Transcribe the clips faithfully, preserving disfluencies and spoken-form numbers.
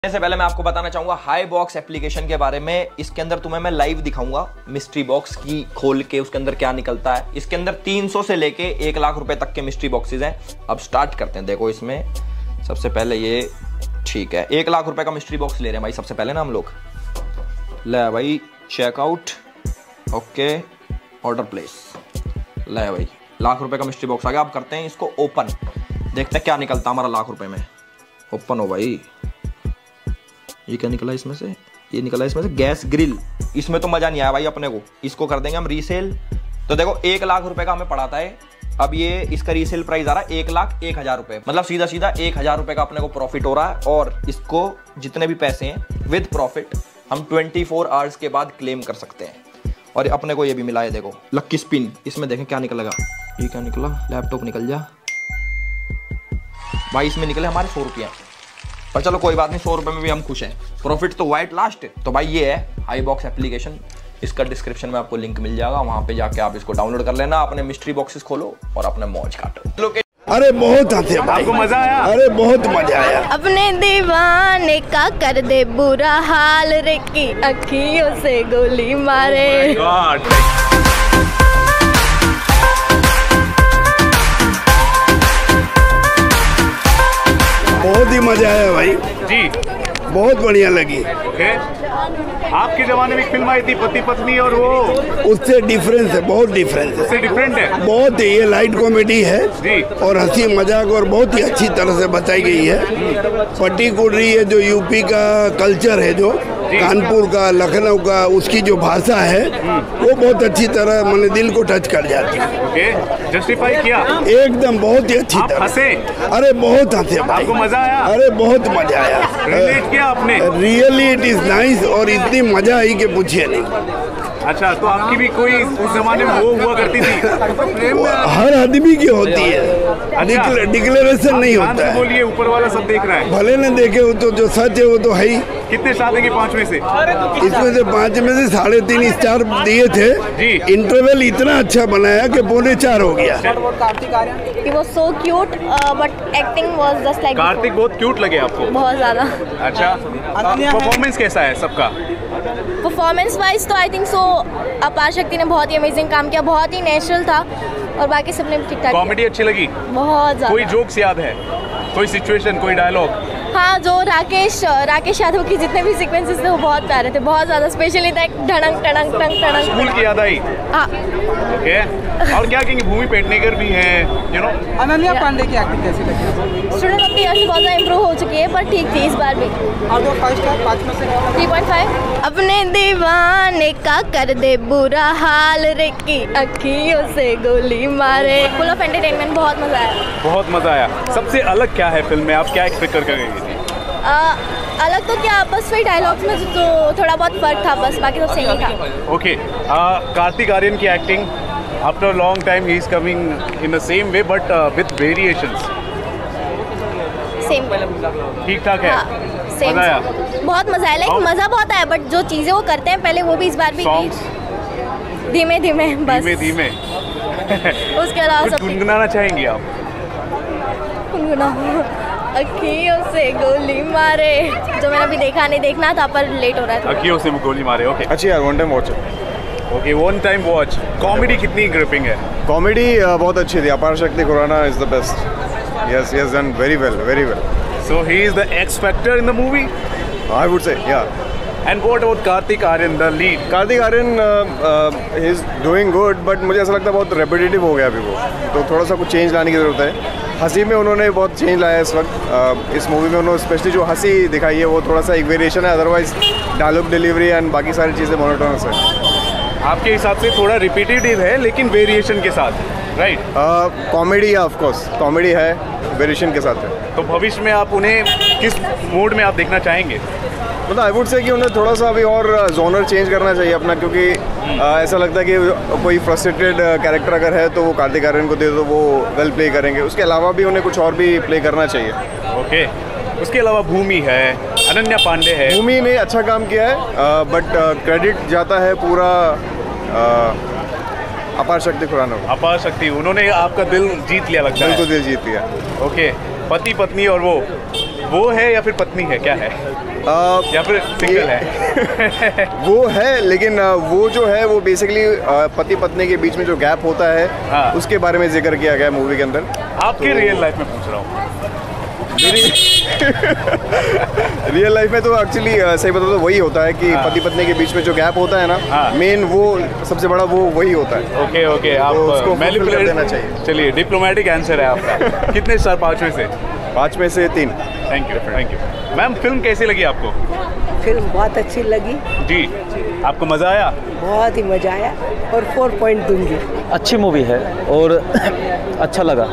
से पहले मैं आपको बताना चाहूंगा हाई बॉक्स एप्लीकेशन के बारे में। इसके अंदर तुम्हें मैं लाइव दिखाऊंगा मिस्ट्री बॉक्स की खोल के उसके अंदर क्या निकलता है। इसके अंदर तीन सौ से लेके एक लाख रुपए तक के मिस्ट्री बॉक्सेस हैं। अब स्टार्ट करते हैं। देखो इसमें सबसे पहले ये ठीक है, एक लाख रुपए का मिस्ट्री बॉक्स ले रहे हैं भाई। सबसे पहले ना हम लोग ले भाई चेकआउट, ओके, ऑर्डर प्लेस। ले भाई लाख रुपए का मिस्ट्री बॉक्स आ गया। अब करते हैं इसको ओपन, देखते हैं क्या निकलता है हमारा लाख रुपए में। ओपन हो भाई। ये क्या निकला इसमें से? ये निकला इसमें से गैस ग्रिल। इसमें तो मजा नहीं आया भाई अपने को। इसको कर देंगे हम रीसेल। तो देखो एक लाख रुपए का हमें पड़ा था। अब ये इसका रीसेल प्राइस आ रहा है एक लाख एक हजार रुपए, मतलब सीधा सीधा एक हजार रुपए का अपने को प्रॉफिट हो रहा है। और इसको जितने भी पैसे हैं विद प्रॉफिट हम ट्वेंटी फोर आवर्स के बाद क्लेम कर सकते हैं। और अपने को ये भी मिला है, देखो लक्की स्पिन। इसमें देखें क्या निकलेगा। ये क्या निकला? लैपटॉप निकल जा भाई। इसमें निकले हमारे सौ रुपया, पर चलो कोई बात नहीं, सौ रुपए में भी हम खुश हैं। प्रॉफिट तो वाइट लास्ट। तो भाई ये है हाई बॉक्स एप्लीकेशन। इसका डिस्क्रिप्शन में आपको लिंक मिल जाएगा, वहां पे जाके आप इसको डाउनलोड कर लेना। अपने मिस्ट्री बॉक्सेस खोलो और अपने मौज काटो। अरे बहुत हंसे, आपको मजा आया? अरे बहुत मजा आया। अपने दीवाने का कर दे बुरा हाल रे की अखियों से गोली मारे। बहुत ही मजा आया भाई जी, बहुत बढ़िया लगी। ओके, आपके जमाने में एक फिल्म आई थी पति पत्नी, और वो उससे डिफरेंस है, बहुत डिफरेंस है, उससे डिफरेंट है। बहुत ही ये लाइट कॉमेडी है जी, और हंसी मजाक और बहुत ही अच्छी तरह से बताई गई है। पर्टिकुलरली ये जो यूपी का कल्चर है, जो कानपुर का, लखनऊ का, उसकी जो भाषा है वो बहुत अच्छी तरह मैंने दिल को टच कर जाती है। ओके, जस्टिफाई किया एकदम, बहुत ही अच्छी तरह। हंसे? अरे बहुत हंसे, आपको मजा आया? अरे बहुत मजा आया। रिलेट किया आपने? रियली इट इज नाइस और इतनी मजा आई कि पूछिए नहीं। अच्छा, तो आपकी भी कोई उस जमाने में वो हुआ करती थी? हर आदमी की होती है, अच्छा। डिक्लेरेशन नहीं होता है। बोलिए, ऊपर वाला सब देख रहा है। भले न देखे हो तो जो सच है वो तो है ही। कितने स्टार देंगे पांच में से? इसमें से पांच में से साढ़े तीन स्टार दिए थे जी। इंटरवल इतना अच्छा बनाया कि पौने चार हो गया। He was so cute, uh, but acting was just like Kartik बहुत क्यूट लगे आपको? बहुत ज्यादा। अच्छा, परफॉर्मेंस कैसा है सबका? परफॉर्मेंस वाइज तो आई थिंक सो अपार शक्ति ने बहुत ही अमेजिंग काम किया, बहुत ही नेचुरल था और बाकी सबने ठीक ठाक। कॉमेडी अच्छी लगी? बहुत ज्यादा। कोई जोक्स याद है? कोई सिचुएशन, कोई डायलॉग? हाँ, जो राकेश राकेश यादव की जितने भी सीक्वेंसेस थे वो बहुत प्यारे थे, बहुत ज्यादा। स्पेशली दैट धड़ंग टड़ंग टंग टड़ंग स्कूल की याद आई? हाँ। ओके, और क्या कहेंगे? भूमि पेडनेकर भी हैं, यू नो। अनन्या पांडे की एक्टिंग कैसी लगी? स्टूडेंट ऑफ द ईयर से बहुत ज़्यादा इम्प्रूव हो चुकी है, पर ठीक थी इस बार भी। और दो फाइव स्टार, पाँच में से थ्री पॉइंट फाइव। अपने दीवाने का कर दे बुरा हाल रे की अखियों से गोली मारे। फुल ऑफ एंटरटेनमेंट, बहुत मजा आया। बहुत मजा आया। सबसे अलग क्या है फिल्म में? आप क्या एक्सपेक्ट कर गई थी? आ, अलग तो क्या, बस वही डायलॉग्स में तो थोड़ा बहुत फर्क था, बस बाकी सब सही था। ओके, कार्तिक आर्यन की acting, after long time he is coming in the same way but with variations. Same ठीक ठाक है? हाँ, सेम। मजा आया? बहुत मजा आया, लाइक मजा बहुत आया, बट जो चीजें वो करते हैं पहले वो भी इस बार भी की। धीमे धीमे बस, धीमे धीमे। उसके अलावा सब गुनगुनाना चाहेंगी आप? गुनगुनाओ। अखियों से गोली मारे, जो मैंने अभी देखा नहीं, देखना था पर लेट हो रहा था। अखियों से गोली मारे, ओके। अच्छी यार, one time watch. Okay, one time watch. Comedy कितनी ग्रिपिंग है? कॉमेडी बहुत अच्छी थी। अपार शक्ति Khurana is the best. Yes yes done very well, very well. So he is the X factor in the movie, I would say, yeah. And what about Kartik Aaryan the lead? Kartik Aaryan he is doing good, but मुझे ऐसा लगता है बहुत repetitive हो गया अभी वो, तो थोड़ा सा कुछ चेंज लाने की ज़रूरत है। हंसी में उन्होंने बहुत चेंज लाया है इस वक्त। uh, इस मूवी में उन्होंने स्पेशली जो हंसी दिखाई है वो थोड़ा सा एक वेरिएशन है, अदरवाइज डायलॉग डिलीवरी एंड बाकी सारी चीज़ें मोनोटोनस है। आपके हिसाब से थोड़ा रिपीटेटिव है लेकिन वेरिएशन के साथ, right? Comedy of course, comedy है, वेरिएशन के साथ है। तो भविष्य में आप उन्हें किस मोड में आप देखना चाहेंगे? मतलब आई वुड से कि उन्हें थोड़ा सा अभी और जोनर चेंज करना चाहिए अपना, क्योंकि आ, ऐसा लगता है कि कोई फ्रस्ट्रेटेड कैरेक्टर अगर है तो वो कार्तिक आर्यन को दे दो, वो वेल प्ले करेंगे। उसके अलावा भी उन्हें कुछ और भी प्ले करना चाहिए। ओके, उसके अलावा भूमि है, अनन्या पांडे है। भूमि ने अच्छा काम किया है, बट क्रेडिट जाता है पूरा आ, अपार शक्ति खुराना। अपार शक्ति, उन्होंने आपका दिल जीत लिया लगता है। बिल्कुल दिल जीत लिया। ओके, पति पत्नी और वो वो है या फिर पत्नी है, क्या है? आ, या फिर सिंगल है? वो है, लेकिन आ, वो जो है वो बेसिकली पति पत्नी के बीच में जो गैप होता है, हाँ। उसके बारे में जिक्र किया गया मूवी के अंदर। आपकी तो, रियल लाइफ में पूछ रहा हूँ। रियल लाइफ में तो एक्चुअली सही बताओ तो वही होता है कि हाँ। पति पत्नी के बीच में जो गैप होता है ना, हाँ। मेन वो सबसे बड़ा वो वही होता है। ओके ओके, आप तो उसको मैनिपुलेट देना चाहिए। चलिए, डिप्लोमेटिक आंसर है आपका। कितने स्टार पाँच में से? पाँच में से तीन। Thank you thank you. Ma'am, film कैसी लगी आपको? फिल्म बहुत अच्छी लगी जी। आपको मज़ा आया? बहुत ही मज़ा आया और फोर पॉइंट दूंगी। अच्छी मूवी है और अच्छा लगा।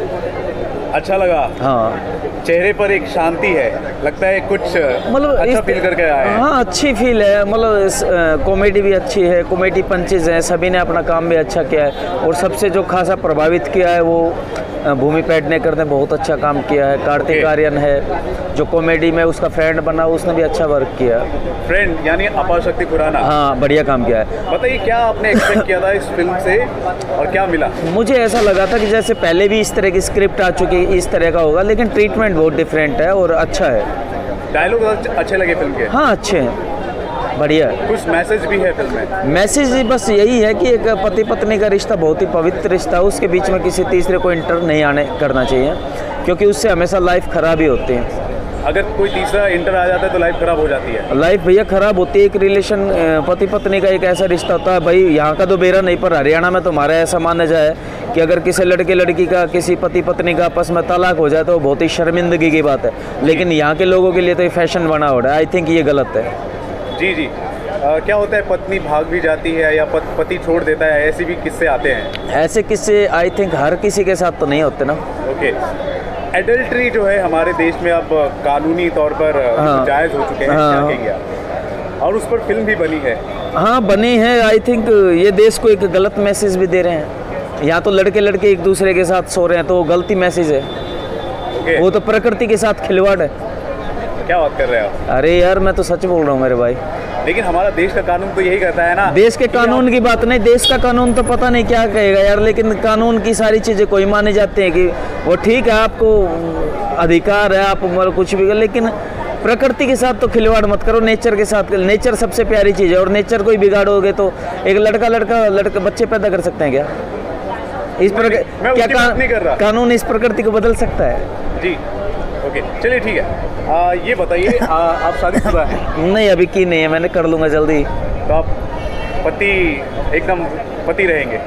अच्छा लगा? हाँ। चेहरे पर एक शांति है, लगता है कुछ मतलब अच्छा फील करके आए हैं। हाँ, अच्छी फील है। मतलब कॉमेडी भी अच्छी है, कॉमेडी पंचेज हैं, सभी ने अपना काम भी अच्छा किया है। और सबसे जो खासा प्रभावित किया है वो भूमि पेडनेकर ने बहुत अच्छा काम किया है। कार्तिक आर्यन है जो कॉमेडी में उसका फ्रेंड बना, उसने भी अच्छा वर्क किया। फ्रेंड यानी अपार शक्ति खुराना। हाँ, बढ़िया काम किया है। बताइए, क्या आपने एक्सपेक्ट किया था इस फिल्म से और क्या मिला? मुझे ऐसा लगा था कि जैसे पहले भी इस तरह की स्क्रिप्ट आ चुकी है, इस तरह का होगा, लेकिन ट्रीटमेंट बहुत डिफरेंट है और अच्छा है। डायलॉग अच्छे लगे फिल्म के? हाँ, अच्छे हैं, बढ़िया है। कुछ मैसेज भी है फिल्म में? मैसेज बस यही है कि एक पति पत्नी का रिश्ता बहुत ही पवित्र रिश्ता है, उसके बीच में किसी तीसरे को इंटर नहीं आने करना चाहिए, क्योंकि उससे हमेशा लाइफ खराब ही होती है। अगर कोई तीसरा इंटर आ जाता है तो लाइफ खराब हो जाती है। लाइफ भैया खराब होती है। एक रिलेशन पति पत्नी का एक ऐसा रिश्ता होता है, भाई यहाँ का तो बेरा नहीं, पर हरियाणा में तो हमारा ऐसा माना जाए कि अगर किसी लड़के लड़की का, किसी पति पत्नी का आपस में तलाक हो जाए तो बहुत ही शर्मिंदगी की बात है। लेकिन यहाँ के लोगों के लिए तो ये फैशन बना हो रहा है। आई थिंक ये गलत है। जी जी। आ, क्या होता है, पत्नी भाग भी जाती है या पत, पति छोड़ देता है, ऐसे भी किस्से आते हैं? ऐसे किस्से आई थिंक हर किसी के साथ तो नहीं होते ना। ओके। एडल्ट्री जो है हमारे देश में अब कानूनी तौर पर हाँ। जायज़ हो चुके हैं, हाँ। क्या कहेंगे? और उस पर फिल्म भी बनी है। हाँ, बनी है। आई थिंक ये देश को एक गलत मैसेज भी दे रहे हैं। यहाँ तो लड़के लड़के एक दूसरे के साथ सो रहे हैं, तो वो गलती मैसेज है। okay. वो तो प्रकृति के साथ खिलवाड़ है। क्या बात कर रहे हैं आप? अरे यार, मैं तो सच बोल रहा हूँ मेरे भाई। लेकिन हमारा देश का कानून तो यही कहता है ना। देश के कानून की बात नहीं, देश का कानून तो पता नहीं क्या कहेगा यार, लेकिन कानून की सारी चीज़ें कोई माने जाते हैं कि वो ठीक है, आपको अधिकार है, आप मतलब कुछ भी कर, लेकिन प्रकृति के साथ तो खिलवाड़ मत करो, नेचर के साथ। नेचर सबसे प्यारी चीज़ है, और नेचर को ही बिगाड़ोगे तो एक लड़का लड़का लड़का बच्चे पैदा कर सकते हैं क्या? इस प्रकार क्या का, कानून इस प्रकृति को बदल सकता है? जी ओके, चलिए ठीक है। आ, ये बताइए, आप शादीशुदा हैं? नहीं, अभी की नहीं है, मैंने कर लूँगा जल्दी। तो आप पति, एकदम पति रहेंगे?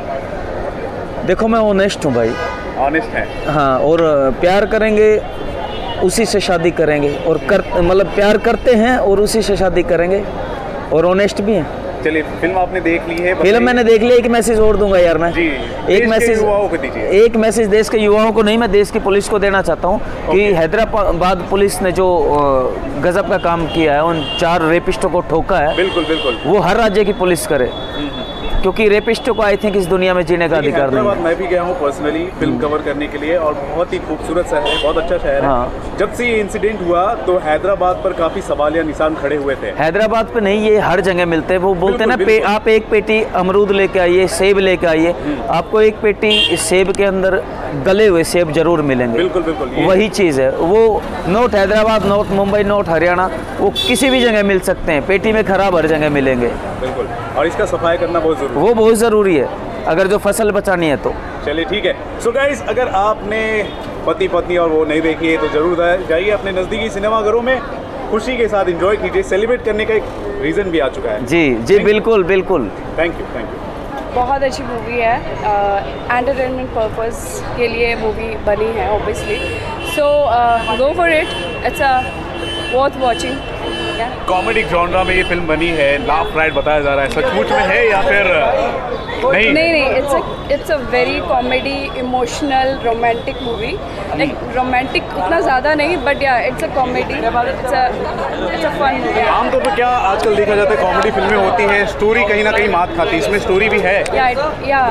देखो, मैं ऑनेस्ट हूँ भाई। ऑनेस्ट हैं? हाँ, और प्यार करेंगे उसी से शादी करेंगे, और कर मतलब प्यार करते हैं और उसी से शादी करेंगे, और ऑनेस्ट भी हैं। चलिए, फिल्म आपने देख ली है? फिल्म मैंने देख ली। एक मैसेज और दूंगा यार मैं। जी, एक मैसेज युवाओं को दीजिए। एक मैसेज देश के युवाओं को नहीं, मैं देश की पुलिस को देना चाहता हूँ कि हैदराबाद पुलिस ने जो गजब का काम किया है, उन चार रेपिस्टों को ठोका है, बिल्कुल बिल्कुल, वो हर राज्य की पुलिस करे, क्योंकि रेपिस्टों को आई थिंक इस दुनिया में जीने का अधिकार नहीं है। मैं भी गया हूँ पर्सनली फिल्म कवर करने के लिए, और बहुत ही खूबसूरत शहर है, बहुत अच्छा शहर हाँ। है। जब से ये इंसिडेंट हुआ तो हैदराबाद पर काफी सवालिया निशान खड़े हुए थे। हैदराबाद पे नहीं, ये हर जगह मिलते हैं। वो बोलते हैं ना, पे, आप एक पेटी अमरूद लेके आइए, सेब लेके आइए, आपको एक पेटी इस सेब के अंदर गले हुए सेब जरूर मिलेंगे। बिल्कुल बिल्कुल, वही चीज़ है। वो not Hyderabad, not Mumbai, not Haryana, वो किसी भी जगह मिल सकते हैं, पेटी में खराब हर जगह मिलेंगे। बिल्कुल, और इसका सफाई करना बहुत जरूरी, वो बहुत ज़रूरी है अगर जो फसल बचानी है तो। चलिए ठीक है। सो गाइस, अगर आपने पति पत्नी और वो नहीं देखी है तो जरूर जाइए अपने नज़दीकी सिनेमाघरों में, खुशी के साथ एंजॉय कीजिए। सेलिब्रेट करने का एक रीज़न भी आ चुका है। जी जी, बिल्कुल बिल्कुल। Thank you thank you. बहुत अच्छी मूवी है, एंटरटेनमेंट पर्पस के लिए मूवी बनी है obviously, so go for it, it's a worth watching. Comedy genre में ये फिल्म बनी है, लाफ राइड बताया जा रहा है, सचमुच में है या फिर नहीं? नहीं नहीं, it's a it's a very comedy, emotional, romantic movie. Like romantic उतना ज़्यादा नहीं, but yeah it's a comedy, it's a it's a fun movie. आमतौर पर क्या आजकल देखा जाता है, कॉमेडी फिल्में होती हैं, स्टोरी कहीं ना कहीं मात खाती है, इसमें स्टोरी भी है? या या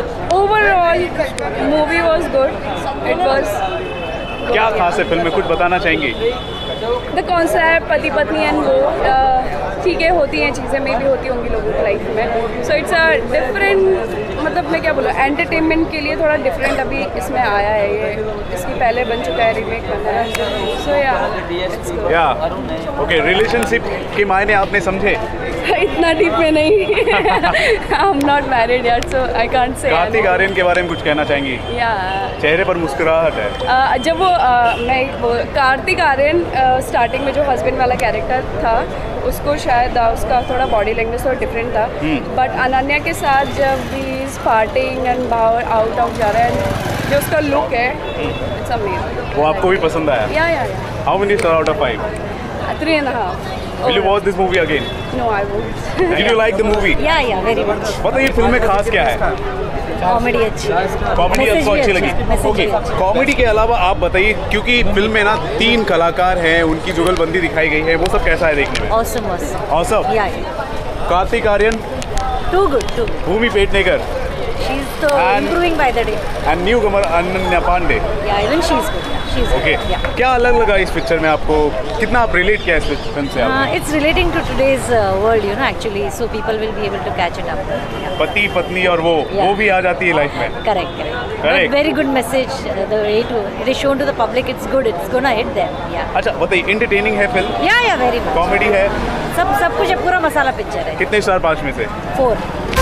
overall movie was good, it was. क्या खास है फिल्म में, कुछ बताना चाहेंगे? द कॉन्सेप्ट पति पत्नी एंड वो ठीक है, होती हैं चीज़ें, मे भी होती होंगी लोगों की लाइफ में। सो इट्स अ डिफरेंट, मतलब मैं क्या बोलूँ, एंटरटेनमेंट के लिए थोड़ा डिफरेंट अभी इसमें आया है। ये इसकी पहले बन चुका है, रीमेक बन रहा है। सो या या ओके, रिलेशनशिप के मायने आपने समझे? इतना डीप में नहीं। आई एम नॉट मैरिड यार, सो I can't say. Kartik Aaryan के बारे में कुछ कहना चाहेंगी? या चेहरे पर मुस्कुराहट है। uh, जब वो uh, मैं वो कार्तिक आर्यन स्टार्टिंग में जो हस्बैंड वाला कैरेक्टर था, उसको शायद uh, उसका थोड़ा बॉडी लैंग्वेज थोड़ा डिफरेंट था। बट अनन्या के साथ जब भी पार्टिंग एंड बाहर आउट आउट जा रहा है, जो उसका लुक है, इट्स अमेजिंग। वो आपको भी पसंद आया? या या या how many star out of five? Three and half. Will you watch this movie again? No, I won't. Did you like the movie? Yeah, yeah, very much. बताइए film में खास क्या है? कॉमेडी अच्छी, कॉमेडी आपको अच्छी लगी? ओके, कॉमेडी के अलावा आप बताइए, क्योंकि फिल्म में ना तीन कलाकार हैं, उनकी जुगलबंदी दिखाई गई है, वो सब कैसा है देखने में? Awesome, awesome. Awesome? Yeah, yeah. Kartik Aaryan? Too good, too good. Bhumi Pednekar? She's so And- improving by the day. And newcomer Ananya Pandey? Yeah, even she's good. Yeah, she's okay, good. Yeah. क्या अलग लगा इस पिक्चर में आपको? कितना आप रिलेट किया इस फिल्म से Uh, आपने? it's relating to today's uh, world, you know, actually, so people will be able to catch it up. Yeah. पति पत्नी और वो Yeah. वो भी आ जाती है लाइफ में। Correct, correct. Correct. But very good message. Uh, the way to it is shown to the public, it's good. It's gonna hit them. Yeah. अच्छा बताइए, इंटरटेनिंग है film? Yeah, yeah, very much. Comedy है? सब सब कुछ है, पूरा मसाला picture है. कितने स्टार पाँच में से? Four.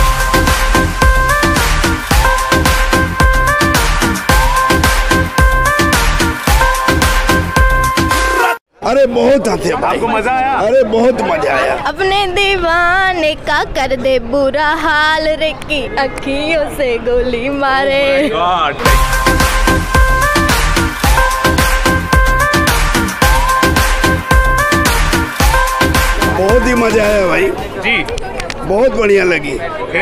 अरे बहुत हंसे भाई। आपको मजा आया? अरे बहुत मजा आया। अपने दीवाने का कर दे बुरा हाल रे की अखियों से गोली मारे। God. बहुत ही मजा आया भाई, जी बहुत बढ़िया लगी। ओके,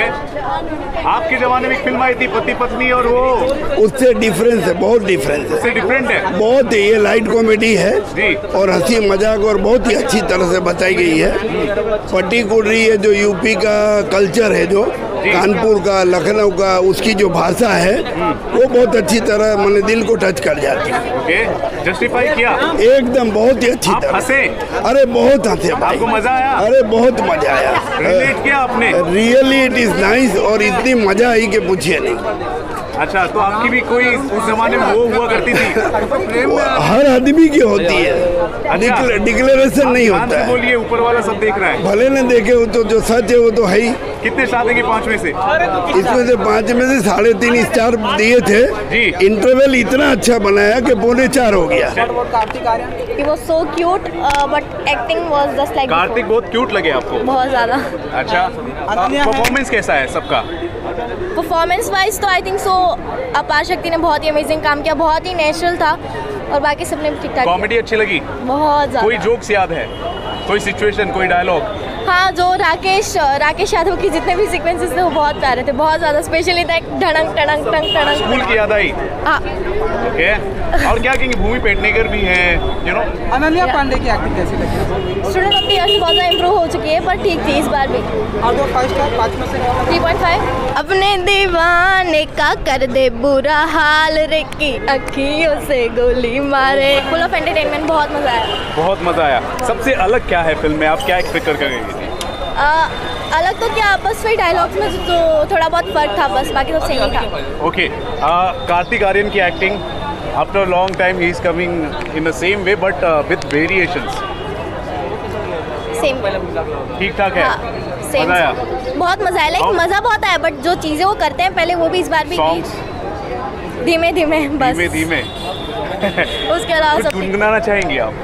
आपके जमाने में एक फिल्म आई थी पति पत्नी और वो, उससे डिफरेंस है, बहुत डिफरेंस है, उससे डिफरेंट है। बहुत ही, ये लाइट कॉमेडी है जी। और हंसी मजाक और बहुत ही अच्छी तरह से बताई गई है। पट्टी कुर्री है जो यूपी का कल्चर है, जो कानपुर का, लखनऊ का, उसकी जो भाषा है वो बहुत अच्छी तरह मैंने दिल को टच कर जाती है। ओके, जस्टिफाई किया एकदम बहुत ही अच्छी आप तरह। हंसे? अरे बहुत हंसे भाई। आपको मजा आया? अरे बहुत मजा आया। रिलेट किया आपने? रियली इट इज नाइस और इतनी मजा आई कि पूछिए नहीं। अच्छा, तो आपकी भी कोई उस जमाने में वो हुआ करती थी? हर आदमी की होती है, डिक्ले, डिक्लेरेशन नहीं ध्यान होता से है। बोलिए, ऊपर वाला सब देख रहा है। भले ने देखे हो तो जो सच है वो तो है ही। कितने स्टार देंगे पाँच में से? इसमें से पाँच में से साढ़े तीन स्टार दिए थे। जी। इंटरवल इतना अच्छा बनाया कि पौने चार हो गया। Kartik Aaryan He was so cute, uh, but acting was just like Kartik बहुत क्यूट लगे आपको? बहुत ज़्यादा। अच्छा, परफॉर्मेंस कैसा है सबका? परफॉर्मेंस वाइज तो आई थिंक सो अपार शक्ति ने बहुत ही अमेजिंग काम किया, बहुत ही नेचुरल था और बाकी सबने भी ठीक ठाक कॉमेडी अच्छी लगी? बहुत ज़्यादा। कोई जोक्स याद है? कोई सिचुएशन, कोई डायलॉग? हाँ, जो राकेश राकेश यादव की जितने भी सीक्वेंसेस थे वो बहुत प्यारे थे, बहुत ज़्यादा। स्पेशली था ढड़ंग टड़ंग टंग टड़ंग। स्कूल की याद आई? हाँ। ओके, और क्या कहेंगे, भूमि पेडनेकर भी हैं, यू नो? अनन्या पांडे की एक्टिंग कैसी लगी? स्टूडेंट ऑफ द ईयर से बहुत ज़्यादा इम्प्रूव हो चुकी है, पर ठीक थी इस बार भी। आउट ऑफ फाइव स्टार पाँच में से थ्री पॉइंट फाइव। अपने दीवाने का कर दे बुरा हाल रे की अखियों से गोली मारे। फुल ऑफ एंटरटेनमेंट, बहुत मज़ा आया। बहुत मजा आया। सबसे अलग क्या है फिल्म में, आप क्या एक्सपेक्ट कर करेंगे? आ, अलग तो क्या, बस वही डायलॉग्स में जो थोड़ा बहुत फर्क था, बस बाकी सब सही ही था। ओके, कार्तिक आर्यन की acting, after long time he is coming in the same way but with variations, same ठीक ठाक है? हाँ, सेम मजा आया? बहुत मजा आया, लाइक Songs? मजा बहुत आया, बट जो चीजें वो करते हैं पहले वो भी इस बार भी सॉन्ग्स की। धीमे धीमे बस धीमे धीमे उसके अलावा कुछ सब गुनगुनाना चाहेंगे आप?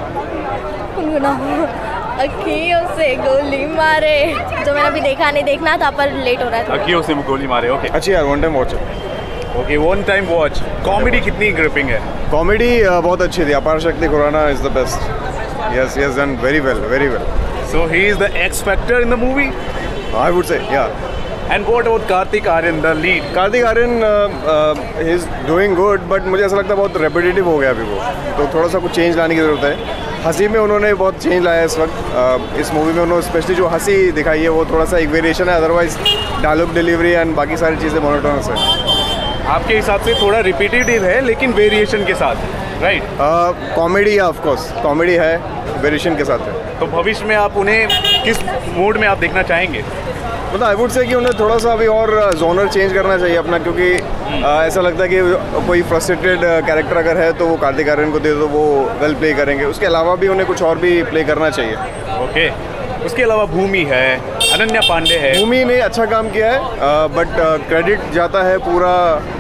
गुनगुनाओ। अखियों से गोली मारे, जो मैंने अभी देखा नहीं, देखना था पर लेट हो रहा था। अखियों से गोली मारे। ओके, अच्छी यार, one time watch. Okay, one time watch. Comedy कितनी ग्रिपिंग है? कॉमेडी बहुत अच्छी थी। अपार शक्ति Khurana is the best. Yes, he has done very well, very well. So he is the X factor in the movie, I would say, yeah. And what about Kartik Aaryan the lead? Kartik Aaryan he is doing good, but मुझे ऐसा लगता है बहुत repetitive हो गया अभी वो, तो थोड़ा सा कुछ चेंज लाने की ज़रूरत है। हंसी में उन्होंने बहुत चेंज लाया इस वक्त। uh, इस मूवी में उन्होंने स्पेशली जो हंसी दिखाई है वो थोड़ा सा एक वेरिएशन है, अदरवाइज डायलॉग डिलीवरी एंड बाकी सारी चीज़ें मोनोटोनस है। आपके हिसाब से थोड़ा रिपीटेटिव है लेकिन वेरिएशन के साथ? राइट। कॉमेडी है, ऑफ कोर्स कॉमेडी है, वेरिएशन के साथ है। तो भविष्य में आप उन्हें किस मूड में आप देखना चाहेंगे? मतलब आई वुड से कि उन्हें थोड़ा सा अभी और जोनर चेंज करना चाहिए अपना, क्योंकि आ, ऐसा लगता है कि कोई फ्रस्ट्रेटेड कैरेक्टर अगर है तो वो कार्तिक आर्यन को दे दो, वो वेल प्ले करेंगे। उसके अलावा भी उन्हें कुछ और भी प्ले करना चाहिए। ओके। उसके अलावा भूमि है, अनन्या पांडे है। भूमि ने अच्छा काम किया है, बट क्रेडिट जाता है पूरा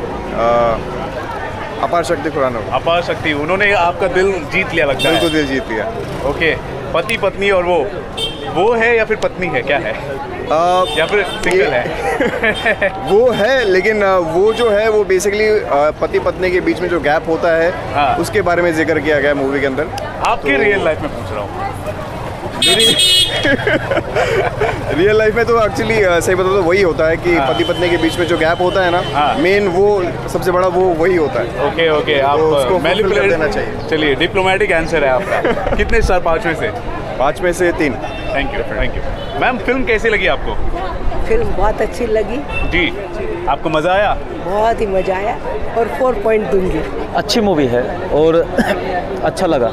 अपार शक्ति खुराना को। अपार शक्ति, उन्होंने आपका दिल जीत लिया लगता है। बिल्कुल दिल जीत लिया। ओके। पति पत्नी और वो वो है या फिर पत्नी है, क्या है? आ, या फिर सिंगल है? वो है, लेकिन वो जो है वो बेसिकली पति पत्नी के बीच में जो गैप होता है, हाँ। उसके बारे में जिक्र किया गया है मूवी के अंदर। आपके तो, रियल लाइफ में पूछ रहा हूँ। रियल लाइफ में तो एक्चुअली सही बताओ तो वही होता है कि हाँ। पति पत्नी के बीच में जो गैप होता है ना, हाँ। मेन वो सबसे बड़ा वो वही होता है। ओके ओके, आप तो उसको मैनिपुलेट देना चाहिए। चलिए, डिप्लोमेटिक आंसर है आपका। कितने स्टार पाँच में से? पाँच में से तीन। Thank you thank you. Ma'am, film कैसी लगी आपको? फिल्म बहुत अच्छी लगी जी। आपको मज़ा आया? बहुत ही मज़ा आया और फोर पॉइंट दूंगी। अच्छी मूवी है और अच्छा लगा।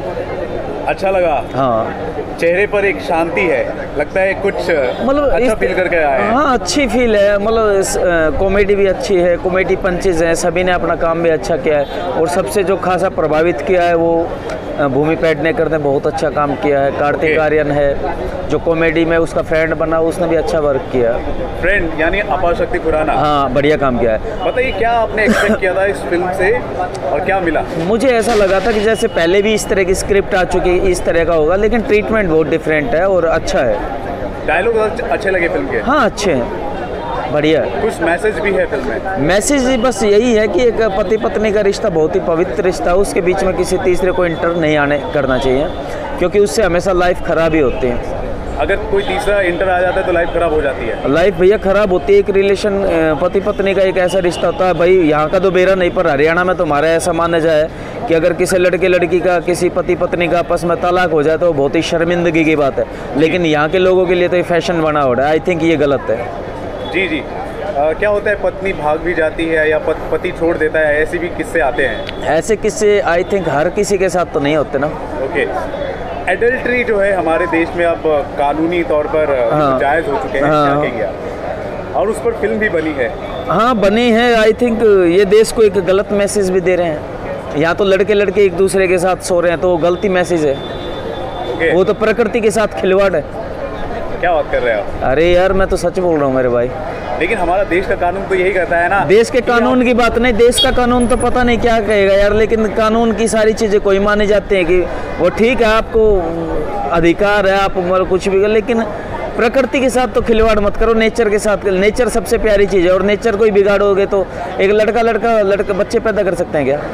अच्छा लगा? हाँ। चेहरे पर एक शांति है, लगता है कुछ मतलब अच्छा फील करके आए हैं। हाँ, अच्छी फील है। मतलब कॉमेडी भी अच्छी है, कॉमेडी पंचेज हैं, सभी ने अपना काम भी अच्छा किया है। और सबसे जो खासा प्रभावित किया है वो भूमि पेडनेकर ने बहुत अच्छा काम किया है। कार्तिक आर्यन है जो कॉमेडी में उसका फ्रेंड बना, उसने भी अच्छा वर्क किया। फ्रेंड यानी अपार शक्ति खुराना। हाँ, बढ़िया काम किया है। बताइए, क्या आपने एक्सपेक्ट किया था इस फिल्म से और क्या मिला? मुझे ऐसा लगा था कि जैसे पहले भी इस तरह की स्क्रिप्ट आ चुकी है, इस तरह का होगा, लेकिन ट्रीटमेंट बहुत डिफरेंट है और अच्छा है। डायलॉग अच्छे लगे फिल्म के? हाँ, अच्छे हैं, बढ़िया है। कुछ मैसेज भी है फिल्म में? मैसेज बस यही है कि एक पति पत्नी का रिश्ता बहुत ही पवित्र रिश्ता है, उसके बीच में किसी तीसरे को इंटर नहीं आने करना चाहिए, क्योंकि उससे हमेशा लाइफ खराब ही होती है। अगर कोई तीसरा इंटर आ जाता है तो लाइफ खराब हो जाती है। लाइफ भैया खराब होती है। एक रिलेशन पति पत्नी का एक ऐसा रिश्ता होता है, भाई यहाँ का तो बेरा नहीं, पर हरियाणा में तो हमारा ऐसा माना जाए कि अगर किसी लड़के लड़की का, किसी पति पत्नी का आपस में तलाक हो जाए तो बहुत ही शर्मिंदगी की बात है। लेकिन यहाँ के लोगों के लिए तो ये फैशन बना हो रहा है। आई थिंक ये गलत है। जी जी। आ, क्या होता है, पत्नी भाग भी जाती है या पत, पति छोड़ देता है, ऐसे भी किस्से आते हैं? ऐसे किस्से आई थिंक हर किसी के साथ तो नहीं होते ना। ओके। एडल्ट्री जो है हमारे देश में अब कानूनी तौर पर हाँ। जायज़ हो चुके हैं, हाँ। क्या कहेंगे आप? और उस पर फिल्म भी बनी है। हाँ, बनी है। आई थिंक ये देश को एक गलत मैसेज भी दे रहे हैं। यहाँ तो लड़के लड़के एक दूसरे के साथ सो रहे हैं, तो वो गलती मैसेज है। okay। वो तो प्रकृति के साथ खिलवाड़ है। क्या बात कर रहे हैं आप? अरे यार, मैं तो सच बोल रहा हूँ मेरे भाई। लेकिन हमारा देश का कानून तो यही कहता है ना। देश के कानून की बात नहीं, देश का कानून तो पता नहीं क्या कहेगा यार, लेकिन कानून की सारी चीज़ें कोई माने जाते हैं कि वो ठीक है, आपको अधिकार है, आप मतलब कुछ भी कर, लेकिन प्रकृति के साथ तो खिलवाड़ मत करो, नेचर के साथ। नेचर सबसे प्यारी चीज़ है और नेचर को ही बिगाड़ोगे तो एक लड़का लड़का लड़का बच्चे पैदा कर सकते हैं क्या?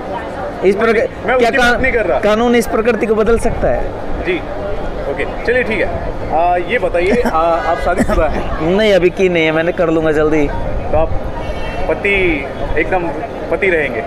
इस प्रकार क्या का, नहीं कर रहा। कानून इस प्रकृति को बदल सकता है? जी। ओके, चलिए ठीक है। आ, ये बताइए, आप शादीशुदा हैं? नहीं, अभी की नहीं है, मैंने कर लूँगा जल्दी। तो आप पति एकदम पति रहेंगे?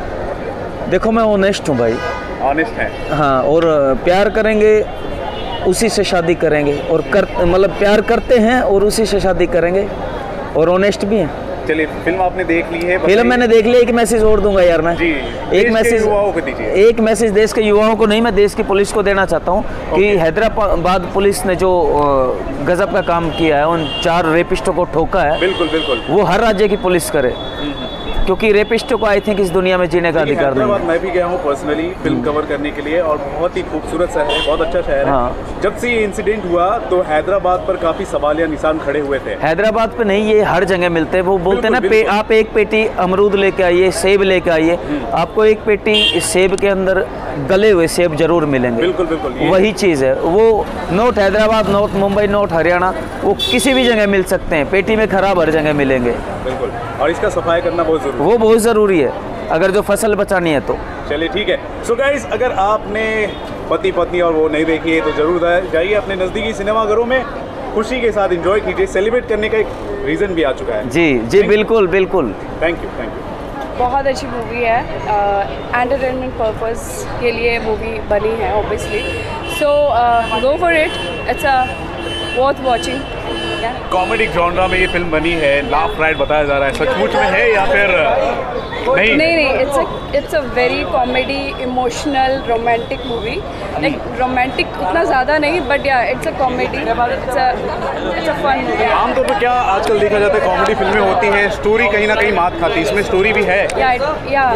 देखो, मैं ऑनेस्ट हूँ भाई। ऑनेस्ट हैं? हाँ, और प्यार करेंगे उसी से शादी करेंगे, और कर मतलब प्यार करते हैं और उसी से शादी करेंगे, और ऑनेस्ट भी हैं। चलिए, फिल्म आपने देख ली है? फिल्म मैंने देख ली। एक मैसेज और दूंगा यार मैं। जी। एक मैसेज युवाओं को दीजिए। एक मैसेज देश के युवाओं को नहीं, मैं देश की पुलिस को देना चाहता हूँ कि हैदराबाद पुलिस ने जो गजब का काम किया है, उन चार रेपिस्टों को ठोका है। बिल्कुल बिल्कुल। वो हर राज्य की पुलिस करे, क्योंकि रेपिस्टों को आई थिंक इस दुनिया में जीने का अधिकार नहीं है। मैं भी गया हूँ पर्सनली फिल्म कवर करने के लिए, और बहुत ही खूबसूरत शहर है, बहुत अच्छा शहर हाँ। है। जब से ये इंसिडेंट हुआ तो हैदराबाद पर काफी सवाल या निशान खड़े हुए थे। हैदराबाद पे नहीं, ये हर जगह मिलते हैं। वो बोलते हैं ना, पे, आप एक पेटी अमरूद लेके आइए, सेब लेके आइए, आपको एक पेटी सेब के अंदर गले हुए सेब जरूर मिलेंगे। बिल्कुल बिल्कुल, वही चीज़ है। वो not Hyderabad, not Mumbai, not Haryana, वो किसी भी जगह मिल सकते हैं, पेटी में खराब हर जगह मिलेंगे। बिल्कुल, और इसका सफाई करना बहुत जरूरी, वो बहुत ज़रूरी है अगर जो फसल बचानी है तो। चलिए ठीक है। सो गाइस, अगर आपने पति पत्नी और वो नहीं देखी है तो जरूर जाइए अपने नज़दीकी सिनेमाघरों में, खुशी के साथ एंजॉय कीजिए। सेलिब्रेट करने का एक रीज़न भी आ चुका है। जी जी, बिल्कुल बिल्कुल। Thank you thank you. बहुत अच्छी मूवी है, एंटरटेनमेंट पर्पस के लिए मूवी बनी है obviously, so go for it, it's a worth watching. Comedy genre में ये फिल्म बनी है, लाफ राइड बताया जा रहा है, सचमुच में है या फिर नहीं? नहीं नहीं it's a it's a very comedy emotional romantic movie. Like romantic उतना ज़्यादा नहीं, but yeah it's a comedy, it's a it's a fun movie. आमतौर पर क्या आजकल देखा जाता है, कॉमेडी फिल्में होती हैं, स्टोरी कहीं ना कहीं मात खाती है, इसमें स्टोरी भी है? या या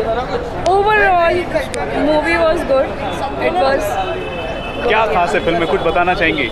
overall movie was good, it was. क्या खास है फिल्म में, कुछ बताना चाहेंगे?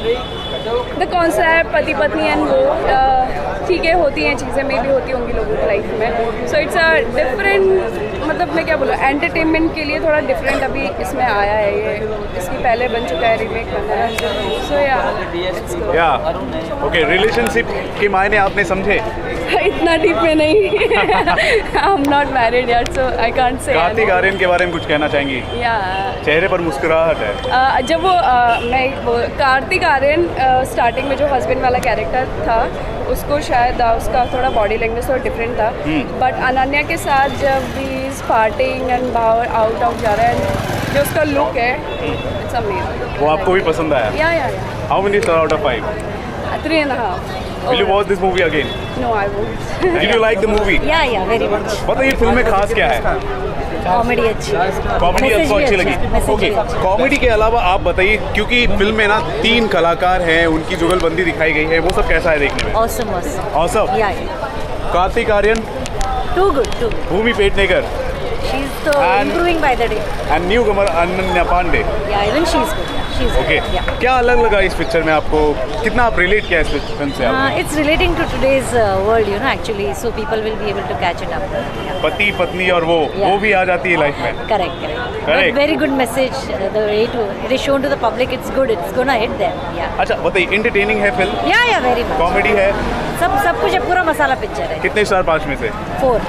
द कॉन्सेप्ट पति पत्नी एंड वो ठीक है, होती हैं चीज़ें, में भी होती होंगी लोगों की लाइफ में। सो इट्स अ डिफरेंट, मतलब मैं क्या बोलूँ, एंटरटेनमेंट के लिए थोड़ा डिफरेंट अभी इसमें आया है। ये इसकी पहले बन चुका है, रीमेक बना है। सो या या ओके, रिलेशनशिप के मायने आपने समझे? इतना डीप में नहीं। आई एम नॉट मैरिड यार, सो I can't say. Kartik Aaryan के बारे में कुछ कहना चाहेंगी? या चेहरे पर मुस्कुराहट है। uh, जब वो uh, मैं वो कार्तिक आर्यन स्टार्टिंग uh, में जो हस्बैंड वाला कैरेक्टर था, उसको शायद uh, उसका थोड़ा बॉडी लैंग्वेज थोड़ा डिफरेंट था, बट अनन्या के साथ जब भी पार्टिंग एंड बाहर आउट आउट जा रहा है, जो उसका लुक है, इट्स अमेजिंग। वो आपको भी पसंद आया? या या how many star out of five? Three and half. Will you watch this movie again? No, I won't. Did you like the movie? Yeah, yeah, very much. बताइए फिल्म में खास क्या है? कॉमेडी अच्छी, कॉमेडी आपको अच्छी लगी? ओके, कॉमेडी के अलावा आप बताइए, क्योंकि फिल्म में ना तीन कलाकार हैं, उनकी जुगलबंदी दिखाई गई है, वो सब कैसा है देखने में? Awesome, awesome. Awesome? Yeah, yeah. Kartik Aaryan? Too good, too good. Bhumi Pednekar? She's so And- improving by the day. And newcomer Ananya Pandey? Yeah, even she's good. She's okay, good. Yeah. क्या अलग लगा इस पिक्चर में आपको? कितना आप रिलेट किया इस फिल्म से Uh, आपने? it's relating to today's uh, world, you know, actually, so people will be able to catch it up. Yeah. पति पत्नी और वो Yeah. वो भी आ जाती है लाइफ में? Correct, correct. Correct. But very good message. Uh, the way to it is shown to the public, it's good. It's gonna hit them. Yeah. अच्छा बताइए, इंटरटेनिंग है film? Yeah, yeah, very much. Comedy है? सब सब कुछ है, पूरा मसाला picture है। कितने स्टार पाँच में से? Four.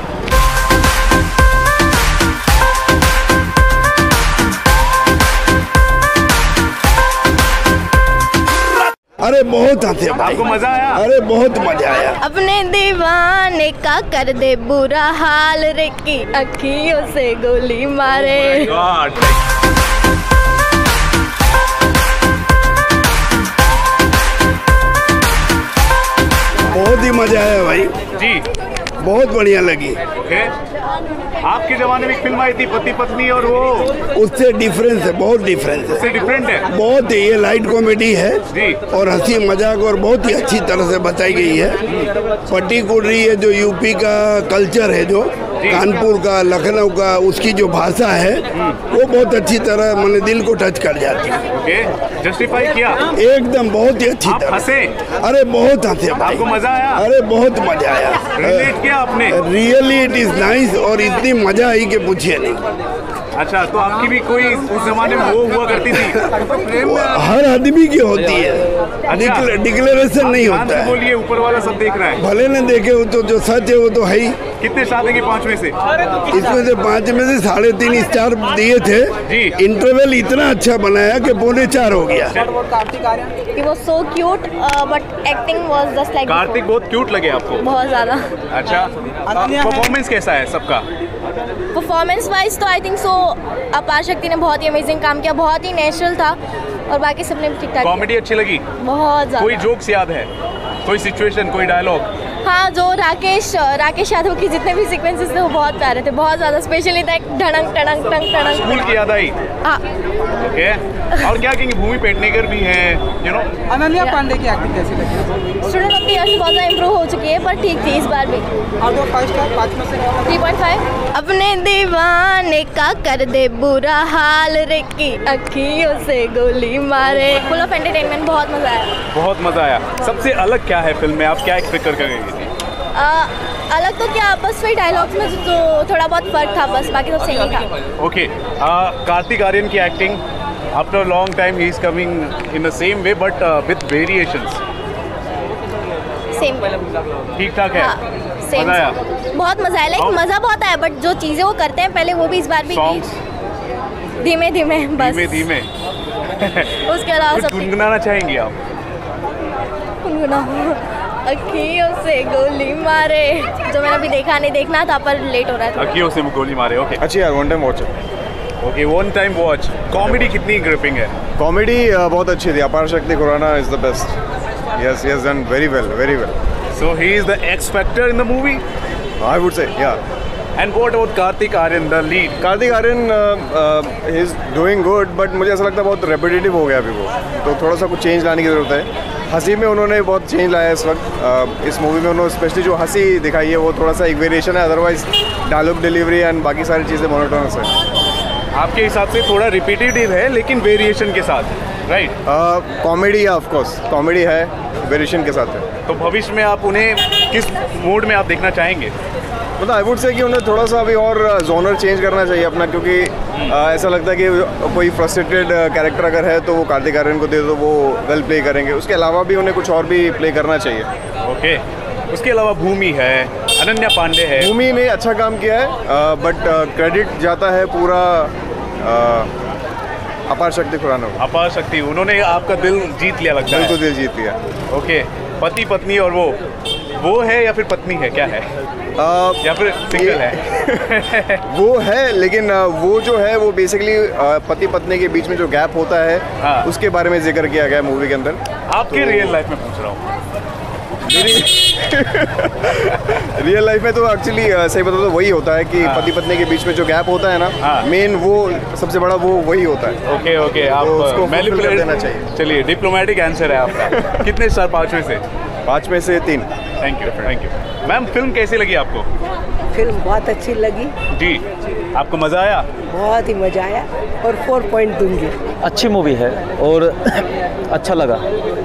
अरे बहुत हंसे भाई। आपको मजा आया? अरे बहुत मजा आया। अपने दीवाने का कर दे बुरा हाल रे की अखियों से गोली मारे। God. बहुत ही मजा आया भाई, जी बहुत बढ़िया लगी। ओके, आपके जमाने में एक फिल्म आई थी पति पत्नी और वो, उससे डिफरेंस है, बहुत डिफरेंस है, उससे डिफरेंट है? बहुत ये लाइट कॉमेडी है जी। और हंसी मजाक और बहुत ही अच्छी तरह से बताई गई है। पर्टिकुलरली ये जो यूपी का कल्चर है, जो कानपुर का, लखनऊ का, उसकी जो भाषा है, वो बहुत अच्छी तरह मैंने दिल को टच कर जाती है। ओके, जस्टिफाई किया? एकदम बहुत ही अच्छी आप तरह। हंसे? अरे बहुत हंसे भाई। आपको मजा आया? अरे बहुत मजा आया। रिलेट किया आपने? रियली इट इज नाइस और इतनी मजा आई कि पूछिए नहीं। अच्छा, तो आपकी भी कोई उस जमाने में वो हुआ करती थी? हर आदमी की होती है, अच्छा। डिक्लेरेशन नहीं ध्यान होता से है। बोलिए, ऊपर वाला सब देख रहा है। भले न देखे हो तो जो सच है वो तो है ही। कितने स्टार देंगे पाँच में से? इसमें से पाँच में से साढ़े तीन स्टार दिए थे। जी। इंटरवल इतना अच्छा बनाया कि पौने चार हो गया। Kartik Aaryan He was so cute, uh, but acting was just like Kartik बहुत क्यूट लगे आपको? बहुत ज़्यादा। अच्छा, परफॉर्मेंस कैसा है सबका? परफॉर्मेंस वाइज तो आई थिंक सो अपार शक्ति ने बहुत ही अमेजिंग काम किया, बहुत ही नेचुरल था और बाकी सबने ठीक ठाक। कॉमेडी अच्छी लगी? बहुत कोई ज़्यादा। जोक्स याद है? कोई सिचुएशन, कोई डायलॉग? हाँ, जो राकेश राकेश यादव की जितने भी सीक्वेंसेस थे वो बहुत प्यारे थे, बहुत ज़्यादा। स्पेशली था धड़ंग टड़ंग टंग टड़ंग। स्कूल की याद आई? हाँ। ओके, और क्या कहेंगे, भूमि पेडनेकर भी हैं, यू नो? अनन्या पांडे की एक्टिंग कैसी लगी? स्टूडेंट अपनी ईयर से बहुत ज़्यादा इम्प्रूव हो चुकी है, पर ठीक थी इस बार भी। आउट ऑफ फाइव स्टार पाँच में से थ्री पॉइंट फाइव। अपने दीवाने का कर दे बुरा हाल रे की अखियों से गोली मारे। फुल ऑफ एंटरटेनमेंट, बहुत मज़ा आया। बहुत मजा आया। सबसे अलग क्या है फिल्म में, आप क्या एक्सपेक्ट कर गई थी? आ, अलग तो क्या, बस वही डायलॉग्स में तो थोड़ा बहुत फर्क था, बस बाकी सब सेम ही था। ओके, कार्तिक आर्यन की acting, after long time he is coming in the same way but with variations, same ठीक ठाक है? हाँ, सेम मजा आया? बहुत मजा आया, लाइक और- मजा बहुत आया, बट जो चीजें वो करते हैं पहले वो भी इस बार भी सॉन्ग्स की धीमे धीमे बस धीमे धीमे उसके अलावा कुछ सब ठीक। गुनगुनाना चाहेंगी आप? गुनगुनाओ। अखियों से गोली मारे, जो मैंने अभी देखा नहीं, देखना था पर लेट हो रहा था। अखियों से गोली मारे। ओके, अच्छी यार, वन टाइम वॉच है। Okay, one time watch. Comedy कितनी ग्रिपिंग है? कॉमेडी बहुत अच्छी थी। अपार शक्ति Khurana is the best. Yes, he has done very well, very well. So he is the X factor in the movie. I would say, yeah. And what about Kartik Aaryan, the lead? Kartik Aaryan he is doing good, but मुझे ऐसा लगता है बहुत repetitive हो गया अभी वो, तो थोड़ा सा कुछ चेंज लाने की ज़रूरत है. हंसी में उन्होंने बहुत चेंज लाया है इस वक्त. uh, इस मूवी में उन्होंने स्पेशली जो हंसी दिखाई है वो थोड़ा सा एक वेरिएशन है, अदरवाइज डायलॉग डिलीवरी एंड बाकी सारी चीज़ें मोनोटोनस है. आपके हिसाब से थोड़ा रिपीटेटिव है लेकिन वेरिएशन के साथ, राइट? कॉमेडी है, ऑफ कोर्स कॉमेडी है, वेरिएशन के साथ है. तो भविष्य में आप उन्हें किस मोड में आप देखना चाहेंगे? मतलब आई वुड से कि उन्हें थोड़ा सा अभी और जोनर चेंज करना चाहिए अपना, क्योंकि आ, ऐसा लगता है कि कोई फ्रस्ट्रेटेड कैरेक्टर अगर है तो वो कार्तिक आर्यन को दे दो, वो वेल प्ले करेंगे. उसके अलावा भी उन्हें कुछ और भी प्ले करना चाहिए. ओके. उसके अलावा भूमि है, अनन्या पांडे है. भूमि ने अच्छा काम किया है, बट क्रेडिट जाता है पूरा अपार शक्ति खुराना को. अपार शक्ति, उन्होंने आपका दिल जीत लिया लगता है. बिल्कुल दिल जीत लिया. ओके. पति पत्नी और वो वो है या फिर पत्नी है, क्या है? Uh, या फिर सिंगल है? वो है, लेकिन वो जो है वो बेसिकली पति पत्नी के बीच में जो गैप होता है, हाँ. उसके बारे में जिक्र किया गया मूवी के अंदर. आपके तो, रियल लाइफ में पूछ रहा हूँ. रियल लाइफ में तो एक्चुअली सही बता तो वही होता है कि हाँ. पति पत्नी के बीच में जो गैप होता है ना, हाँ. मेन वो सबसे बड़ा वो वही होता है. Okay okay. आप तो उसको मैनिपुलेट देना चाहिए. चलिए, डिप्लोमेटिक आंसर है आपका. कितने स्टार पाँच में से? पाँच में से तीन. Thank you thank you. Ma'am, film कैसी लगी आपको? फिल्म बहुत अच्छी लगी जी. आपको मज़ा आया? बहुत ही मज़ा आया और फोर पॉइंट दूंगी. अच्छी मूवी है और अच्छा लगा.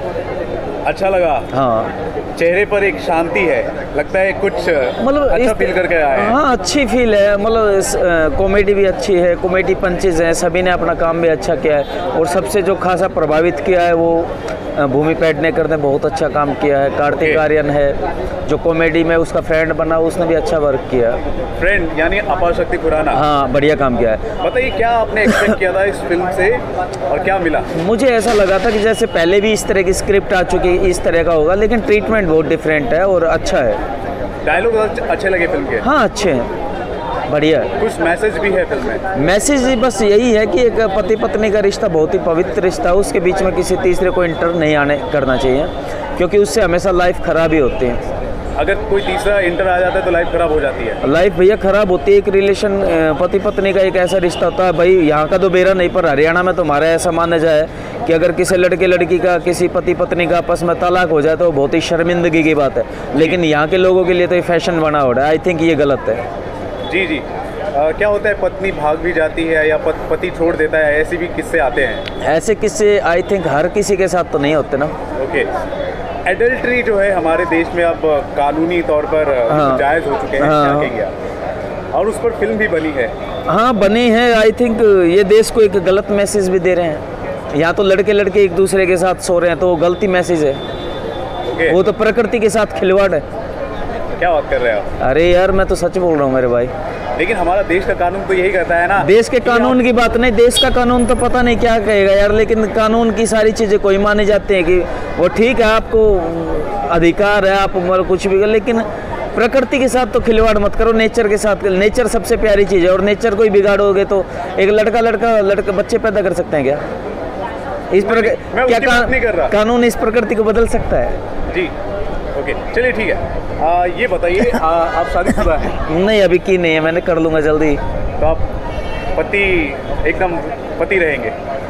अच्छा लगा. हाँ. चेहरे पर एक शांति है, लगता है कुछ मतलब अच्छा फील करके आए हैं. हाँ, अच्छी फील है. मतलब कॉमेडी भी अच्छी है, कॉमेडी पंचेज हैं, सभी ने अपना काम भी अच्छा किया है. और सबसे जो खासा प्रभावित किया है वो भूमि पेडनेकर ने बहुत अच्छा काम किया है. कार्तिक आर्यन है जो कॉमेडी में उसका फ्रेंड बना, उसने भी अच्छा वर्क किया. फ्रेंड यानी अपार शक्ति खुराना. हाँ, बढ़िया काम किया है. बताइए, क्या आपने एक्सपेक्ट किया था इस फिल्म से और क्या मिला? मुझे ऐसा लगा था कि जैसे पहले भी इस तरह की स्क्रिप्ट आ चुकी है, इस तरह का होगा, लेकिन ट्रीटमेंट बहुत डिफरेंट है और अच्छा है. डायलॉग अच्छे लगे फिल्म के? हाँ, अच्छे हैं, बढ़िया है. कुछ मैसेज भी है फिल्म में? मैसेज बस यही है कि एक पति पत्नी का रिश्ता बहुत ही पवित्र रिश्ता है, उसके बीच में किसी तीसरे को इंटर नहीं आने करना चाहिए, क्योंकि उससे हमेशा लाइफ खराब ही होती है. अगर कोई तीसरा इंटर आ जाता है तो लाइफ खराब हो जाती है. लाइफ भैया खराब होती है. एक रिलेशन पति पत्नी का एक ऐसा रिश्ता होता है, भाई यहाँ का तो बेरा नहीं, पर हरियाणा में तो हमारा ऐसा माना जाए कि अगर किसी लड़के लड़की का, किसी पति पत्नी का आपस में तलाक हो जाए तो बहुत ही शर्मिंदगी की बात है. लेकिन यहाँ के लोगों के लिए तो ये फैशन बना हो रहा है. आई थिंक ये गलत है. जी जी. आ, क्या होता है, पत्नी भाग भी जाती है या पत, पति छोड़ देता है, ऐसे भी किस्से आते हैं? ऐसे किस्से आई थिंक हर किसी के साथ तो नहीं होते ना. ओके. एडल्ट्री जो है हमारे देश में अब कानूनी तौर पर हाँ. जायज़ हो चुके हैं. हाँ. क्या कहेंगे? और उस पर फिल्म भी बनी है. हाँ, बनी है. आई थिंक ये देश को एक गलत मैसेज भी दे रहे हैं. यहाँ तो लड़के लड़के एक दूसरे के साथ सो रहे हैं, तो वो गलती मैसेज है. okay. वो तो प्रकृति के साथ खिलवाड़ है. क्या बात कर रहे हैं आप? अरे यार, मैं तो सच बोल रहा हूँ मेरे भाई. लेकिन हमारा देश का कानून तो यही कहता है ना. देश के कानून की बात नहीं, देश का कानून तो पता नहीं क्या कहेगा यार, लेकिन कानून की सारी चीज़ें कोई माने जाते हैं कि वो ठीक है, आपको अधिकार है, आप मतलब कुछ भी कर, लेकिन प्रकृति के साथ तो खिलवाड़ मत करो. नेचर के साथ, नेचर सबसे प्यारी चीज़ है, और नेचर को ही बिगाड़ोगे तो एक लड़का लड़का लड़का बच्चे पैदा कर सकते हैं क्या? इस प्रकार क्या का, कानून इस प्रकृति को बदल सकता है? जी. ओके, चलिए ठीक है. आ, ये बताइए, आप शादीशुदा हैं? नहीं, अभी की नहीं है, मैंने कर लूँगा जल्दी. तो आप पति एकदम पति रहेंगे?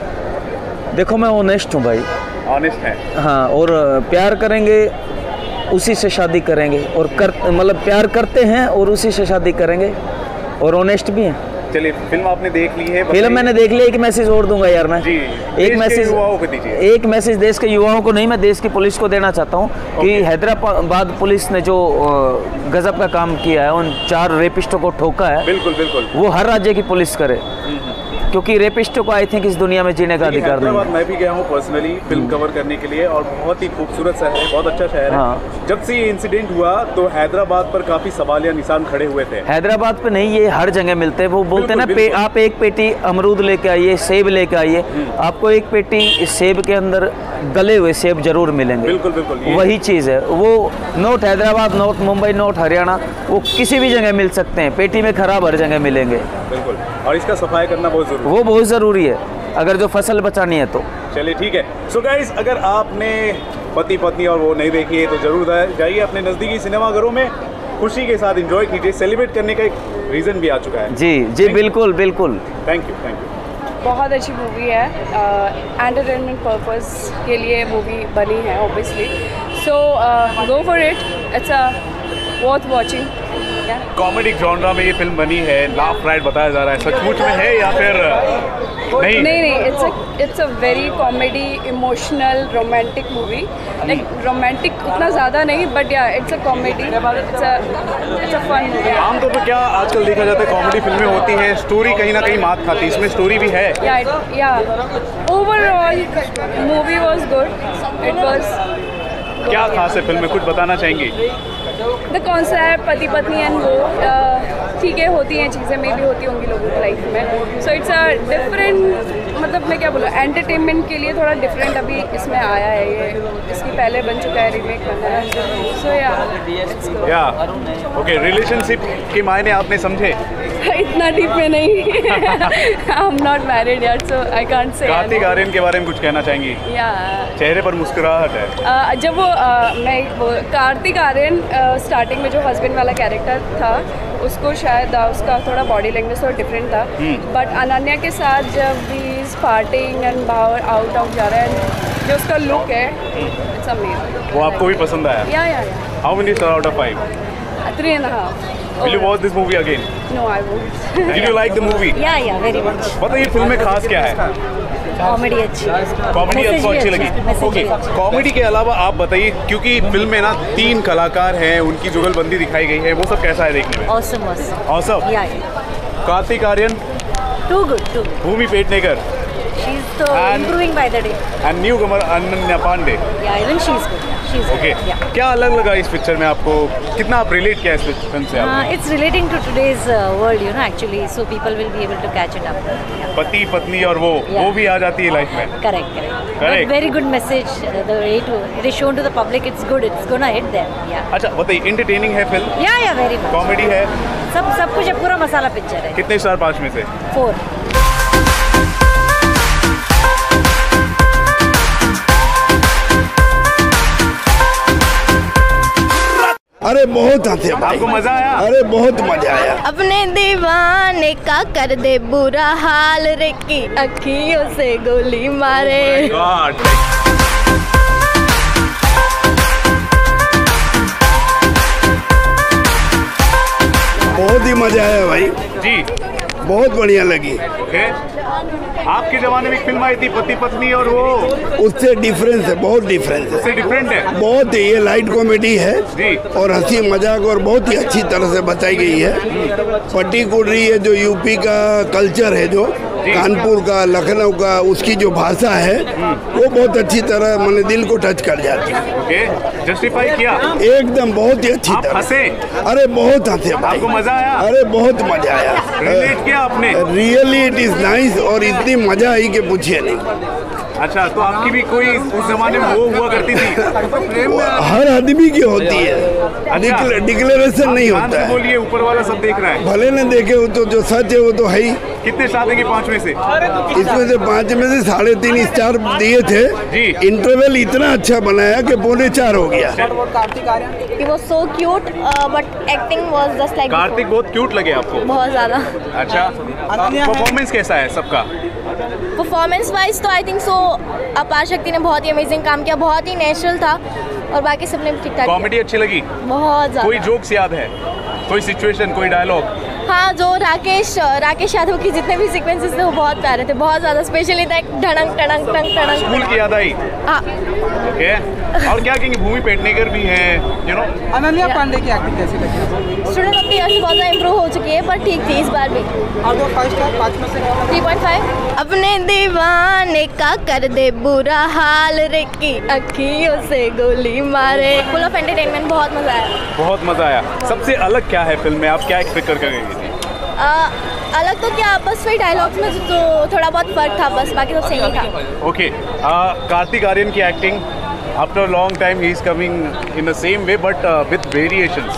देखो, मैं ऑनेस्ट हूँ भाई. ऑनेस्ट हैं? हाँ, और प्यार करेंगे उसी से शादी करेंगे, और कर मतलब प्यार करते हैं और उसी से शादी करेंगे, और ऑनेस्ट भी हैं. चलिए, फिल्म आपने देख ली है? फिल्म मैंने देख ली. एक मैसेज और दूंगा यार मैं. जी. एक मैसेज युवाओं को दीजिए. एक मैसेज देश के युवाओं को नहीं, मैं देश की पुलिस को देना चाहता हूँ कि हैदराबाद पुलिस ने जो गजब का काम किया है, उन चार रेपिस्टों को ठोका है. बिल्कुल बिल्कुल. वो हर राज्य की पुलिस करे, क्योंकि रेपिस्टों को आई थिंक इस दुनिया में जीने का अधिकार नहीं है. मैं भी गया हूँ पर्सनली फिल्म कवर करने के लिए, और बहुत ही खूबसूरत शहर है, बहुत अच्छा शहर हाँ. है. जब से ये इंसिडेंट हुआ तो हैदराबाद पर काफी सवालिया निशान खड़े हुए थे. हैदराबाद पे नहीं, ये हर जगह मिलते हैं. वो बोलते हैं ना, पे, आप एक पेटी अमरूद लेके आइए, सेब लेके आइए, आपको एक पेटी सेब के अंदर गले हुए सेब जरूर मिलेंगे. बिल्कुल बिल्कुल. वही चीज़ है. वो not Hyderabad, not Mumbai, not Haryana, वो किसी भी जगह मिल सकते हैं. पेटी में खराब हर जगह मिलेंगे. बिल्कुल. और इसका सफाई करना बहुत जरूरी, वो बहुत ज़रूरी है अगर जो फसल बचानी है तो. चलिए ठीक है. सो गाइस, अगर आपने पति पत्नी और वो नहीं देखी है तो ज़रूर जाइए अपने नज़दीकी सिनेमाघरों में, खुशी के साथ एंजॉय कीजिए। सेलिब्रेट करने का एक रीज़न भी आ चुका है। जी जी बिल्कुल बिल्कुल। Thank you thank you. बहुत अच्छी मूवी है, एंटरटेनमेंट पर्पस के लिए मूवी बनी है obviously, so go for it, it's a worth watching. Comedy genre में ये फिल्म बनी है, लाफ राइड बताया जा रहा है, सचमुच में है या फिर नहीं? नहीं नहीं, it's a it's a very comedy, emotional, romantic movie. Like romantic उतना ज़्यादा नहीं, but yeah it's a comedy, it's a it's a fun movie. आमतौर पर क्या आजकल देखा जाता है, कॉमेडी फिल्में होती हैं, स्टोरी कहीं ना कहीं मात खाती है, इसमें स्टोरी भी है? या या overall movie was good, it was. क्या खास है फिल्म में, कुछ बताना चाहेंगे? द कॉन्सेप्ट, पति पत्नी एंड वो ठीक है, होती हैं चीज़ें, में भी होती होंगी लोगों की लाइफ में, सो इट्स अ डिफरेंट, मतलब मैं क्या बोलूँ, एंटरटेनमेंट के लिए थोड़ा डिफरेंट अभी इसमें आया है। ये इसकी पहले बन चुका है, रीमेक बना है, सो या या ओके। रिलेशनशिप के मायने आपने समझे? इतना डीप में नहीं, I am not married yet, so I can't say. Kartik Aaryan के बारे में कुछ कहना चाहेंगी? या चेहरे पर मुस्कुराहट है। uh, जब वो uh, मैं वो कार्तिक आर्यन स्टार्टिंग में जो हस्बैंड वाला कैरेक्टर था, उसको शायद uh, उसका थोड़ा बॉडी लैंग्वेज थोड़ा डिफरेंट था, बट अनन्या के साथ जब भी पार्टिंग एंड बाहर आउट आउट जा रहा है, जो उसका लुक है, इट्स अमेजिंग। वो आपको भी पसंद आया? या या how many star out of five? Three and half. Will you watch this movie again? No, I won't. Did you like the movie? Yeah, yeah, very much. बताइए फिल्म में खास क्या है? कॉमेडी अच्छी, कॉमेडी आपको अच्छी लगी? ओके, कॉमेडी के अलावा आप बताइए, क्योंकि फिल्म में ना तीन कलाकार हैं, उनकी जुगलबंदी दिखाई गई है, वो सब कैसा है देखने में? Awesome, awesome. Awesome? Yeah. Kartik Aaryan? Too good, too good. Bhumi Pednekar? She's so And- improving by the day. And newcomer Ananya Pandey? Yeah, even she's good. She's okay, good. Yeah. क्या अलग लगा इस पिक्चर में आपको? कितना आप रिलेट किया इस फिल्म से Uh, आपने? it's relating to today's uh, world, you know, actually, so people will be able to catch it up. Yeah. पति पत्नी और वो Yeah. वो भी आ जाती है लाइफ में? Correct, correct. Correct. But very good message. Uh, the way to it is shown to the public, it's good. It's gonna hit them. Yeah. अच्छा बताइए, इंटरटेनिंग है film? Yeah, yeah, very much. Comedy है? सब सब कुछ है, पूरा मसाला picture है. कितने स्टार पाँच में से? Four. अरे बहुत हंसे भाई। आपको मजा आया? अरे बहुत मजा आया। अपने दीवाने का कर दे बुरा हाल रे की अखियों से गोली मारे। God. बहुत ही मजा आया भाई जी, बहुत बढ़िया लगी। ओके। आपके जमाने में एक फिल्म आई थी पति पत्नी और वो, उससे डिफरेंस है, बहुत डिफरेंस है, उससे डिफरेंट है। बहुत ही ये लाइट कॉमेडी है जी। और हंसी मजाक और बहुत ही अच्छी तरह से बताई गई है। पर्टिकुलरली ये जो यूपी का कल्चर है, जो कानपुर का, लखनऊ का, उसकी जो भाषा है वो बहुत अच्छी तरह मैंने दिल को टच कर जाती है। ओके, जस्टिफाई किया एकदम बहुत ही अच्छी आप तरह। हंसे? अरे बहुत हंसे भाई। आपको मजा आया? अरे बहुत मजा आया। रिलेट किया आपने? रियली इट इज नाइस और इतनी मजा आई कि पूछिए नहीं। अच्छा, तो आपकी भी कोई उस जमाने में वो हुआ करती थी? हर आदमी की होती है, अच्छा। डिक्लेरेशन नहीं ध्यान होता से है। बोलिए, ऊपर वाला सब देख रहा है। भले न देखे हो तो जो सच है वो तो है ही। कितने स्टार देंगे पाँच में से? इसमें से पाँच में से साढ़े तीन स्टार दिए थे। जी। इंटरवल इतना अच्छा बनाया कि पौने चार हो गया। Kartik Aaryan He was so cute, uh, but acting was just like Kartik बहुत क्यूट लगे आपको? बहुत ज़्यादा। अच्छा, परफॉर्मेंस कैसा है सबका? परफॉर्मेंस वाइज तो आई थिंक सो अपार शक्ति ने बहुत ही अमेजिंग काम किया, बहुत ही नेचुरल था और बाकी सबने भी ठीक ठाक कॉमेडी अच्छी लगी? किया। बहुत ज़्यादा। कोई जोक्स याद है? कोई सिचुएशन, कोई डायलॉग? हाँ, जो राकेश राकेश यादव की जितने भी सीक्वेंसेस थे वो बहुत प्यारे थे, बहुत ज़्यादा। स्पेशली दैट धड़ंग टड़ंग टंग टड़ंग। स्कूल की याद आई? हाँ। ओके, और क्या कहेंगे, भूमि पेडनेकर भी हैं, यू नो? अनन्या पांडे की एक्टिंग कैसी लगी? स्टूडेंट ऑफ द ईयर से बहुत ज़्यादा इम्प्रूव हो चुकी है, पर ठीक थी इस बार भी। आउट ऑफ फाइव स्टार पाँच में से थ्री पॉइंट फाइव। अपने दीवाने का कर दे बुरा हाल रे की अखियों से गोली मारे। फुल ऑफ एंटरटेनमेंट, बहुत मज़ा आया। बहुत मजा आया। सबसे अलग क्या है फिल्म में, आप क्या एक्सपेक्ट कर गई थी? आ, अलग तो क्या, बस वही डायलॉग्स में तो थोड़ा बहुत फर्क था, बस बाकी सब सही ही था। ओके, कार्तिक आर्यन की acting, after long time he is coming in the same way but with variations,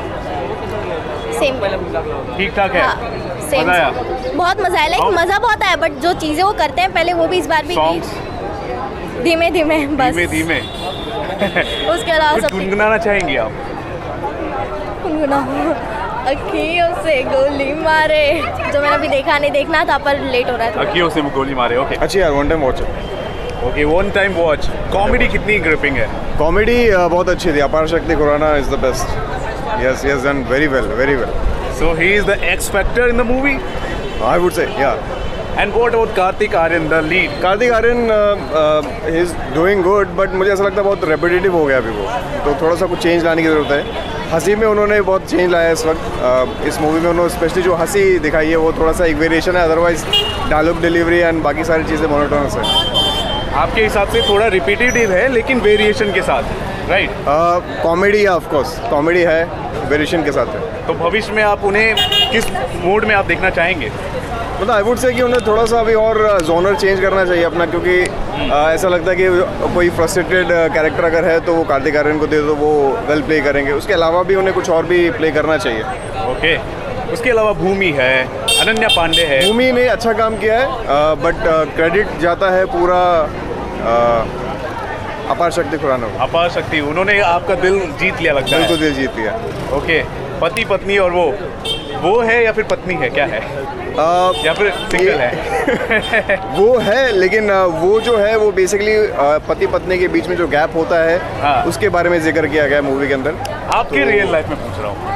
same ठीक ठाक है? हाँ, सेम। मजा आया? बहुत मजा आया, लाइक मजा बहुत आया, बट जो चीजें वो करते हैं पहले वो भी इस बार भी सॉन्ग्स धीमे धीमे बस धीमे धीमे उसके अलावा कुछ सब गुनगुनाना चाहेंगी आप? गुनगुनाओ। अखियों से गोली मारे, जो मैंने अभी देखा नहीं, देखना था पर लेट हो रहा है। अखियों से गोली मारे, ओके। अच्छी यार, one time watch. Okay, one time watch. Comedy कितनी ग्रिपिंग है? कॉमेडी बहुत अच्छी थी। अपार शक्ति Khurana is the best. Yes, yes, done very well, very well. So he is the X factor in the movie, I would say, yeah. And what about Kartik Aaryan, the lead? Kartik Aaryan he is doing good, but मुझे ऐसा लगता है बहुत repetitive हो गया अभी वो, तो थोड़ा सा कुछ चेंज लाने की ज़रूरत है। हंसी में उन्होंने बहुत चेंज लाया है इस वक्त। uh, इस मूवी में उन्होंने स्पेशली जो हंसी दिखाई है वो थोड़ा सा एक वेरिएशन है, अदरवाइज डायलॉग डिलीवरी एंड बाकी सारी चीज़ें मोनोटोनस है। आपके हिसाब से थोड़ा रिपीटेटिव है लेकिन वेरिएशन के साथ, राइट? कॉमेडी है, ऑफ कोर्स कॉमेडी है, वेरिएशन के साथ है। तो भविष्य में आप उन्हें किस मूड में आप देखना चाहेंगे? मतलब आई वुड से कि उन्हें थोड़ा सा अभी और जोनर चेंज करना चाहिए अपना, क्योंकि आ, ऐसा लगता है कि कोई फ्रस्ट्रेटेड कैरेक्टर अगर है तो वो कार्तिक आर्यन को दे दो, वो वेल प्ले करेंगे। उसके अलावा भी उन्हें कुछ और भी प्ले करना चाहिए। ओके, उसके अलावा भूमि है, अनन्या पांडे है। भूमि ने अच्छा काम किया है, बट क्रेडिट जाता है पूरा आ, अपार शक्ति खुराना। अपार शक्ति, उन्होंने आपका दिल जीत लिया लगता है। बिल्कुल दिल जीत लिया। ओके, पति पत्नी और वो वो है या फिर पत्नी है, क्या है? आ, या फिर सिंगल है? वो है, लेकिन वो जो है वो बेसिकली पति पत्नी के बीच में जो गैप होता है, हाँ। उसके बारे में जिक्र किया गया है मूवी के अंदर। आपके रियल लाइफ में पूछ रहा हूँ।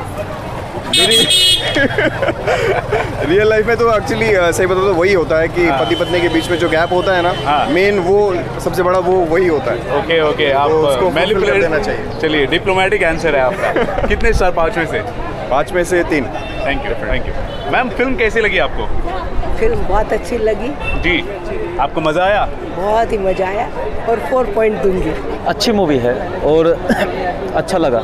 रियल लाइफ में तो एक्चुअली सही बताओ तो वही होता है कि हाँ। पति पत्नी के बीच में जो गैप होता है ना, हाँ। मेन वो सबसे बड़ा वो वही होता है। ओके ओके, आप तो उसको मैनिपुलेट देना चाहिए। चलिए, डिप्लोमेटिक आंसर है आपका। कितने स्टार पाँच में से? पाँच में से तीन। Thank you thank you. Ma'am, film कैसी लगी आपको? फिल्म बहुत अच्छी लगी जी। आपको मज़ा आया? बहुत ही मज़ा आया और फोर पॉइंट दूंगी। अच्छी मूवी है और अच्छा लगा।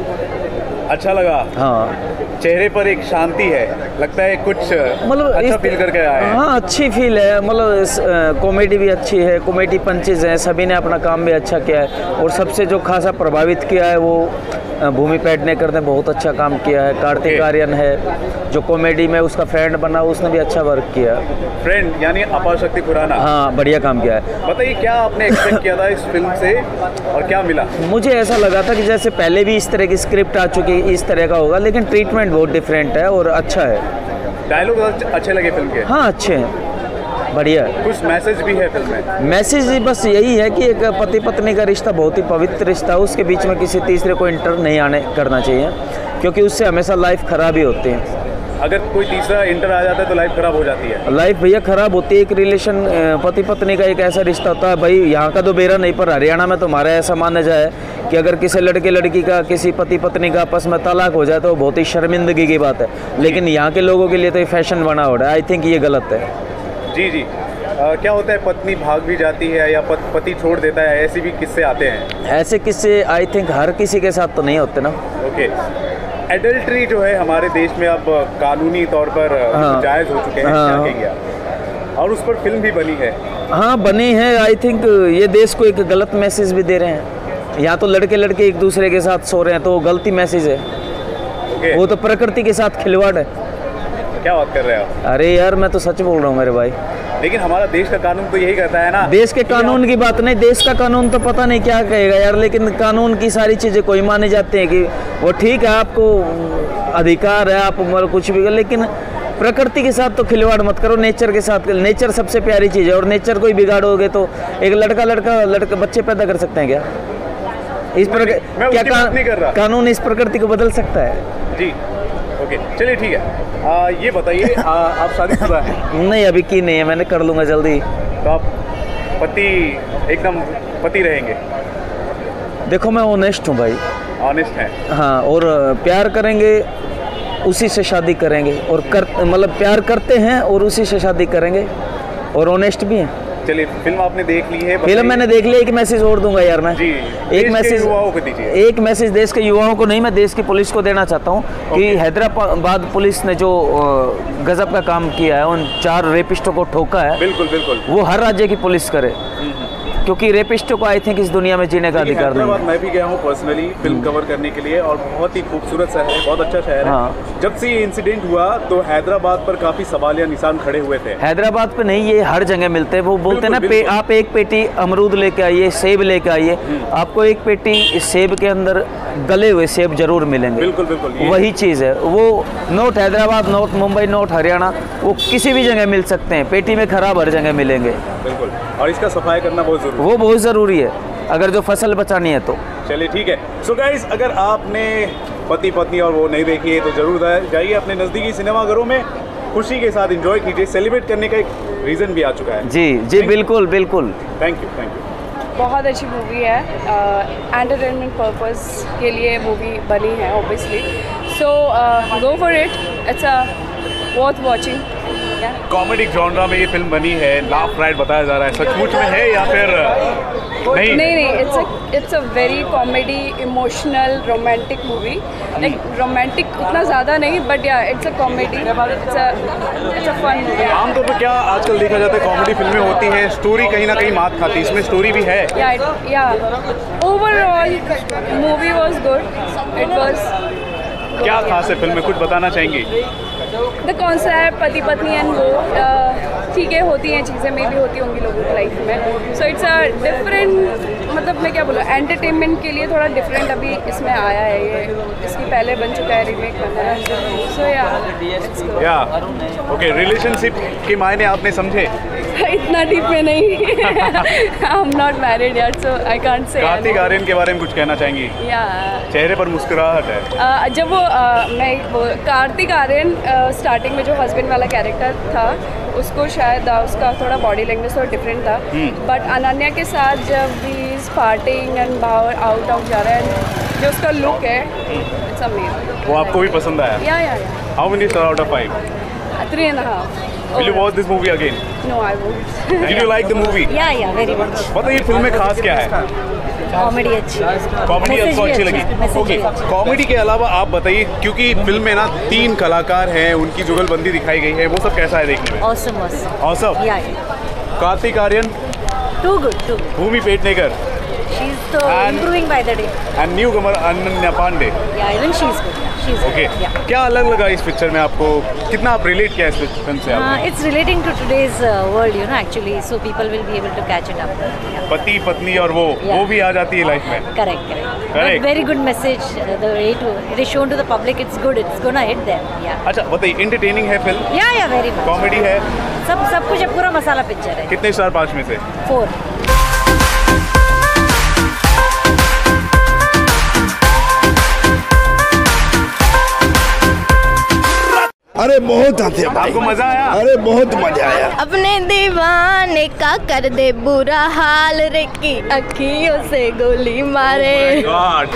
अच्छा लगा? हाँ। चेहरे पर एक शांति है, लगता है कुछ मतलब अच्छा फील करके आए हैं। हाँ, अच्छी फील है। मतलब कॉमेडी भी अच्छी है, कॉमेडी पंचेज हैं, सभी ने अपना काम भी अच्छा किया है। और सबसे जो खासा प्रभावित किया है वो भूमि पेडनेकर ने बहुत अच्छा काम किया है। कार्तिक आर्यन है जो कॉमेडी में उसका फ्रेंड बना, उसने भी अच्छा वर्क किया। फ्रेंड यानी अपार शक्ति खुराना? हाँ, बढ़िया काम किया है। बताइए, क्या आपने एक्सपेक्ट किया था इस फिल्म से और क्या मिला? मुझे ऐसा लगा था कि जैसे पहले भी इस तरह की स्क्रिप्ट आ चुकी है, इस तरह का होगा, लेकिन ट्रीटमेंट बहुत डिफरेंट है और अच्छा है। डायलॉग अच्छे लगे फिल्म के? हाँ, अच्छे हैं, बढ़िया है। कुछ मैसेज भी है फिल्म में? मैसेज बस यही है कि एक पति पत्नी का रिश्ता बहुत ही पवित्र रिश्ता है, उसके बीच में किसी तीसरे को इंटर नहीं आने करना चाहिए, क्योंकि उससे हमेशा लाइफ खराब ही होती है। अगर कोई तीसरा इंटर आ जाता है तो लाइफ खराब हो जाती है। लाइफ भैया खराब होती है। एक रिलेशन पति पत्नी का एक ऐसा रिश्ता होता है, भाई यहाँ का तो बेरा नहीं, पर हरियाणा में तो हमारा ऐसा माना जाए कि अगर किसी लड़के लड़की का, किसी पति पत्नी का आपस में तलाक हो जाए तो बहुत ही शर्मिंदगी की बात है, लेकिन यहाँ के लोगों के लिए तो ये फैशन बना हो रहा है। आई थिंक ये गलत है। जी जी। आ, क्या होता है, पत्नी भाग भी जाती है या पत, पति छोड़ देता है, ऐसे भी किस्से आते हैं? ऐसे किस्से आई थिंक हर किसी के साथ तो नहीं होते ना। ओके। एडल्ट्री जो है हमारे देश में अब कानूनी तौर पर हाँ। जायज़ हो चुके हैं, हाँ। क्या कहेंगे? और उस पर फिल्म भी बनी है। हाँ, बनी है। आई थिंक ये देश को एक गलत मैसेज भी दे रहे हैं। यहाँ तो लड़के लड़के एक दूसरे के साथ सो रहे हैं, तो वो गलती मैसेज है। okay. वो तो प्रकृति के साथ खिलवाड़ है। क्या बात कर रहे हैं आप? अरे यार, मैं तो सच बोल रहा हूँ मेरे भाई। लेकिन हमारा देश का कानून तो यही कहता है ना। देश के कानून की बात नहीं, देश का कानून तो पता नहीं क्या कहेगा यार, लेकिन कानून की सारी चीज़ें कोई माने जाते हैं कि वो ठीक है, आपको अधिकार है, आप मतलब कुछ भी कर, लेकिन प्रकृति के साथ तो खिलवाड़ मत करो, नेचर के साथ। नेचर सबसे प्यारी चीज़ है, और नेचर को ही बिगाड़ोगे तो एक लड़का लड़का लड़का बच्चे पैदा कर सकते हैं क्या? इस प्रकार क्या का, कानून इस प्रकृति को बदल सकता है? जी ओके, चलिए ठीक है। आ, ये बताइए, आप शादीशुदा हैं? नहीं, अभी की नहीं है, मैंने कर लूँगा जल्दी। तो आप पति, एकदम पति रहेंगे? देखो, मैं ऑनेस्ट हूँ भाई। ऑनेस्ट हैं? हाँ, और प्यार करेंगे उसी से शादी करेंगे, और कर मतलब प्यार करते हैं और उसी से शादी करेंगे, और ऑनेस्ट भी हैं। चलिए, फिल्म आपने देख ली है? फिल्म मैंने देख ली। एक मैसेज और दूंगा यार मैं। जी, एक मैसेज युवाओं को दीजिए। एक मैसेज देश के युवाओं को नहीं, मैं देश की पुलिस को देना चाहता हूँ कि हैदराबाद पुलिस ने जो गजब का काम किया है, उन चार रेपिस्टों को ठोका है, बिल्कुल बिल्कुल, वो हर राज्य की पुलिस करे। क्योंकि रेपिस्टों को आई थिंक इस दुनिया में जीने का अधिकार नहीं है। मैं भी गया हूँ पर्सनली फिल्म कवर करने के लिए और बहुत ही खूबसूरत शहर है, बहुत अच्छा शहर हाँ। है। जब से ये इंसिडेंट हुआ तो हैदराबाद पर काफी सवाल या निशान खड़े हुए थे। हैदराबाद पे नहीं, ये हर जगह मिलते हैं। वो बोलते हैं ना, पे, आप एक पेटी अमरूद लेके आइए, सेब लेके आइए, आपको एक पेटी सेब के अंदर गले हुए सेब जरूर मिलेंगे। बिल्कुल बिल्कुल वही चीज़ है। वो not Hyderabad, not Mumbai, not Haryana, वो किसी भी जगह मिल सकते हैं, पेटी में खराब हर जगह मिलेंगे। बिल्कुल, और इसका सफाई करना बहुत जरूरी, वो बहुत ज़रूरी है अगर जो फसल बचानी है तो। चलिए ठीक है। सो गाइस, अगर आपने पति पत्नी और वो नहीं देखी है तो जरूर जाइए अपने नज़दीकी सिनेमाघरों में, खुशी के साथ एंजॉय कीजिए। सेलिब्रेट करने का एक रीज़न भी आ चुका है। जी जी बिल्कुल बिल्कुल। Thank you thank you. बहुत अच्छी मूवी है, एंटरटेनमेंट पर्पस के लिए मूवी बनी है obviously, so go for it, it's a worth watching. Comedy genre में ये फिल्म बनी है, लाफ राइड बताया जा रहा है, सचमुच में है या फिर नहीं? नहीं नहीं, it's a it's a very comedy, emotional, romantic movie. Like romantic उतना ज़्यादा नहीं, but yeah it's a comedy, it's a it's a fun movie. आमतौर पर क्या आजकल देखा जाता है, कॉमेडी फिल्में होती हैं, स्टोरी कहीं ना कहीं मात खाती है, इसमें स्टोरी भी है। या या overall movie was good, it was. क्या खास है फिल्म में, कुछ बताना चाहेंगे? द कॉन्सेप्ट, पति पत्नी एंड वो, ठीक है, होती हैं चीज़ें, में भी होती होंगी लोगों की लाइफ में। सो इट्स अ डिफरेंट, मतलब मैं क्या बोलूँ, एंटरटेनमेंट के लिए थोड़ा डिफरेंट अभी इसमें आया है। ये इसकी पहले बन चुका है, रीमेक बन रहा है। सो या या ओके, रिलेशनशिप के मायने आपने समझे? इतना डीप में नहीं। आई एम नॉट मैरिड यार, सो I can't say. Kartik Aaryan के बारे में कुछ कहना चाहेंगी? या चेहरे पर मुस्कुराहट है। uh, जब वो uh, मैं वो कार्तिक आर्यन स्टार्टिंग में जो हस्बैंड वाला कैरेक्टर था, उसको शायद uh, उसका थोड़ा बॉडी लैंग्वेज थोड़ा डिफरेंट था, बट अनन्या के साथ जब ही पार्टिंग एंड बाहर आउट ऑफ जा रहा है, जो उसका लुक है, इट्स अमेजिंग। वो आपको भी पसंद आया? या या how many star out of five? Three and half. Will you watch this movie again? No, I won't. Did you like the movie? Yeah, yeah, very much. बताइए फिल्म में खास क्या है? कॉमेडी अच्छी, कॉमेडी आपको अच्छी लगी? ओके, कॉमेडी के अलावा आप बताइए, क्योंकि फिल्म में ना तीन कलाकार हैं, उनकी जुगलबंदी दिखाई गई है, वो सब कैसा है देखने में? Awesome, awesome. Awesome? Yeah, yeah. Kartik Aaryan? Too good, too good. Bhumi Pednekar? She's so And- improving by the day. And newcomer Ananya Pandey? Yeah, even she's good. She's okay, good. Yeah. क्या अलग लगा इस पिक्चर में आपको? कितना आप रिलेट किया इस फिल्म से Uh, आपने? it's relating to today's uh, world, you know, actually, so people will be able to catch it up. Yeah. पति पत्नी और वो Yeah. वो भी आ जाती है लाइफ में। Correct, correct. Correct. But very good message. Uh, the way to it is shown to the public, it's good. It's gonna hit them. Yeah. अच्छा बताइए, एंटरटेनिंग है film? Yeah, yeah, very much. Comedy है? सब सब कुछ है, पूरा मसाला picture है। कितने स्टार पाँच में से? Four. अरे बहुत हंसे भाई, आपको मजा आया? अरे बहुत मजा आया। अपने दीवाने का कर दे बुरा हाल रे की अखियों से गोली मारे। God.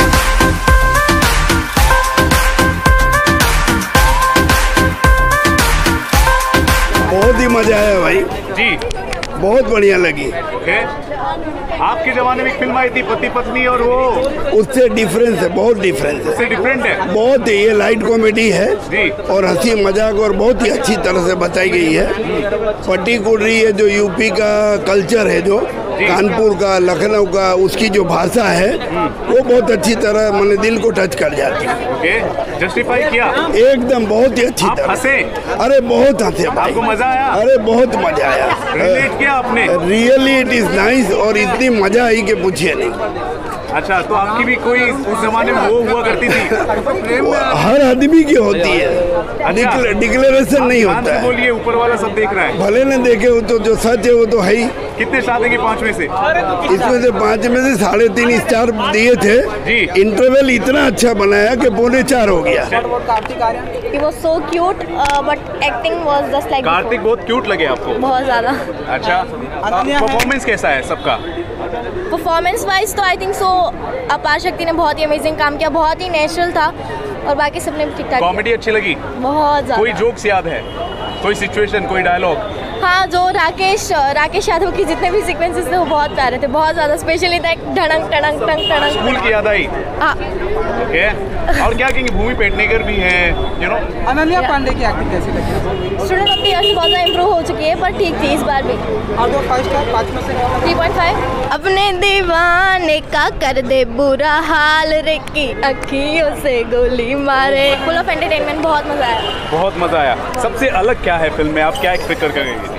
बहुत ही मजा आया भाई, जी बहुत बढ़िया लगी। ओके, आपके जमाने में एक फिल्म आई थी पति पत्नी और वो, उससे डिफरेंस है, बहुत डिफरेंस है, उससे डिफरेंट है। बहुत ही, ये लाइट कॉमेडी है जी। और हंसी मजाक और बहुत ही अच्छी तरह से बताई गई है। पर्टिकुलरली ये जो यूपी का कल्चर है, जो कानपुर का, लखनऊ का, उसकी जो भाषा है, वो बहुत अच्छी तरह मैंने दिल को टच कर जाती है। ओके, जस्टिफाई किया एकदम बहुत ही अच्छी आप तरह। हंसे? अरे बहुत हंसे भाई, आपको मजा आया? अरे बहुत मजा आया, रिलेट किया आपने? रियली इट इज नाइस, और इतनी मजा आई कि पूछिए नहीं। अच्छा, तो आपकी भी कोई उस जमाने में वो हुआ करती थी? हर आदमी की होती है, डिक्ले, डिक्लेरेशन नहीं ध्यान होता से है। बोलिए, ऊपर वाला सब देख रहा है। भले न देखे हो तो जो सच है वो तो है ही। कितने स्टार देंगे पाँच में से? इसमें से पाँच में से साढ़े तीन स्टार दिए थे। जी। इंटरवल इतना अच्छा बनाया कि पौने चार हो गया। Kartik Aaryan, He was so cute, uh, but acting was just like Kartik बहुत क्यूट लगे आपको? बहुत ज़्यादा। अच्छा, परफॉर्मेंस कैसा है सबका? परफॉर्मेंस वाइज तो आई थिंक सो अपार शक्ति ने बहुत ही अमेजिंग काम किया, बहुत ही नेचुरल था, और बाकी सबने ठीक ठाक। कॉमेडी अच्छी लगी? बहुत ज़्यादा। कोई जोक्स याद है? कोई सिचुएशन, कोई डायलॉग? हाँ, जो राकेश राकेश यादव की जितने भी सीक्वेंसेस थे वो बहुत प्यारे थे, बहुत ज़्यादा, स्पेशली दैट ढड़ंग टड़ंग टंग टड़ंग। स्कूल की याद आई। हाँ। ओके, और क्या कहेंगे, भूमि पेडनेकर भी हैं, यू नो। अनन्या पांडे की एक्टिंग कैसी लगी? स्टूडेंट ऑफ द ईयर से बहुत ज़्यादा इंप्रूव हो चुकी है, पर ठीक थी इस बार भी। और दो फाइव स्टार पाँच में से थ्री पॉइंट फाइव। अपने दीवाने का कर दे बुरा हाल रे की अखियों से गोली मारे। फुल ऑफ एंटरटेनमेंट, बहुत मज़ा आया। बहुत मज़ा आया। सबसे अलग क्या है फिल्म में, आप क्या एक्सपेक्ट कर गई थी?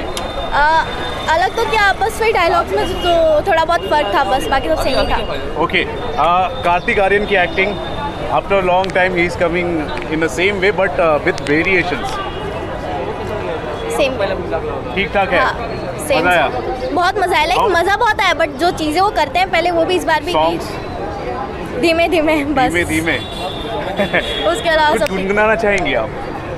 अलग तो क्या, बस वही डायलॉग्स में जो थोड़ा बहुत फर्क था, बस बाकी सब सही ही था। ओके, कार्तिक आर्यन की acting, after long time he is coming in the same way but with variations. Same ठीक ठाक है। हाँ, सेम। मजा आया? बहुत मजा आया, लाइक मजा बहुत आया, बट जो चीजें वो करते हैं पहले वो भी इस बार भी सॉन्ग्स धीमे धीमे बस धीमे धीमे उसके अलावा कुछ सब गुनगुनाना चाहेंगी आप?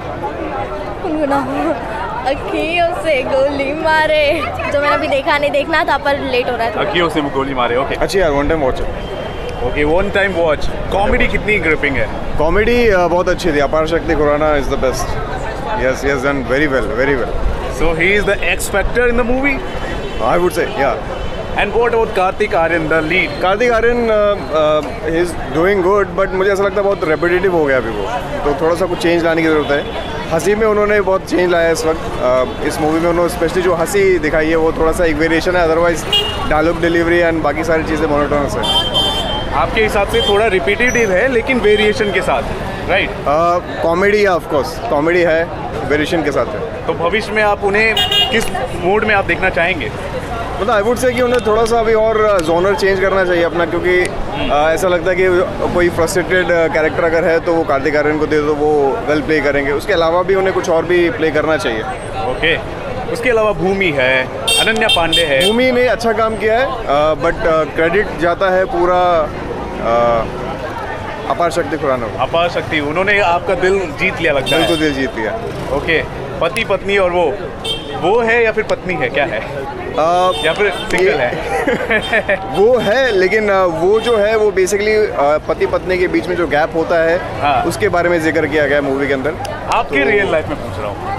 गुनगुनाओ। अखियों से गोली मारे, जो मैंने अभी देखा नहीं, देखना था पर लेट हो रहा था। अखियों से गोली मारे। ओके, अच्छी यार, one time watch. Okay, one time watch. Comedy कितनी ग्रिपिंग है? कॉमेडी बहुत अच्छी थी। अपार शक्ति Khurana is the best. Yes, he has done very well, very well. So he is the X factor in the movie, I would say, yeah. And what about Kartik Aaryan the lead? Kartik Aaryan he is doing good, but मुझे ऐसा लगता है बहुत repetitive हो गया अभी वो, तो थोड़ा सा कुछ चेंज लाने की ज़रूरत है। हंसी में उन्होंने बहुत चेंज लाया इस वक्त। uh, इस मूवी में उन्होंने स्पेशली जो हंसी दिखाई है वो थोड़ा सा एक वेरिएशन है, अदरवाइज डायलॉग डिलीवरी एंड बाकी सारी चीज़ें मोनोटोनस है। आपके हिसाब से थोड़ा रिपीटेटिव है लेकिन वेरिएशन के साथ, राइट? कॉमेडी है, ऑफ कोर्स कॉमेडी है, वेरिएशन के साथ है। तो भविष्य में आप उन्हें किस मूड में आप देखना चाहेंगे? मतलब आई वुड से कि उन्हें थोड़ा सा अभी और जोनर चेंज करना चाहिए अपना, क्योंकि आ, ऐसा लगता है कि कोई फ्रस्ट्रेटेड कैरेक्टर अगर है तो वो कार्तिक आर्यन को दे दो, वो वेल प्ले करेंगे। उसके अलावा भी उन्हें कुछ और भी प्ले करना चाहिए। ओके, उसके अलावा भूमि है, अनन्या पांडे है। भूमि ने अच्छा काम किया है, बट क्रेडिट जाता है पूरा आ, अपार शक्ति खुराना को। अपार शक्ति, उन्होंने आपका दिल जीत लिया लगता है। बिल्कुल दिल जीत लिया। ओके, पति पत्नी और वो वो है या फिर पत्नी है, क्या है? आ, या फिर सिंगल है? वो है, लेकिन वो जो है वो बेसिकली पति पत्नी के बीच में जो गैप होता है, हाँ। उसके बारे में जिक्र किया गया है मूवी के अंदर। आपके तो, रियल लाइफ में पूछ रहा हूँ।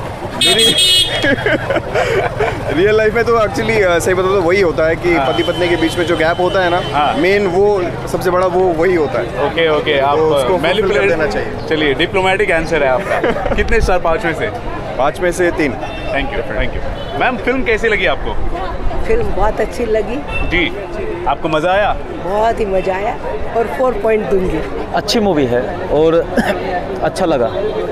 रियल लाइफ में तो एक्चुअली सही बताओ तो वही होता है कि हाँ। पति पत्नी के बीच में जो गैप होता है ना, हाँ। मेन वो सबसे बड़ा वो वही होता है। ओके ओके, आप तो उसको मैनिपुलेट देना चाहिए। चलिए, डिप्लोमेटिक आंसर है आपका। कितने स्टार पाँच में से? पाँच में से तीन। Thank you thank you. Ma'am, film कैसी लगी आपको? फिल्म बहुत अच्छी लगी जी। आपको मज़ा आया? बहुत ही मज़ा आया और फोर पॉइंट दूंगी। अच्छी मूवी है और अच्छा लगा।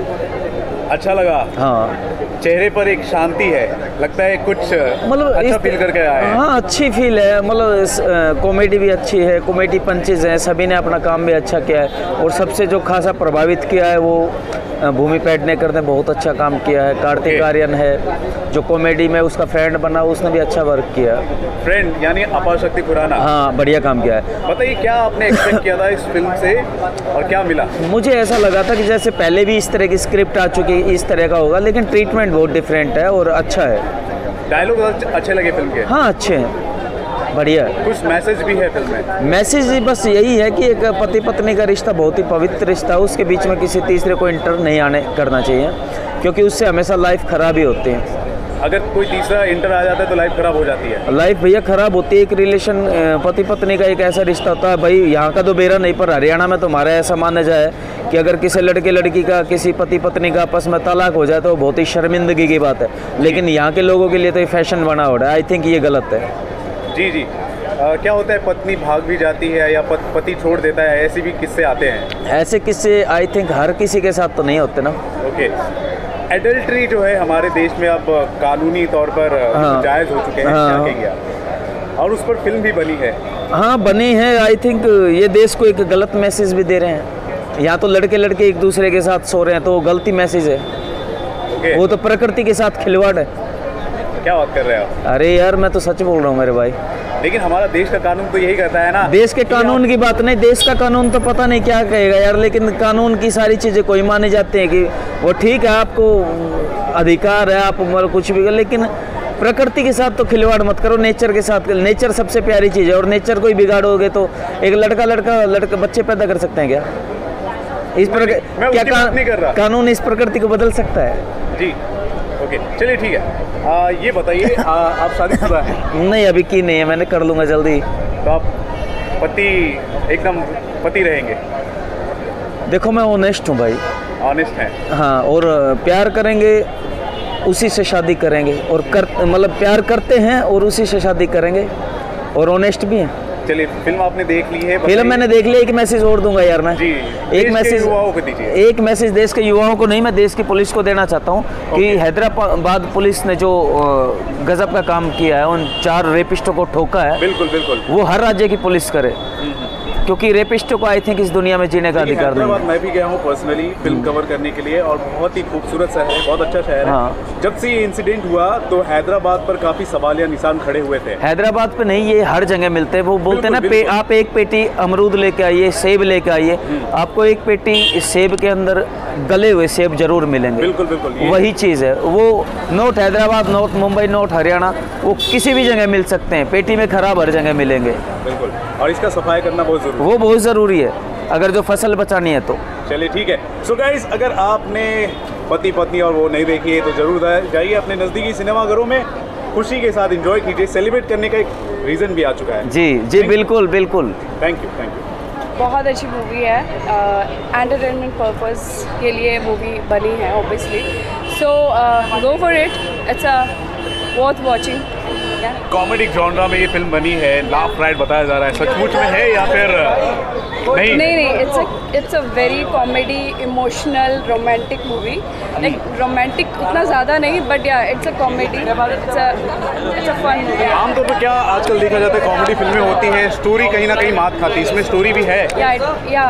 अच्छा लगा? हाँ। चेहरे पर एक शांति है, लगता है कुछ मतलब अच्छा फील करके आए हैं। हाँ, अच्छी फील है। मतलब कॉमेडी भी अच्छी है, कॉमेडी पंचेज हैं, सभी ने अपना काम भी अच्छा किया है। और सबसे जो खासा प्रभावित किया है वो भूमि पेडनेकर ने बहुत अच्छा काम किया है। कार्तिक आर्यन है जो कॉमेडी में उसका फ्रेंड बना, उसने भी अच्छा वर्क किया। फ्रेंड यानी अपार शक्ति खुराना। हाँ, बढ़िया काम किया है। बताइए, क्या आपने एक्सपेक्ट किया था इस फिल्म से और क्या मिला? मुझे ऐसा लगा था कि जैसे पहले भी इस तरह की स्क्रिप्ट आ चुकी है, इस तरह का होगा, लेकिन ट्रीटमेंट बहुत डिफरेंट है और अच्छा है। डायलॉग अच्छे लगे फिल्म के? हाँ, अच्छे हैं, बढ़िया है। कुछ मैसेज भी है फिल्म में? मैसेज बस यही है कि एक पति पत्नी का रिश्ता बहुत ही पवित्र रिश्ता है, उसके बीच में किसी तीसरे को इंटर नहीं आने करना चाहिए, क्योंकि उससे हमेशा लाइफ खराब ही होती है। अगर कोई तीसरा इंटर आ जाता है तो लाइफ खराब हो जाती है। लाइफ भैया खराब होती है। एक रिलेशन पति पत्नी का एक ऐसा रिश्ता होता है, भाई यहाँ का तो बेरा नहीं, पर हरियाणा में तो हमारा ऐसा माना जाए कि अगर किसी लड़के लड़की का, किसी पति पत्नी का आपस में तलाक हो जाए तो बहुत ही शर्मिंदगी की बात है, लेकिन यहाँ के लोगों के लिए तो ये फैशन बना हो रहा है। आई थिंक ये गलत है। जी जी। आ, क्या होता है, पत्नी भाग भी जाती है या पत, पति छोड़ देता है, ऐसे भी किस्से आते हैं? ऐसे किस्से आई थिंक हर किसी के साथ तो नहीं होते ना। ओके। एडल्ट्री जो है हमारे देश में अब कानूनी तौर पर हाँ। जायज़ हो चुके हैं, क्या कहेंगे आप? और उस पर फिल्म भी बनी है। हाँ, बनी है। आई थिंक ये देश को एक गलत मैसेज भी दे रहे हैं। यहाँ तो लड़के लड़के एक दूसरे के साथ सो रहे हैं, तो वो गलती मैसेज है। okay. वो तो प्रकृति के साथ खिलवाड़ है। क्या बात कर रहे हो? अरे यार, मैं तो सच बोल रहा हूँ मेरे भाई। लेकिन हमारा देश का कानून तो यही कहता है ना। देश के कानून की बात नहीं, देश का कानून तो पता नहीं क्या कहेगा यार, लेकिन कानून की सारी चीज़ें कोई माने जाते हैं कि वो ठीक है, आपको अधिकार है, आप मतलब कुछ भी कर, लेकिन प्रकृति के साथ तो खिलवाड़ मत करो, नेचर के साथ। नेचर सबसे प्यारी चीज़ है, और नेचर को ही बिगाड़ोगे तो एक लड़का लड़का लड़का बच्चे पैदा कर सकते हैं क्या? इस प्रकार क्या का, कानून इस प्रकृति को बदल सकता है? जी। ओके चलिए ठीक है। आ, ये बताइए आ, आप शादीशुदा हैं? नहीं अभी की नहीं है, मैंने कर लूँगा जल्दी। तो आप पति एकदम पति रहेंगे? देखो मैं ऑनेस्ट हूँ भाई। ऑनेस्ट हैं? हाँ, और प्यार करेंगे उसी से शादी करेंगे, और कर मतलब प्यार करते हैं और उसी से शादी करेंगे, और ऑनेस्ट भी हैं। चलिए फिल्म आपने देख ली है? फिल्म मैंने देख ली। एक मैसेज और दूंगा यार मैं जी, एक मैसेज युवाओं को दीजिए। एक मैसेज देश के युवाओं को नहीं, मैं देश की पुलिस को देना चाहता हूँ कि हैदराबाद पुलिस ने जो गजब का काम किया है, उन चार रेपिस्टों को ठोका है, बिल्कुल बिल्कुल वो हर राज्य की पुलिस करे, क्योंकि रेपिस्टों को आई थिंक इस दुनिया में जीने का अधिकार नहीं है। मैं भी गया हूँ पर्सनली फिल्म कवर करने के लिए, और बहुत ही खूबसूरत शहर है, बहुत अच्छा शहर हाँ। है। जब से ये इंसिडेंट हुआ तो हैदराबाद पर काफी सवाल या निशान खड़े हुए थे। हैदराबाद पे नहीं, ये हर जगह मिलते हैं। वो बोलते हैं ना, पे, आप एक पेटी अमरूद लेके आइए, सेब लेके आइए, आपको एक पेटी सेब के अंदर गले हुए सेब जरूर मिलेंगे। बिल्कुल बिल्कुल वही चीज़ है। वो not Hyderabad, not Mumbai, not Haryana, वो किसी भी जगह मिल सकते हैं, पेटी में खराब हर जगह मिलेंगे। बिल्कुल, और इसका सफाई करना बहुत जरूरी है। वो बहुत ज़रूरी है अगर जो फसल बचानी है तो। चलिए ठीक है। सो गाइस, अगर आपने पति पत्नी और वो नहीं देखी है तो जरूर जाइए अपने नज़दीकी सिनेमाघरों में, खुशी के साथ एंजॉय कीजिए। सेलिब्रेट करने का एक रीज़न भी आ चुका है। जी जी बिल्कुल बिल्कुल। Thank you thank you. बहुत अच्छी मूवी है, एंटरटेनमेंट पर्पस के लिए मूवी बनी है obviously, so go for it, it's a worth watching. Comedy genre में ये फिल्म बनी है, लाफ राइड बताया जा रहा है, सचमुच में है या फिर नहीं? नहीं नहीं, it's a it's a very comedy, emotional, romantic movie. Like romantic उतना ज़्यादा नहीं, but yeah it's a comedy, it's a it's a fun movie. आमतौर पर क्या आजकल देखा जाता है, कॉमेडी फिल्में होती हैं, स्टोरी कहीं ना कहीं मात खाती है, इसमें स्टोरी भी है? या या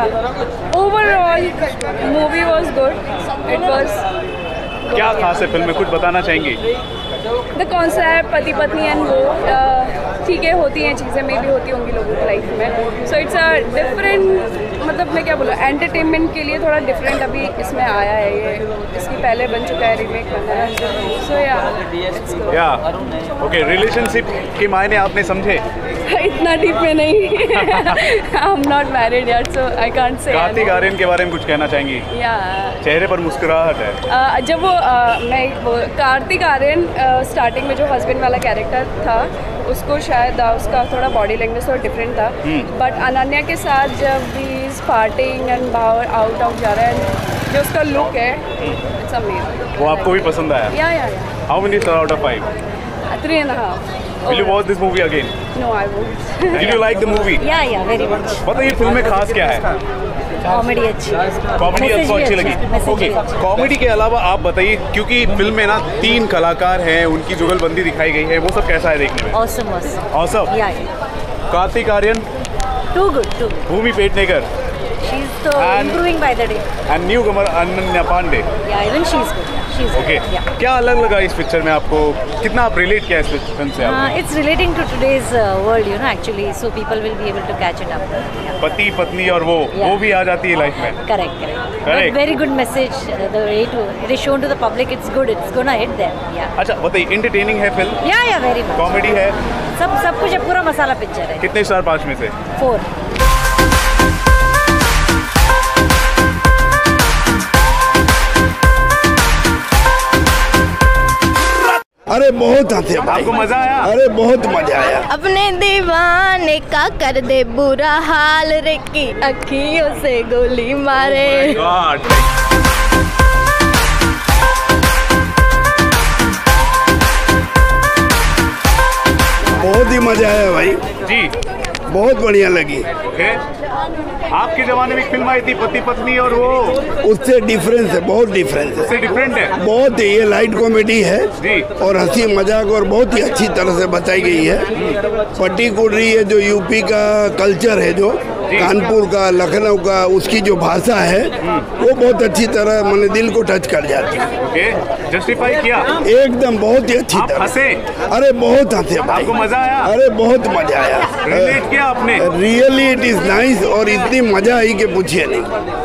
overall movie was good, it was. क्या खास है फिल्म में, कुछ बताना चाहेंगे? द कॉन्सेप्ट, पति पत्नी एंड वो, ठीक है, होती हैं चीज़ें, में भी होती होंगी लोगों की लाइफ में। सो इट्स अ डिफरेंट, मतलब मैं क्या बोलूँ, एंटरटेनमेंट के लिए थोड़ा डिफरेंट अभी इसमें आया है। ये इसकी पहले बन चुका है, रीमेक बना है। सो या या ओके, रिलेशनशिप के मायने आपने समझे? इतना डीप में नहीं। आई एम नॉट मैरिड यार, सो I can't say. Kartik Aaryan के बारे में कुछ कहना चाहेंगी? या चेहरे पर मुस्कुराहट है। uh, जब वो uh, मैं वो कार्तिक आर्यन स्टार्टिंग uh, में जो हस्बैंड वाला कैरेक्टर था, उसको शायद uh, उसका थोड़ा बॉडी लैंग्वेज थोड़ा डिफरेंट था, बट अनन्या के साथ जब भी पार्टिंग एंड बाहर आउट आउट जा रहा है, जो उसका लुक है, इट्स अमेजिंग। वो आपको भी पसंद आया? या या how many star out of five? Three and half. Will you watch this movie again? No, I won't. Did you like the movie? Yeah, yeah, very much. बताइए फिल्म में खास क्या है? कॉमेडी अच्छी, कॉमेडी आपको अच्छी लगी? ओके, कॉमेडी के अलावा आप बताइए, क्योंकि फिल्म में ना तीन कलाकार हैं, उनकी जुगलबंदी दिखाई गई है, वो सब कैसा है देखने में? Awesome, awesome. Awesome? Yeah, yeah. Kartik Aaryan? Too good, too good. Bhumi Pednekar? She's so And- improving by the day. And newcomer Ananya Pandey? Yeah, even she's good. She's okay, good. Yeah. क्या अलग लगा इस पिक्चर में आपको? कितना आप रिलेट किया इस फिल्म से Uh, आपने? it's relating to today's uh, world, you know, actually, so people will be able to catch it up. Yeah. पति पत्नी और वो Yeah. वो भी आ जाती है लाइफ में? Correct, correct. Correct. But very good message. Uh, the way to it is shown to the public, it's good. It's gonna hit them. Yeah. अच्छा बताइए, एंटरटेनिंग है film? Yeah, yeah, very much. Comedy है? सब सब कुछ है, पूरा मसाला picture है. कितने स्टार पाँच में से? Four. अरे बहुत हंसे भाई। आपको मजा आया? अरे बहुत मजा आया। अपने दीवाने का कर दे बुरा हाल रे की अखियों से गोली मारे। God. बहुत ही मजा आया भाई जी, बहुत बढ़िया लगी। ओके। आपके जमाने में एक फिल्म आई थी पति पत्नी और वो, उससे डिफरेंस है, बहुत डिफरेंस है, उससे डिफरेंट है। बहुत ये लाइट कॉमेडी है जी। और हंसी मजाक और बहुत ही अच्छी तरह से बताई गई है। पर्टिकुलरली ये जो यूपी का कल्चर है, जो कानपुर का, लखनऊ का, उसकी जो भाषा है वो बहुत अच्छी तरह मैंने दिल को टच कर जाती है। ओके, जस्टिफाई किया एकदम बहुत ही अच्छी आप तरह। हंसे? अरे बहुत हंसे भाई। आपको मजा आया? अरे बहुत मजा आया। रिलेट किया आपने? रियली इट इज नाइस और इतनी मजा आई कि पूछिए नहीं।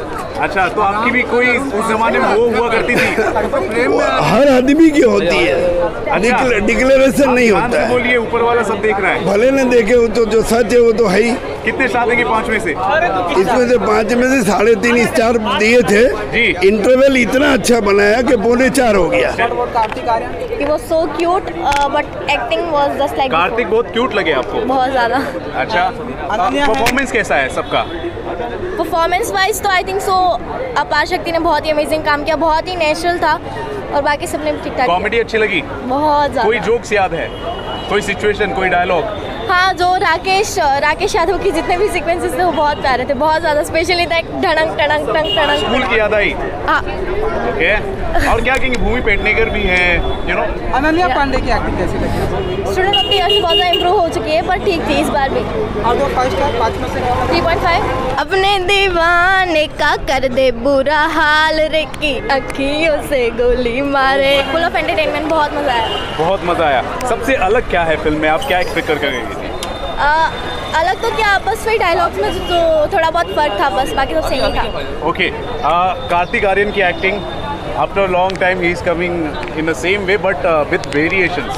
अच्छा, तो आपकी भी कोई उस जमाने में वो हुआ करती थी? हर आदमी की होती है, अच्छा। डिक्लेरेशन नहीं होता है। बोलिए, ऊपर वाला सब देख रहा है। भले न देखे हो तो जो सच है वो तो है ही। कितने स्टार देंगे पाँच में से? इसमें से पाँच में से साढ़े तीन स्टार दिए थे जी। इंटरवल इतना अच्छा बनाया कि पौने चार हो गया। Kartik Aaryan He was so cute, uh, but acting was just like Kartik बहुत क्यूट लगे आपको? बहुत ज़्यादा। अच्छा, परफॉर्मेंस कैसा है सबका? परफॉर्मेंस वाइज तो आई थिंक सो अपार शक्ति ने बहुत ही अमेजिंग काम किया, बहुत ही नेचुरल था और बाकी सबने ठीक ठाक। कॉमेडी अच्छी लगी? बहुत ज़्यादा। कोई जोक्स याद है? कोई सिचुएशन, कोई डायलॉग? हाँ, जो राकेश राकेश यादव के जितने भी सीक्वेंसेस थे वो बहुत प्यारे थे, बहुत ज़्यादा। स्पेशली था धड़ंग टड़ंग टंग टड़ंग। स्कूल की याद आई? हाँ। ओके, और क्या कहेंगे, भूमि पेडनेकर भी हैं, यू नो। अनन्या पांडे की एक्टिंग कैसी लगी? स्टूडेंट ऑफ द ईयर से बहुत ज़्यादा इम्प्रूव हो चुकी है, पर ठीक थी इस बार भी। आउट ऑफ फाइव स्टार पाँच में से थ्री पॉइंट फाइव। अपने दीवाने का कर दे बुरा हाल रे की अखियों से गोली मारे। फुल ऑफ एंटरटेनमेंट, बहुत मज़ा आया। बहुत मज़ा आया। सबसे अलग क्या है फिल्म में, आप क्या एक्सपेक्ट कर करेंगे? आ, अलग तो क्या, बस वही डायलॉग्स में तो थोड़ा बहुत फर्क था, बस बाकी सब सही था। ओके, कार्तिक आर्यन की acting, after long time he is coming in the same way but with variations.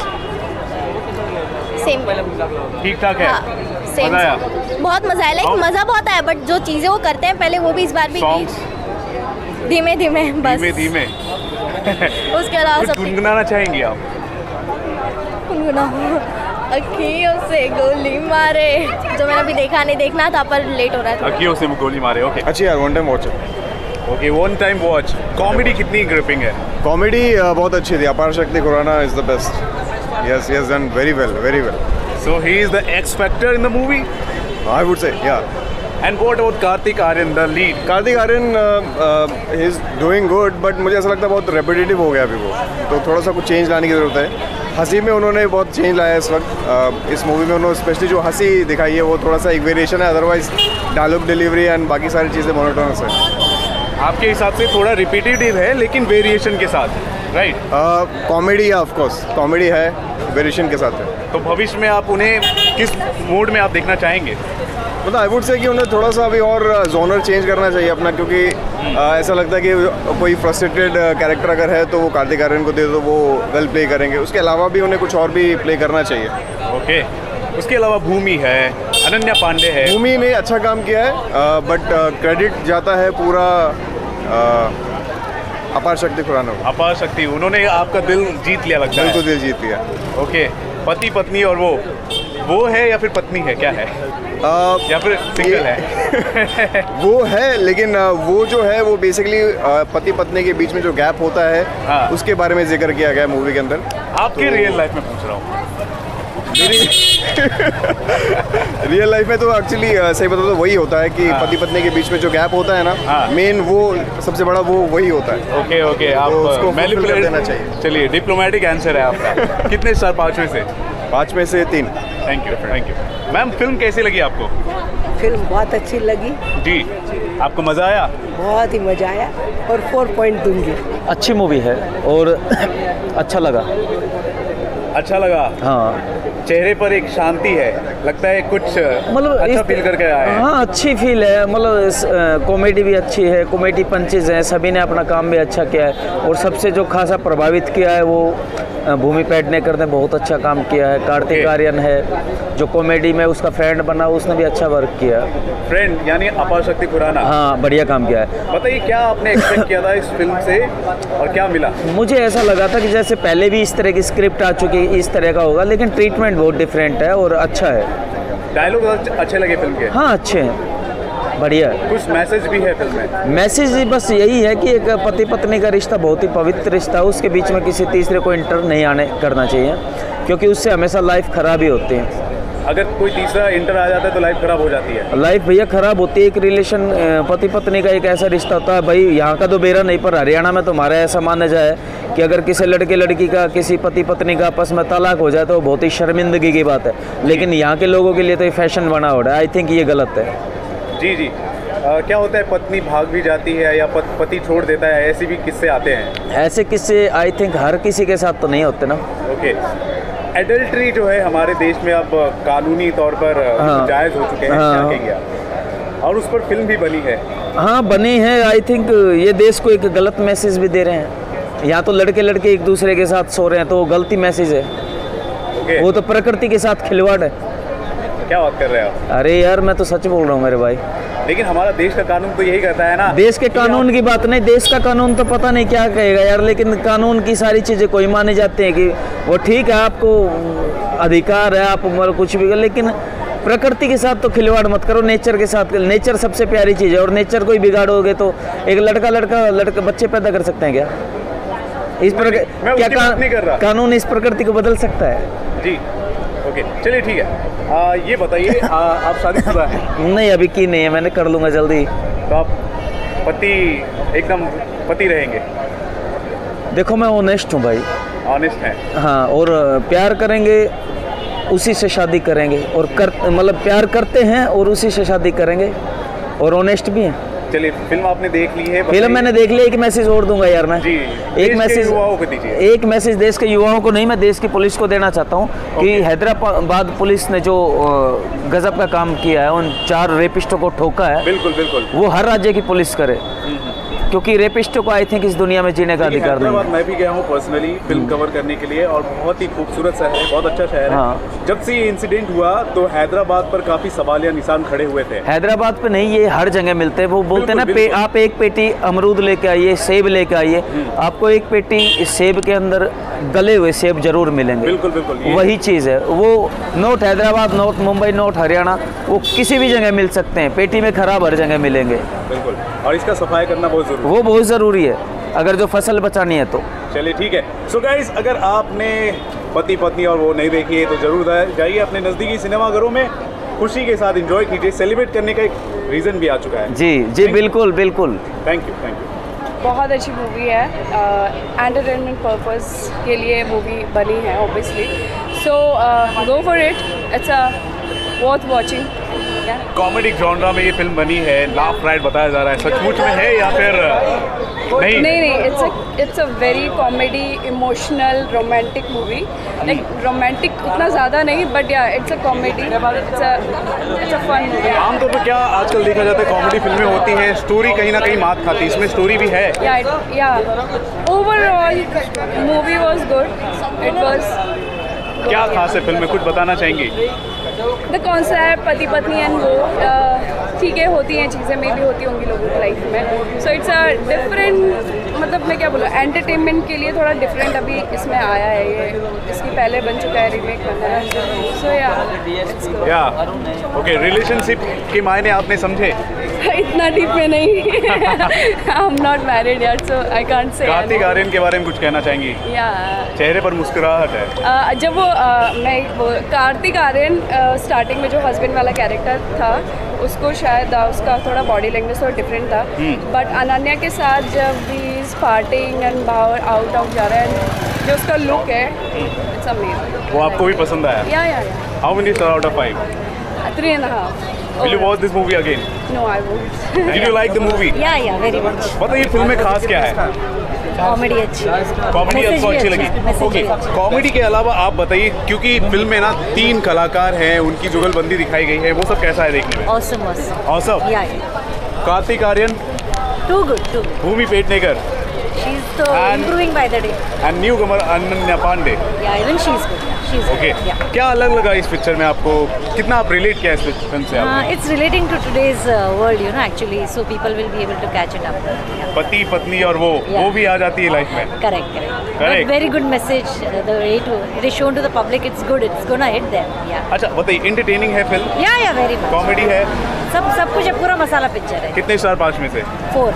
Same ठीक ठाक है? हाँ, सेम। मजा आया? बहुत मजा आया, लाइक मजा बहुत आया, बट जो चीजें वो करते हैं पहले वो भी इस बार भी की। धीमे धीमे बस धीमे धीमे उसके अलावा सब गुनगुनाना चाहेंगी आप? गुनगुनाओ अखियों से गोली मारे, जो मैंने अभी देखा नहीं, देखना था पर लेट हो रहा था। अखियों से गोली मारे, ओके। अच्छी यार, one time watch. Okay, one time watch. Comedy कितनी ग्रिपिंग है? कॉमेडी बहुत अच्छी थी। अपार शक्ति Khurana is the best. Yes, he has done very well, very well. So he is the X factor in the movie, I would say, yeah. And what about Kartik Aaryan, the lead? Kartik Aaryan he is doing good, but मुझे ऐसा लगता है बहुत repetitive हो गया अभी वो, तो थोड़ा सा कुछ चेंज लाने की ज़रूरत है। हंसी में उन्होंने बहुत चेंज लाया इस वक्त। uh, इस मूवी में उन्होंने स्पेशली जो हंसी दिखाई है वो थोड़ा सा एक वेरिएशन है, अदरवाइज डायलॉग डिलीवरी एंड बाकी सारी चीज़ें मोनोटोनस है। आपके हिसाब से थोड़ा रिपीटेटिव है लेकिन वेरिएशन के साथ, राइट? कॉमेडी है, ऑफ कोर्स कॉमेडी है, वेरिएशन के साथ है। तो भविष्य में आप उन्हें किस मोड में आप देखना चाहेंगे? मतलब आई वुड से कि उन्हें थोड़ा सा अभी और जोनर चेंज करना चाहिए अपना, क्योंकि आ, ऐसा लगता है कि कोई फ्रस्ट्रेटेड कैरेक्टर अगर है तो वो कार्तिक आर्यन को दे दो, वो वेल प्ले करेंगे। उसके अलावा भी उन्हें कुछ और भी प्ले करना चाहिए। ओके, उसके अलावा भूमि है, अनन्या पांडे है। भूमि ने अच्छा काम किया है, बट क्रेडिट जाता है पूरा अपार शक्ति खुराना को। अपार शक्ति, उन्होंने आपका दिल जीत लिया लगता है। बिल्कुल दिल जीत लिया। ओके, पति पत्नी और वो वो है या फिर पत्नी है, क्या है? आ, या फिर सिंगल है? वो है, लेकिन वो जो है वो बेसिकली पति पत्नी के बीच में जो गैप होता है, हाँ। उसके बारे में जिक्र किया गया मूवी के अंदर। आपके तो, रियल लाइफ में पूछ रहा हूँ। मेरी रियल लाइफ में तो एक्चुअली सही बता तो वही होता है कि हाँ। पति पत्नी के बीच में जो गैप होता है ना, हाँ। मेन वो सबसे बड़ा वो वही होता है। ओके ओके, आप तो उसको मैनिपुलेट देना चाहिए। चलिए, डिप्लोमेटिक आंसर है आपका। कितने स्टार पाँच में से? पाँच में से तीन। Thank you thank you. Ma'am, film कैसी लगी आपको? फिल्म बहुत अच्छी लगी जी, आपको मज़ा आया? बहुत ही मज़ा आया और फोर पॉइंट दूंगी। अच्छी मूवी है और अच्छा लगा। अच्छा लगा? हाँ, चेहरे पर एक शांति है, लगता है कुछ मतलब अच्छा फील करके आए हैं। हाँ, अच्छी फील है, मतलब कॉमेडी भी अच्छी है, कॉमेडी पंचेज हैं, सभी ने अपना काम भी अच्छा किया है और सबसे जो खासा प्रभावित किया है वो भूमि पेडनेकर ने बहुत अच्छा काम किया है। कार्तिक आर्यन है जो कॉमेडी में उसका फ्रेंड बना, उसने भी अच्छा वर्क किया। फ्रेंड यानी अपार शक्ति खुराना? हाँ, बढ़िया काम किया है। बताइए, क्या आपने एक्सपेक्ट किया था इस फिल्म से और क्या मिला? मुझे ऐसा लगा था कि जैसे पहले भी इस तरह की स्क्रिप्ट आ चुकी है, इस तरह का होगा, लेकिन ट्रीटमेंट बहुत डिफरेंट है और अच्छा है। डायलॉग अच्छे लगे फिल्म के? हाँ, अच्छे हैं, बढ़िया है। कुछ मैसेज भी है फिल्म में? मैसेज बस यही है कि एक पति पत्नी का रिश्ता बहुत ही पवित्र रिश्ता है, उसके बीच में किसी तीसरे को इंटर नहीं आने करना चाहिए, क्योंकि उससे हमेशा लाइफ खराब ही होती है। अगर कोई तीसरा इंटर आ जाता है तो लाइफ खराब हो जाती है। लाइफ भैया खराब होती है। एक रिलेशन पति पत्नी का एक ऐसा रिश्ता होता है, भाई यहाँ का तो बेरा नहीं, पर हरियाणा में तो हमारा ऐसा माना जाए कि अगर किसी लड़के लड़की का, किसी पति पत्नी का आपस में तलाक हो जाए तो बहुत ही शर्मिंदगी की बात है, लेकिन यहाँ के लोगों के लिए तो ये फैशन बना हो रहा है। आई थिंक ये गलत है। जी जी आ, क्या होता है, पत्नी भाग भी जाती है या पत, पति छोड़ देता है, ऐसे भी किस्से आते हैं? ऐसे किस्से आई थिंक हर किसी के साथ तो नहीं होते ना। ओके, एडल्ट्री जो है हमारे देश में अब कानूनी तौर पर हाँ, जायज़ हो चुके हैं, हाँ, क्या कहेंगे आप? और उस पर फिल्म भी बनी है। हाँ बनी है। आई थिंक ये देश को एक गलत मैसेज भी दे रहे हैं। यहाँ तो लड़के लड़के एक दूसरे के साथ सो रहे हैं तो वो गलती मैसेज है। okay. वो तो प्रकृति के साथ खिलवाड़ है। क्या बात कर रहे हैं आप? अरे यार मैं तो सच बोल रहा हूँ मेरे भाई। लेकिन हमारा देश का कानून तो यही कहता है ना। देश के कानून की बात नहीं, देश का कानून तो पता नहीं क्या कहेगा यार, लेकिन कानून की सारी चीज़ें कोई माने जाते हैं कि वो ठीक है, आपको अधिकार है, आप मतलब कुछ भी कर, लेकिन प्रकृति के साथ तो खिलवाड़ मत करो, नेचर के साथ। नेचर सबसे प्यारी चीज़ है और नेचर को ही बिगाड़ोगे तो एक लड़का लड़का लड़का बच्चे पैदा कर सकते हैं क्या? इस प्रकार क्या का, नहीं कर रहा। कानून इस प्रकृति को बदल सकता है? जी ओके चलिए ठीक है। आ, ये बताइए आप शादीशुदा हैं? नहीं अभी की नहीं है, मैंने कर लूँगा जल्दी। तो आप पति एकदम पति रहेंगे? देखो मैं ऑनेस्ट हूँ भाई। ऑनेस्ट हैं? हाँ, और प्यार करेंगे उसी से शादी करेंगे और कर मतलब प्यार करते हैं और उसी से शादी करेंगे और ऑनेस्ट भी हैं। चलिए फिल्म आपने देख ली है? फिल्म मैंने देख ली। एक मैसेज और दूंगा यार मैं। जी, एक मैसेज युवाओं को दीजिए। एक मैसेज देश के युवाओं को नहीं, मैं देश की पुलिस को देना चाहता हूँ कि हैदराबाद पुलिस ने जो गजब का काम किया है, उन चार रेपिस्टों को ठोका है, बिल्कुल बिल्कुल वो हर राज्य की पुलिस करे, क्योंकि रेपिस्टों को आई थिंक इस दुनिया में जीने का अधिकार नहीं है। मैं भी गया हूँ पर्सनली फिल्म कवर करने के लिए और बहुत ही खूबसूरत शहर है, बहुत अच्छा शहर हाँ। है। जब से ये इंसिडेंट हुआ तो हैदराबाद पर काफी सवालिया निशान खड़े हुए थे। हैदराबाद पे नहीं, ये हर जगह मिलते हैं। वो बोलते हैं ना पे, आप एक पेटी अमरूद लेके आइए, सेब लेके आइए, आपको एक पेटी इस सेब के अंदर गले हुए सेब जरूर मिलेंगे। बिल्कुल बिल्कुल वही चीज़ है। वो not Hyderabad, not Mumbai, not Haryana, वो किसी भी जगह मिल सकते हैं, पेटी में खराब हर जगह मिलेंगे। बिल्कुल, और इसका सफाई करना बहुत जरूरी, वो बहुत ज़रूरी है अगर जो फसल बचानी है तो। चलिए ठीक है। सो गाइस, अगर आपने पति पत्नी और वो नहीं देखी है तो जरूर जाइए अपने नज़दीकी सिनेमाघरों में, खुशी के साथ एंजॉय कीजिए। सेलिब्रेट करने का एक रीज़न भी आ चुका है। जी जी बिल्कुल बिल्कुल। Thank you thank you. बहुत अच्छी मूवी है, एंटरटेनमेंट पर्पस के लिए मूवी बनी है obviously, so go for it, it's a worth watching. Comedy genre में ये फिल्म बनी है, लाफ राइड बताया जा रहा है, सचमुच में है या फिर नहीं? नहीं नहीं, it's a it's a very comedy, emotional, romantic movie. Like romantic उतना ज़्यादा नहीं, but yeah it's a comedy, it's a it's a fun movie. आमतौर पर क्या आजकल देखा जाता है, कॉमेडी फिल्में होती हैं, स्टोरी कहीं ना कहीं मात खाती है, इसमें स्टोरी भी है? या या overall movie was good, it was. क्या खास है फिल्म में, कुछ बताना चाहेंगी? द कॉन्सेप्ट, पति पत्नी एंड वो ठीक है, होती हैं चीज़ें, में भी होती होंगी लोगों की लाइफ में। सो इट्स अ डिफरेंट, मतलब मैं क्या बोलूँ, एंटरटेनमेंट के लिए थोड़ा डिफरेंट अभी इसमें आया है। ये इसकी पहले बन चुका है, रीमेक बना है। सो या या ओके, रिलेशनशिप के मायने आपने समझे? इतना डीप में नहीं। आई एम नॉट मैरिड यार, सो I can't say. Kartik Aaryan के बारे में कुछ कहना चाहेंगी? या चेहरे पर मुस्कुराहट है। uh, जब वो uh, मैं वो कार्तिक आर्यन स्टार्टिंग में जो हस्बैंड वाला कैरेक्टर था, उसको शायद uh, उसका थोड़ा बॉडी लैंग्वेज थोड़ा डिफरेंट था, बट अनन्या के साथ जब भी पार्टिंग एंड बाहर आउट आउट जा रहा है, जो उसका लुक है, इट्स अमेजिंग। वो आपको भी पसंद आया? या या how many star out of five? Three and half. Will you watch this movie again? No, I won't. Did you like the movie? Yeah, yeah, very much. बताइए फिल्म में खास क्या है? कॉमेडी अच्छी, कॉमेडी आपको अच्छी लगी? ओके, कॉमेडी के अलावा आप बताइए, क्योंकि फिल्म में ना तीन कलाकार हैं, उनकी जुगलबंदी दिखाई गई है, वो सब कैसा है देखने में? Awesome, awesome. Awesome? Yeah. Kartik Aaryan? Too good, too good. Bhumi Pednekar? She's so And- improving by the day. And newcomer Ananya Pandey? Yeah, even she's good. Yeah, she's okay, good. Yeah. क्या अलग लगा इस पिक्चर में आपको, कितना आप रिलेट किया इस फिल्म से Uh, आपने? it's relating to today's uh, world, you know, actually, so people will be able to catch it up. Yeah. पति पत्नी और वो Yeah. वो भी आ जाती है लाइफ में? Correct, correct. Correct. But very good message. Uh, the way to it is shown to the public, it's good. It's gonna hit them. Yeah. अच्छा बताइए, इंटरटेनिंग है film? Yeah, yeah, very much. Comedy है? सब सब कुछ है, पूरा मसाला picture है. कितने स्टार पाँच में से? Four.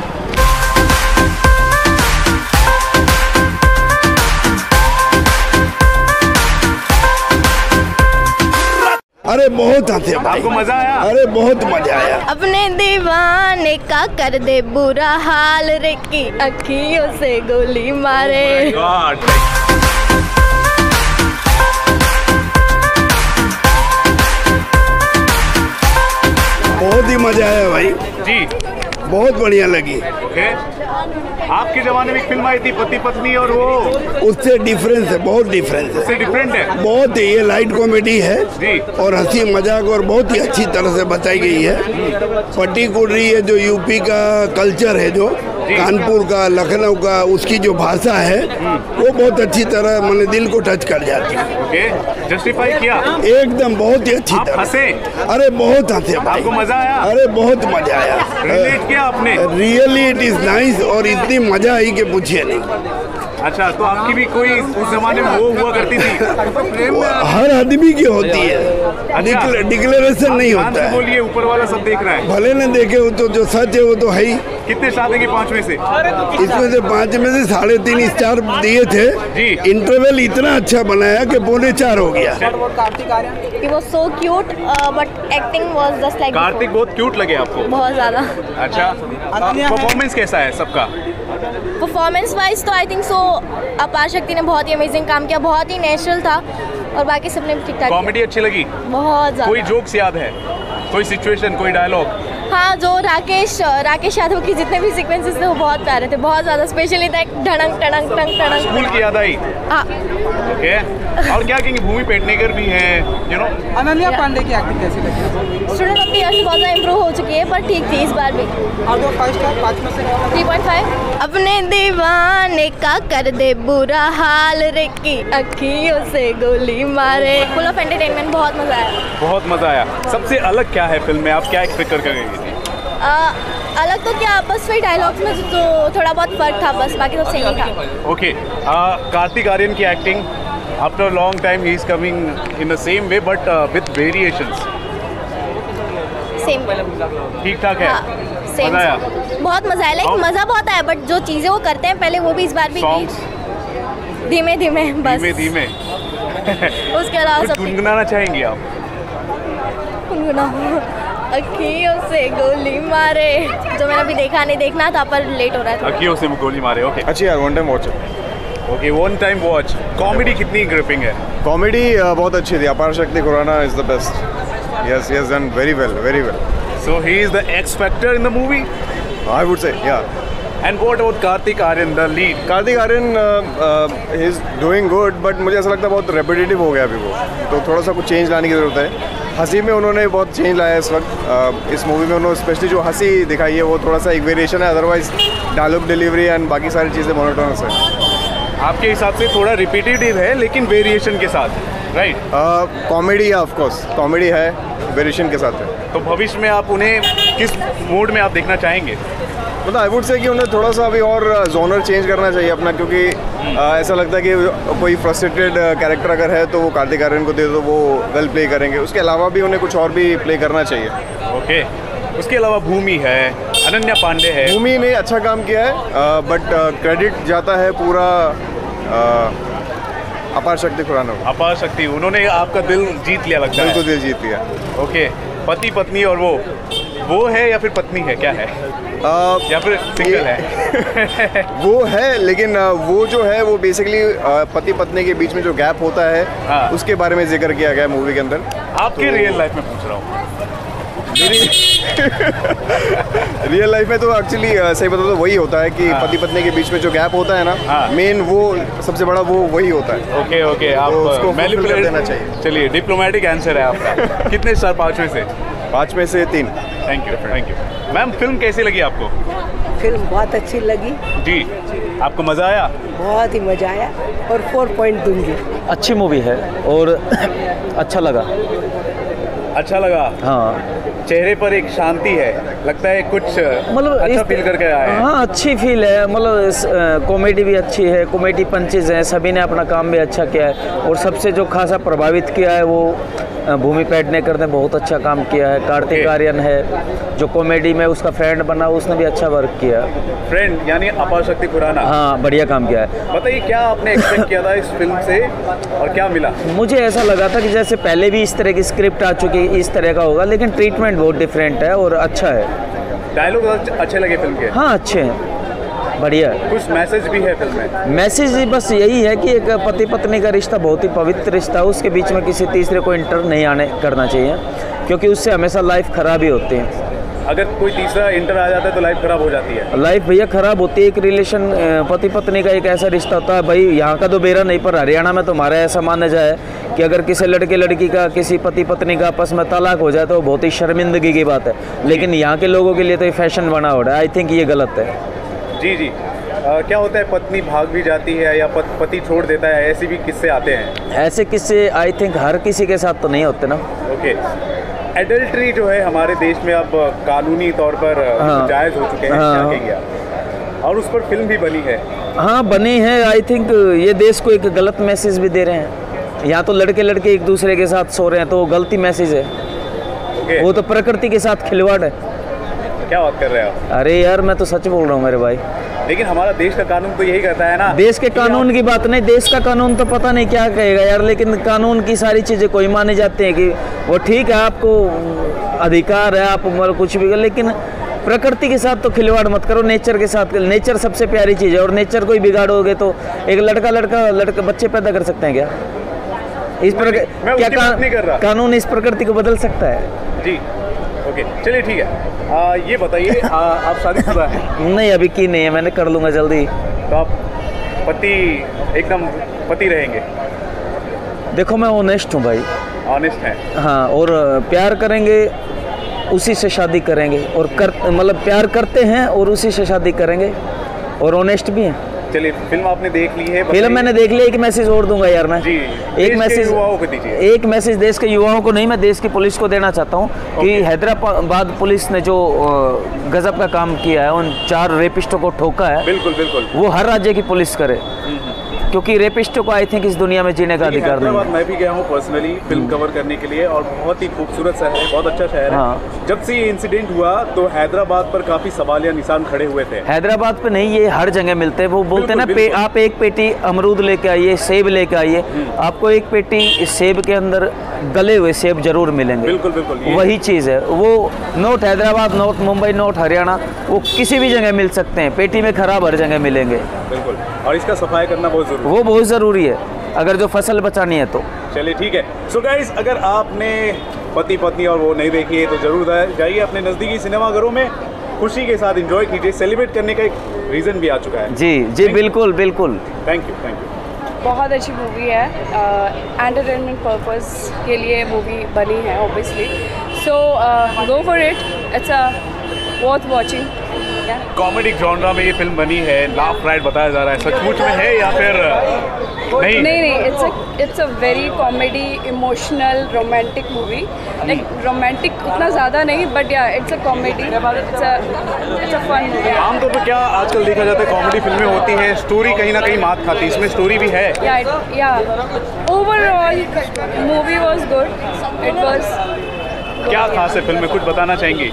अरे बहुत हंसे भाई। आपको मजा आया? अरे बहुत मजा आया। अपने दीवाने का कर दे बुरा हाल रे की अखियों से गोली मारे। God. बहुत ही मजा आया भाई। जी बहुत बढ़िया लगी। ओके, आपके जमाने में एक फिल्म आई थी पति पत्नी और वो, उससे डिफरेंस है, बहुत डिफरेंस है, उससे डिफरेंट है बहुत। ये लाइट कॉमेडी है जी, और हंसी मजाक और बहुत ही अच्छी तरह से बताई गई है। पर्टिकुलरली ये जो यूपी का कल्चर है, जो कानपुर का, लखनऊ का, उसकी जो भाषा है वो बहुत अच्छी तरह मैंने दिल को टच कर जाती है। ओके, जस्टिफाई किया एकदम, बहुत ही अच्छी तरह। हंसे? अरे बहुत हंसे भाई, आपको मजा आया? अरे बहुत मजा आया, रिलेट किया आपने? रियली इट इज नाइस, और इतनी मजा आई कि पूछिए नहीं। अच्छा, तो आपकी भी कोई उस जमाने में वो हुआ करती थी? हर आदमी की होती है, अच्छा। डिक्लेरेशन नहीं होता है। बोलिए, ऊपर वाला सब देख रहा है। भले न देखे हो तो जो सच है वो तो है ही। कितने स्टार देंगे पाँच में से? इसमें से पाँच में से साढ़े तीन स्टार दिए थे जी। इंटरवल इतना अच्छा बनाया कि पौने चार हो गया। Kartik Aaryan, He was so cute, uh, but acting was just like. Kartik बहुत क्यूट लगे आपको? बहुत ज़्यादा। अच्छा, परफॉर्मेंस कैसा है सबका? परफॉर्मेंस वाइज तो आई थिंक सो अपार शक्ति ने बहुत ही अमेजिंग काम किया, बहुत ही नेचुरल था, और बाकी सबने भी ठीक ठाक। कॉमेडी अच्छी लगी? बहुत ज़्यादा। कोई जोक्स याद है? कोई सिचुएशन, कोई डायलॉग? हाँ, जो राकेश राकेश यादव की जितने भी सीक्वेंसेस थे वो बहुत प्यारे थे, बहुत ज़्यादा। स्पेशली दैट धड़ंग टड़ंग टंग टड़ंग। स्कूल की याद आई? हाँ। ओके, और क्या कहेंगे, भूमि पेडनेकर भी हैं, यू नो। अनन्या पांडे की एक्टिंग कैसी लगी? स्टूडेंट ऑफ द ईयर से बहुत ज़्यादा इम्प्रूव हो चुकी है, पर ठीक थी इस बार भी। आउट ऑफ फाइव स्टार, पाँच में से थ्री पॉइंट फाइव। अपने दीवाने का कर दे बुरा हाल रे की अखियों से गोली मारे। फुल ऑफ एंटरटेनमेंट, बहुत मज़ा आया। बहुत मज़ा आया। सबसे अलग क्या है फिल्म में, आप क्या एक्सपेक्ट कर गई थी? आ, अलग तो क्या, बस वही डायलॉग्स में तो थोड़ा बहुत फर्क था, बस बाकी सब सही था। ओके, कार्तिक आर्यन की acting, after long time he is coming in the same way but with variations. Same ठीक ठाक है। हाँ, सेम। मजा आया? बहुत मजा आया, लाइक मजा बहुत आया, बट जो चीजें वो करते हैं पहले वो भी इस बार भी की। धीमे धीमे बस धीमे धीमे उसके अलावा सब गुनगुनाना चाहेंगी आप? गुनगुनाओ अखियों से गोली मारे, जो मैंने अभी देखा नहीं, देखना था पर लेट हो रहा था। अखियों से गोली मारे, ओके। अच्छी यार, one time watch. Okay, one time watch. Comedy कितनी ग्रिपिंग है? कॉमेडी बहुत अच्छी थी। अपार शक्ति Khurana is the best. Yes, yes, done very well, very well. So he is the X factor in the movie, I would say, yeah. And what about Kartik Aaryan, the lead? Kartik Aaryan he is doing good, but मुझे ऐसा लगता है बहुत repetitive हो गया अभी वो, तो थोड़ा सा कुछ चेंज लाने की ज़रूरत है। हंसी में उन्होंने बहुत चेंज लाया है इस वक्त। इस मूवी में उन्होंने स्पेशली जो हंसी दिखाई है वो थोड़ा सा एक वेरिएशन है, अदरवाइज डायलॉग डिलीवरी एंड बाकी सारी चीज़ें मोनोटोनस है। आपके हिसाब से थोड़ा रिपीटेटिव है लेकिन वेरिएशन के साथ, राइट? कॉमेडी है, ऑफ कोर्स कॉमेडी है, वेरिएशन के साथ है। तो भविष्य में आप उन्हें किस मोड में आप देखना चाहेंगे? मतलब आई वुड से कि उन्हें थोड़ा सा अभी और जोनर चेंज करना चाहिए अपना, क्योंकि आ, ऐसा लगता है कि कोई फ्रस्ट्रेटेड कैरेक्टर अगर है तो वो कार्तिक आर्यन को दे दो, वो वेल प्ले करेंगे। उसके अलावा भी उन्हें कुछ और भी प्ले करना चाहिए। ओके, उसके अलावा भूमि है, अनन्या पांडे है। भूमि ने अच्छा काम किया है, बट क्रेडिट जाता है पूरा आ, अपार शक्ति खुराना। अपार शक्ति, उन्होंने आपका दिल जीत लिया लगता है। बिल्कुल दिल जीत लिया। ओके, पति पत्नी और वो वो है या फिर पत्नी है, क्या है? आ, या फिर सिंगल है? वो है, लेकिन वो जो है वो बेसिकली पति पत्नी के बीच में जो गैप होता है, हाँ। उसके बारे में जिक्र किया गया है मूवी के अंदर। आपके रियल लाइफ में पूछ रहा हूँ। रियल लाइफ में तो एक्चुअली सही बताओ तो वही होता है कि हाँ। पति पत्नी के बीच में जो गैप होता है ना, हाँ। मेन वो सबसे बड़ा वो वही होता है। ओके ओके, आप तो उसको मैनिपुलेट देना चाहिए। चलिए, डिप्लोमेटिक आंसर है आपका। कितने स्टार पाँच में से? पाँच में से तीन। Thank you thank you. Ma'am, film कैसी लगी आपको? फिल्म बहुत अच्छी लगी जी। आपको मज़ा आया? बहुत ही मज़ा आया, और फोर पॉइंट दूंगी। अच्छी मूवी है और अच्छा लगा। अच्छा लगा? हाँ। चेहरे पर एक शांति है, लगता है कुछ मतलब अच्छा फील करके आए हैं। हाँ, अच्छी फील है। मतलब कॉमेडी भी अच्छी है, कॉमेडी पंचेज हैं, सभी ने अपना काम भी अच्छा किया है, और सबसे जो खासा प्रभावित किया है वो भूमि पेडनेकर ने बहुत अच्छा काम किया है। कार्तिक आर्यन है जो कॉमेडी में उसका फ्रेंड बना, उसने भी अच्छा वर्क किया। फ्रेंड यानी अपार शक्ति खुराना? हाँ, बढ़िया काम किया है। बताइए, क्या आपने एक्सपेक्ट किया था इस फिल्म से और क्या मिला? मुझे ऐसा लगा था कि जैसे पहले भी इस तरह की स्क्रिप्ट आ चुकी है, इस तरह का होगा, लेकिन ट्रीटमेंट बहुत डिफरेंट है और अच्छा है। डायलॉग अच्छे लगे फिल्म के? हाँ, अच्छे हैं, बढ़िया है। कुछ मैसेज भी है फिल्म में? मैसेज बस यही है कि एक पति पत्नी का रिश्ता बहुत ही पवित्र रिश्ता है, उसके बीच में किसी तीसरे को इंटर नहीं आने करना चाहिए, क्योंकि उससे हमेशा लाइफ खराब ही होती है। अगर कोई तीसरा इंटर आ जाता है तो लाइफ खराब हो जाती है। लाइफ भैया खराब होती है। एक रिलेशन पति पत्नी का एक ऐसा रिश्ता होता है भाई, यहाँ का तो बेरा नहीं, पर हरियाणा में तो हमारा ऐसा माना जाए कि अगर किसी लड़के लड़की का, किसी पति पत्नी का आपस में तलाक हो जाए तो बहुत ही शर्मिंदगी की बात है। लेकिन यहाँ के लोगों के लिए तो ये फैशन बना हो रहा है। आई थिंक ये गलत है। जी जी। आ, क्या होता है, पत्नी भाग भी जाती है या पत, पति छोड़ देता है, ऐसे भी किस्से आते हैं? ऐसे किस्से आई थिंक हर किसी के साथ तो नहीं होते ना। ओके। एडल्ट्री जो है हमारे देश में अब कानूनी तौर पर हाँ, जायज़ हो चुके हैं, हाँ, क्या कहेंगे? और उस पर फिल्म भी बनी है। हाँ बनी है। आई थिंक ये देश को एक गलत मैसेज भी दे रहे हैं। यहाँ तो लड़के लड़के एक दूसरे के साथ सो रहे हैं तो वो गलती मैसेज है। okay. वो तो प्रकृति के साथ खिलवाड़ है। क्या बात कर रहे हैं आप? अरे यार मैं तो सच बोल रहा हूँ मेरे भाई। लेकिन हमारा देश का कानून तो यही कहता है ना। देश के कानून की बात नहीं, देश का कानून तो पता नहीं क्या कहेगा यार, लेकिन कानून की सारी चीज़ें कोई माने जाते हैं कि वो ठीक है, आपको अधिकार है, आप मतलब कुछ भी कर, लेकिन प्रकृति के साथ तो खिलवाड़ मत करो, नेचर के साथ। नेचर सबसे प्यारी चीज़ है और नेचर को ही बिगाड़ोगे तो एक लड़का लड़का लड़का बच्चे पैदा कर सकते हैं क्या? इस प्रकार क्या का, कानून इस प्रकृति को बदल सकता है? जी ओके चलिए ठीक है। आ, ये बताइए आप शादीशुदा हैं? नहीं अभी की नहीं है, मैंने कर लूँगा जल्दी। तो आप पति एकदम पति रहेंगे? देखो मैं ऑनेस्ट हूँ भाई। ऑनेस्ट हैं? हाँ, और प्यार करेंगे उसी से शादी करेंगे, और कर मतलब प्यार करते हैं और उसी से शादी करेंगे, और ऑनेस्ट भी हैं। चलिए फिल्म आपने देख ली है? फिल्म मैंने देख ली। एक मैसेज और दूंगा यार मैं। जी, एक मैसेज युवाओं को दीजिए। एक मैसेज देश के युवाओं को नहीं, मैं देश की पुलिस को देना चाहता हूँ कि हैदराबाद पुलिस ने जो गजब का काम किया है, उन चार रेपिस्टों को ठोका है, बिल्कुल बिल्कुल वो हर राज्य की पुलिस करे, क्योंकि रेपिस्टों को आई थिंक इस दुनिया में जीने का अधिकार नहीं है। मैं भी गया हूँ पर्सनली फिल्म कवर करने के लिए, और बहुत ही खूबसूरत शहर है, बहुत अच्छा शहर हाँ। है। जब से ये इंसिडेंट हुआ तो हैदराबाद पर काफी सवालिया निशान खड़े हुए थे। हैदराबाद पे नहीं, ये हर जगह मिलते हैं। वो बोलते हैं ना, पे, आप एक पेटी अमरूद लेके आइए, सेब लेके आइए, आपको एक पेटी इस सेब के अंदर गले हुए सेब जरूर मिलेंगे। बिल्कुल बिल्कुल वही चीज़ है। वो not Hyderabad, not Mumbai, not Haryana, वो किसी भी जगह मिल सकते हैं, पेटी में खराब हर जगह मिलेंगे। बिल्कुल, और इसका सफाई करना बहुत जरूरी, वो बहुत ज़रूरी है अगर जो फसल बचानी है तो। चलिए ठीक है। सो गाइस, अगर आपने पति पत्नी और वो नहीं देखी है तो जरूर जाइए अपने नज़दीकी सिनेमाघरों में, खुशी के साथ एंजॉय कीजिए। सेलिब्रेट करने का एक रीज़न भी आ चुका है। जी जी बिल्कुल बिल्कुल। Thank you thank you. बहुत अच्छी मूवी है, एंटरटेनमेंट पर्पस के लिए मूवी बनी है obviously, so go for it, it's a worth watching. Comedy genre में ये फिल्म बनी है, लाफ राइड बताया जा रहा है, सचमुच में है या फिर नहीं? नहीं नहीं, it's a it's a very comedy, emotional, romantic movie. Like romantic उतना ज़्यादा नहीं, but yeah it's a comedy, it's a it's a fun movie. आमतौर पर क्या आजकल देखा जाता है, कॉमेडी फिल्में होती हैं, स्टोरी कहीं ना कहीं मात खाती है, इसमें स्टोरी भी है? या या overall movie was good, it was. क्या खास है फिल्म में, कुछ बताना चाहेंगे?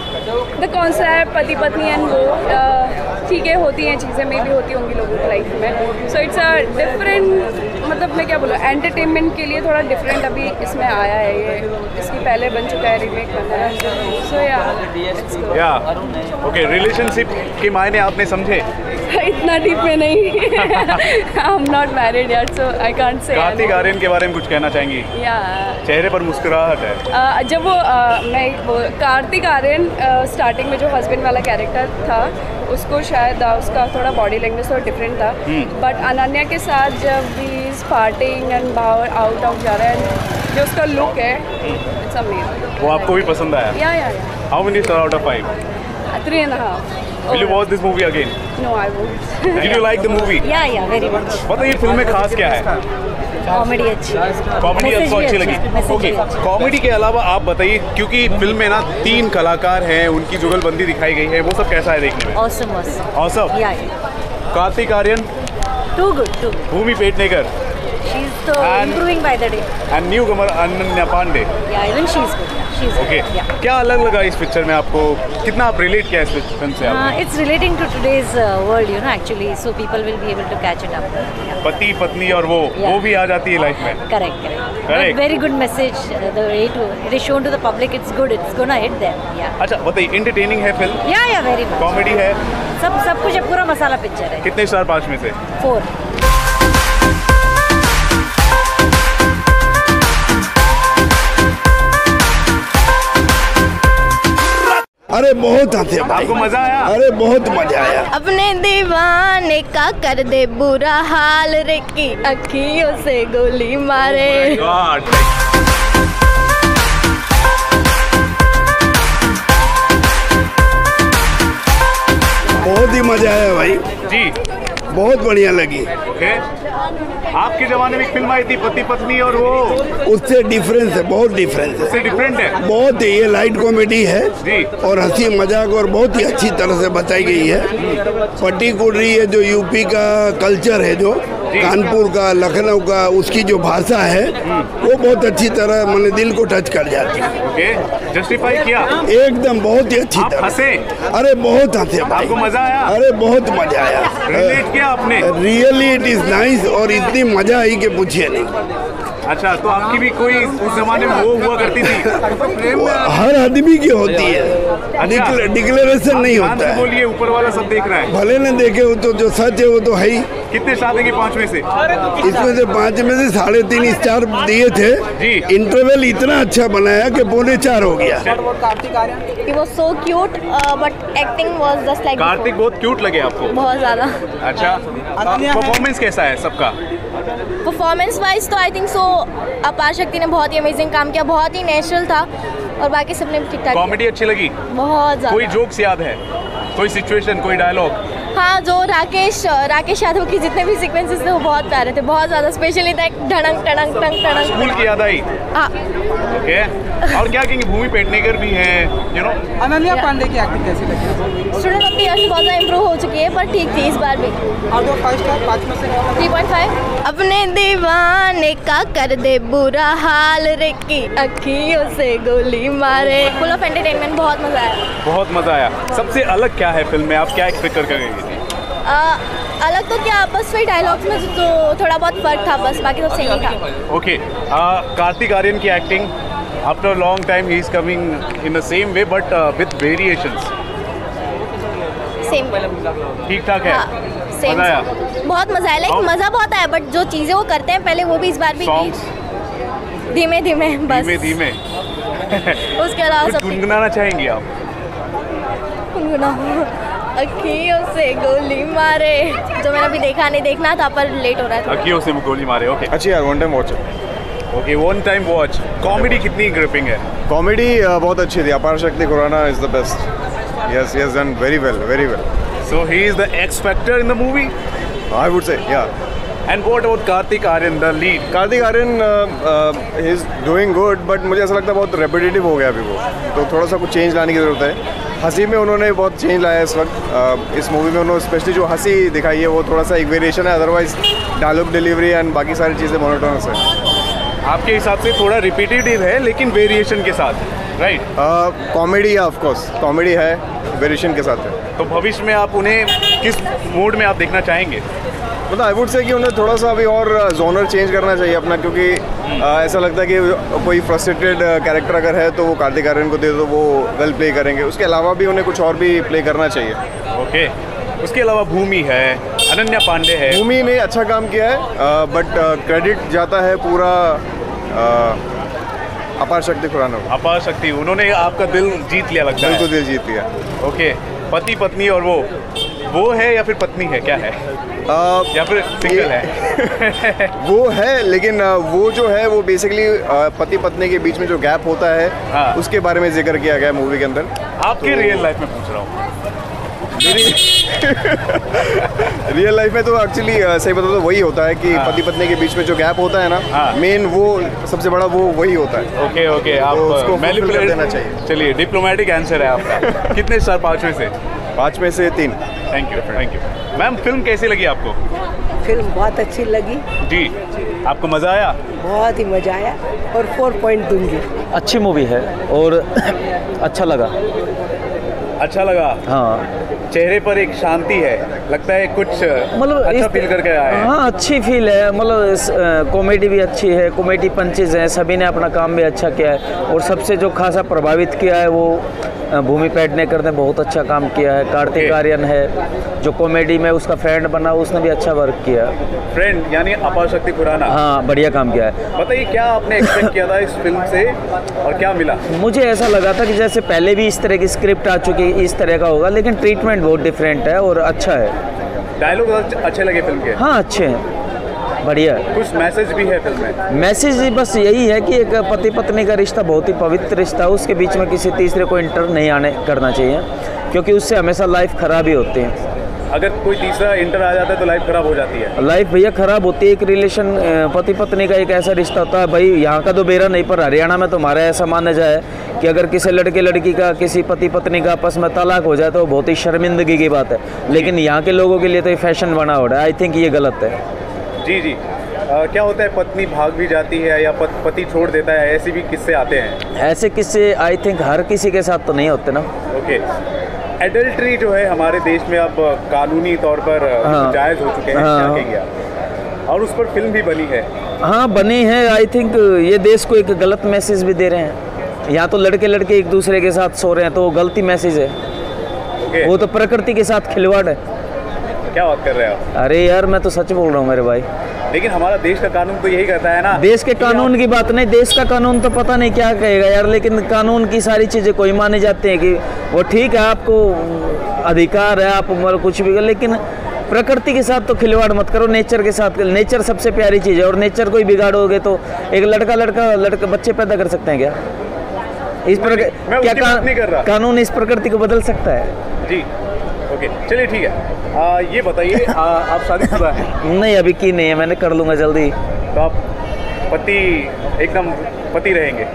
द कॉन्सेप्ट, पति पत्नी एंड वो ठीक है, होती हैं चीज़ें, में भी होती होंगी लोगों की लाइफ में। सो इट्स अ डिफरेंट, मतलब मैं क्या बोलूँ, एंटरटेनमेंट के लिए थोड़ा डिफरेंट अभी इसमें आया है। ये इसकी पहले बन चुका है, रीमेक बन रहा है। सो या या ओके, रिलेशनशिप के मायने आपने समझे? इतना डीप में नहीं। आई एम नॉट मैरिड यार, सो I can't say. Kartik Aaryan के बारे में कुछ कहना चाहेंगी? या चेहरे पर मुस्कुराहट है। uh, जब वो uh, मैं वो कार्तिक आर्यन स्टार्टिंग में जो हस्बैंड वाला कैरेक्टर था, उसको शायद uh, उसका थोड़ा बॉडी लैंग्वेज थोड़ा डिफरेंट था, बट अनन्या के साथ जब ही इज पार्टिंग एंड बाहर आउट आउट जा रहा है, जो उसका लुक है, इट्स अमेजिंग। वो आपको भी पसंद आया? या या how many star out of five? Three and half. Will you watch this movie again? No, I won't. Did you like the movie? Yeah, yeah, very much. बताइए फिल्म में खास क्या है? कॉमेडी अच्छी, कॉमेडी आपको अच्छी लगी? ओके, कॉमेडी के अलावा आप बताइए, क्योंकि फिल्म में ना तीन कलाकार हैं, उनकी जुगलबंदी दिखाई गई है, वो सब कैसा है देखने में? Awesome, awesome. Awesome? Yeah, yeah. Kartik Aaryan? Too good, too good. Bhumi Pednekar? She's so And- improving by the day. And newcomer Ananya Pandey? Yeah, even she's good. Yeah, she's okay, good. Yeah. क्या अलग लगा इस पिक्चर में आपको, कितना आप रिलेट किया इस फिल्म से Uh, आपने? it's relating to today's uh, world, you know, actually, so people will be able to catch it up. Yeah. पति पत्नी और वो Yeah. वो भी आ जाती है लाइफ में? Correct, correct. Correct. But very good message. Uh, the way to it is shown to the public, it's good. It's gonna hit them. Yeah. अच्छा बताइए, इंटरटेनिंग है film? Yeah, yeah, very much. Comedy है? सब सब कुछ है, पूरा मसाला picture है। कितने स्टार पाँच में से? Four. अरे बहुत हंसे भाई। आपको मजा आया? अरे बहुत मजा आया। अपने दीवाने का कर दे बुरा हाल रे की अखियों से गोली मारे। गॉड। बहुत ही मजा आया भाई जी, बहुत बढ़िया लगी। ओके, आपके जमाने में एक फिल्म आई थी पति पत्नी और वो उससे डिफरेंस है, बहुत डिफरेंस है, उससे डिफरेंट है। बहुत ही, ये लाइट कॉमेडी है जी और हंसी मजाक और बहुत ही अच्छी तरह से बताई गई है। पट्टी कुर्री है जो यूपी का कल्चर है, जो कानपुर का, लखनऊ का, उसकी जो भाषा है वो बहुत अच्छी तरह मैंने दिल को टच कर जाती है। ओके, जस्टिफाई किया एकदम, बहुत ही अच्छी तरह। हंसे? अरे बहुत हंसे भाई। आपको मजा आया? अरे बहुत मजा आया। रिलेट किया आपने? रियली इट इज नाइस और इतनी मजा आई कि पूछिए नहीं। अच्छा, तो आपकी भी कोई उस जमाने में वो हुआ करती थी? हर आदमी की होती है, अच्छा। डिक्लेरेशन नहीं होता है। बोलिए, ऊपर वाला सब देख रहा है। भले न देखे हो तो जो सच है वो तो है ही। कितने स्टार देंगे पाँच में से? इसमें से पाँच में से साढ़े तीन स्टार दिए थे जी। इंटरवल इतना अच्छा बनाया कि पौने चार हो गया। Kartik Aaryan He was so cute, uh, but acting was just like Kartik बहुत क्यूट लगे आपको? बहुत ज़्यादा। अच्छा, परफॉर्मेंस कैसा है सबका? परफॉर्मेंस वाइज तो आई थिंक सो अपार शक्ति ने बहुत ही अमेजिंग काम किया, बहुत ही नेचुरल था और बाकी सबने ठीक ठाक। कॉमेडी अच्छी लगी? बहुत ज़्यादा। कोई जोक्स याद है? कोई सिचुएशन, कोई डायलॉग? हाँ, जो राकेश राकेश यादव की जितने भी सीक्वेंसेस थे वो बहुत प्यारे थे, बहुत ज़्यादा। स्पेशली दैट ढड़ंग टड़ंग टंग टड़ंग। स्कूल की याद आई? हाँ। ओके, और क्या कहेंगे, भूमि पेडनेकर भी हैं, यू नो। अनन्या पांडे की एक्टिंग कैसी लगी? स्टूडेंट ऑफ द ईयर से बहुत ज़्यादा इम्प्रूव हो चुकी है, पर ठीक थी इस बार भी। आउट ऑफ फाइव स्टार, पाँच में से थ्री पॉइंट फाइव। अपने दीवाने का कर दे बुरा हाल रे की अखियों से गोली मारे। फुल ऑफ एंटरटेनमेंट, बहुत मज़ा आया। बहुत मजा आया। सबसे अलग क्या है फिल्म में, आप क्या एक्सपेक्ट कर गए थे? आ, अलग तो क्या, बस वही डायलॉग्स में जो थोड़ा बहुत फर्क था, बस बाकी सब सही था। ओके, कार्तिक आर्यन की acting, after long time he is coming in the same way but with variations. Same ठीक ठाक है? हाँ, सेम। मजा आया? बहुत मजा आया, लाइक मजा बहुत आया, बट जो चीजें वो करते हैं पहले वो भी इस बार भी सॉन्ग्स धीमे धीमे बस धीमे धीमे उसके अलावा कुछ सब गुनगुनाना चाहेंगे आप? गुनगुनाओ। अखियों से गोली मारे, जो मैंने अभी देखा नहीं, देखना था पर लेट हो रहा था। अखियों से गोली मारे। ओके, अच्छी यार, one time watch. Okay, one time watch. Comedy कितनी ग्रिपिंग है? कॉमेडी बहुत अच्छी थी। अपार शक्ति Khurana is the best. Yes, he has done very well, very well. So he is the X factor in the movie, I would say, yeah. And what about Kartik Aaryan the lead? Kartik Aaryan he is doing good, but मुझे ऐसा लगता है बहुत repetitive हो गया अभी वो, तो थोड़ा सा कुछ चेंज लाने की ज़रूरत है। हंसी में उन्होंने बहुत चेंज लाया इस वक्त। uh, इस मूवी में उन्होंने स्पेशली जो हंसी दिखाई है वो थोड़ा सा एक वेरिएशन है, अदरवाइज डायलॉग डिलीवरी एंड बाकी सारी चीज़ें मोनोटोनस है। आपके हिसाब से थोड़ा रिपीटेटिव है लेकिन वेरिएशन के साथ, राइट? कॉमेडी है, ऑफ कोर्स कॉमेडी है, वेरिएशन के साथ है। तो भविष्य में आप उन्हें किस मूड में आप देखना चाहेंगे? मतलब आई वुड से कि उन्हें थोड़ा सा अभी और जोनर चेंज करना चाहिए अपना, क्योंकि आ, ऐसा लगता है कि कोई फ्रस्ट्रेटेड कैरेक्टर अगर है तो वो कार्तिक आर्यन को दे दो, वो वेल प्ले करेंगे। उसके अलावा भी उन्हें कुछ और भी प्ले करना चाहिए। ओके, उसके अलावा भूमि है, अनन्या पांडे है। भूमि ने अच्छा काम किया है, बट क्रेडिट जाता है पूरा आ, अपार शक्ति खुराना को। अपार शक्ति, उन्होंने आपका दिल जीत लिया लगता है। बिल्कुल दिल जीत लिया। ओके, पति पत्नी और वो वो है या फिर पत्नी है, क्या है? आ, या फिर सिंगल है? वो है, लेकिन वो जो है वो बेसिकली पति पत्नी के बीच में जो गैप होता है, हाँ। उसके बारे में जिक्र किया गया है मूवी के अंदर। आपके तो, रियल लाइफ में पूछ रहा हूँ। रियल लाइफ में तो एक्चुअली सही बताओ तो वही होता है कि हाँ। पति पत्नी के बीच में जो गैप होता है ना, हाँ। मेन वो सबसे बड़ा वो वही होता है। ओके ओके, आप तो उसको मैनिपुलेट fulfill कर देना चाहिए। चलिए, डिप्लोमेटिक आंसर है आपका। कितने स्टार पाँच में से? पाँच में से तीन। Thank you thank you. Ma'am, film कैसी लगी आपको? फिल्म बहुत अच्छी लगी जी, आपको मज़ा आया? बहुत ही मज़ा आया और फोर पॉइंट दूंगी। अच्छी मूवी है और अच्छा लगा। अच्छा लगा? हाँ, चेहरे पर एक शांति है, लगता है कुछ मतलब अच्छा इस- फील करके आए हैं। हाँ, अच्छी फील है। मतलब कॉमेडी भी अच्छी है, कॉमेडी पंचेज हैं, सभी ने अपना काम भी अच्छा किया है और सबसे जो खासा प्रभावित किया है वो भूमि पेडनेकर ने बहुत अच्छा काम किया है। कार्तिक आर्यन है जो कॉमेडी में उसका फ्रेंड बना, उसने भी अच्छा वर्क किया। फ्रेंड यानी अपार शक्ति खुराना। हाँ, बढ़िया काम किया है। बताइए क्या आपने एक्सपेक्ट किया था इस फिल्म से और क्या मिला? मुझे ऐसा लगा था कि जैसे पहले भी इस तरह की स्क्रिप्ट आ चुकी है, इस तरह का होगा, लेकिन ट्रीटमेंट बहुत डिफरेंट है और अच्छा है। डायलॉग अच्छे लगे फिल्म के? हाँ, अच्छे हैं, बढ़िया है। कुछ मैसेज भी है फिल्म में? मैसेज बस यही है कि एक पति पत्नी का रिश्ता बहुत ही पवित्र रिश्ता है, उसके बीच में किसी तीसरे को इंटर नहीं आने करना चाहिए, क्योंकि उससे हमेशा लाइफ खराब ही होती है। अगर कोई तीसरा इंटर आ जाता है तो लाइफ खराब हो जाती है। लाइफ भैया खराब होती है। एक रिलेशन पति पत्नी का एक ऐसा रिश्ता होता है, भाई यहाँ का तो बेरा नहीं, पर हरियाणा में तो हमारा ऐसा माना जाए कि अगर किसी लड़के लड़की का, किसी पति पत्नी का आपस में तलाक हो जाए तो बहुत ही शर्मिंदगी की बात है, लेकिन यहाँ के लोगों के लिए तो ये फैशन बना हो रहा है। आई थिंक ये गलत है। जी जी आ, क्या होता है, पत्नी भाग भी जाती है या पत, पति छोड़ देता है, ऐसे भी किस्से आते हैं? ऐसे किस्से आई थिंक हर किसी के साथ तो नहीं होते ना। ओके। एडल्ट्री जो है हमारे देश में अब कानूनी तौर पर हाँ, जायज़ हो चुके हैं, हाँ, क्या कहेंगे आप? और उस पर फिल्म भी बनी है। हाँ, बनी है। आई थिंक ये देश को एक गलत मैसेज भी दे रहे हैं। यहाँ तो लड़के लड़के एक दूसरे के साथ सो रहे हैं, तो वो गलती मैसेज है। okay. वो तो प्रकृति के साथ खिलवाड़ है। क्या बात कर रहे हो? अरे यार, मैं तो सच बोल रहा हूँ मेरे भाई। लेकिन हमारा देश का कानून तो यही कहता है ना। देश के कानून की बात नहीं, देश का कानून तो पता नहीं क्या कहेगा यार, लेकिन कानून की सारी चीज़ें कोई माने जाते हैं कि वो ठीक है, आपको अधिकार है, आप मतलब कुछ भी कर, लेकिन प्रकृति के साथ तो खिलवाड़ मत करो, नेचर के साथ। नेचर सबसे प्यारी चीज़ है, और नेचर को ही बिगाड़ोगे तो एक लड़का लड़का लड़का बच्चे पैदा कर सकते हैं क्या? इस प्रकार क्या का, नहीं कर रहा। कानून इस प्रकृति को बदल सकता है? जी ओके, चलिए ठीक है। आ, ये बताइए, आप शादीशुदा हैं? नहीं, अभी की नहीं है, मैंने कर लूँगा जल्दी। तो आप पति एकदम पति रहेंगे?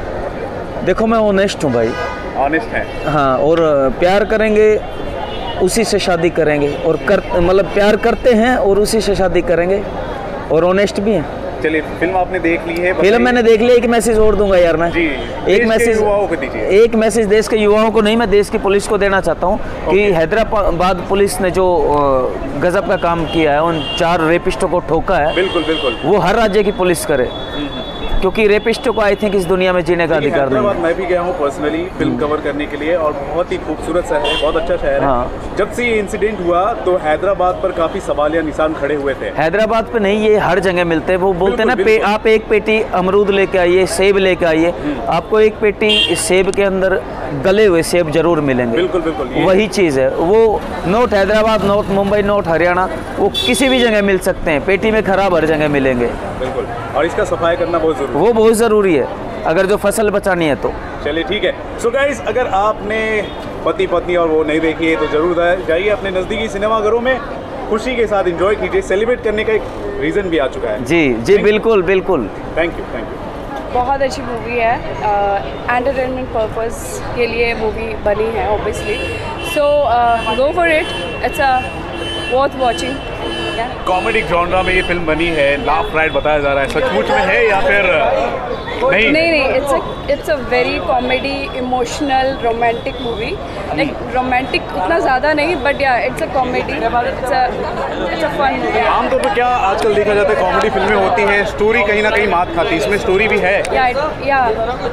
देखो, मैं ऑनेस्ट हूँ भाई। ऑनेस्ट हैं? हाँ, और प्यार करेंगे उसी से शादी करेंगे, और कर मतलब प्यार करते हैं और उसी से शादी करेंगे, और ऑनेस्ट भी हैं। चलिए, फिल्म आपने देख ली है? फिल्म मैंने देख ली। एक मैसेज और दूंगा यार मैं। जी, एक मैसेज युवाओं को दीजिए। एक मैसेज देश के युवाओं को नहीं, मैं देश की पुलिस को देना चाहता हूँ कि हैदराबाद पुलिस ने जो गजब का काम किया है, उन चार रेपिस्टों को ठोका है, बिल्कुल बिल्कुल, वो हर राज्य की पुलिस करे, क्योंकि रेपिस्टों को आई थिंक इस दुनिया में जीने का अधिकार नहीं है। मैं भी गया हूँ पर्सनली फिल्म कवर करने के लिए, और बहुत ही खूबसूरत शहर है, बहुत अच्छा शहर हाँ। है। जब से ये इंसिडेंट हुआ तो हैदराबाद पर काफी सवाल या निशान खड़े हुए थे। हैदराबाद पे नहीं, ये हर जगह मिलते हैं। वो बोलते हैं ना, पे, आप एक पेटी अमरूद लेके आइए, सेब लेके आइए, आपको एक पेटी सेब के अंदर गले हुए सेब जरूर मिलेंगे। बिल्कुल बिल्कुल, वही चीज़ है। वो not Hyderabad, not Mumbai, not Haryana, वो किसी भी जगह मिल सकते हैं, पेटी में खराब हर जगह मिलेंगे। बिल्कुल, और इसका सफाई करना बहुत जरूरी, वो बहुत ज़रूरी है अगर जो फसल बचानी है तो। चलिए ठीक है। सो गाइस, अगर आपने पति पत्नी और वो नहीं देखी है तो जरूर जाइए अपने नज़दीकी सिनेमाघरों में, खुशी के साथ एंजॉय कीजिए। सेलिब्रेट करने का एक रीज़न भी आ चुका है। जी जी, बिल्कुल बिल्कुल। Thank you thank you. बहुत अच्छी मूवी है, एंटरटेनमेंट पर्पस के लिए मूवी बनी है obviously, so go for it, it's a worth watching. Comedy genre में ये फिल्म बनी है, लाफ राइड बताया जा रहा है, सचमुच में है या फिर नहीं? नहीं नहीं, it's a it's a very comedy, emotional, romantic movie. Like romantic उतना ज़्यादा नहीं, but yeah it's a comedy, it's a it's a fun movie. आमतौर पर क्या आजकल देखा जाता है, कॉमेडी फिल्में होती हैं, स्टोरी कहीं ना कहीं मात खाती है, इसमें स्टोरी भी है? या या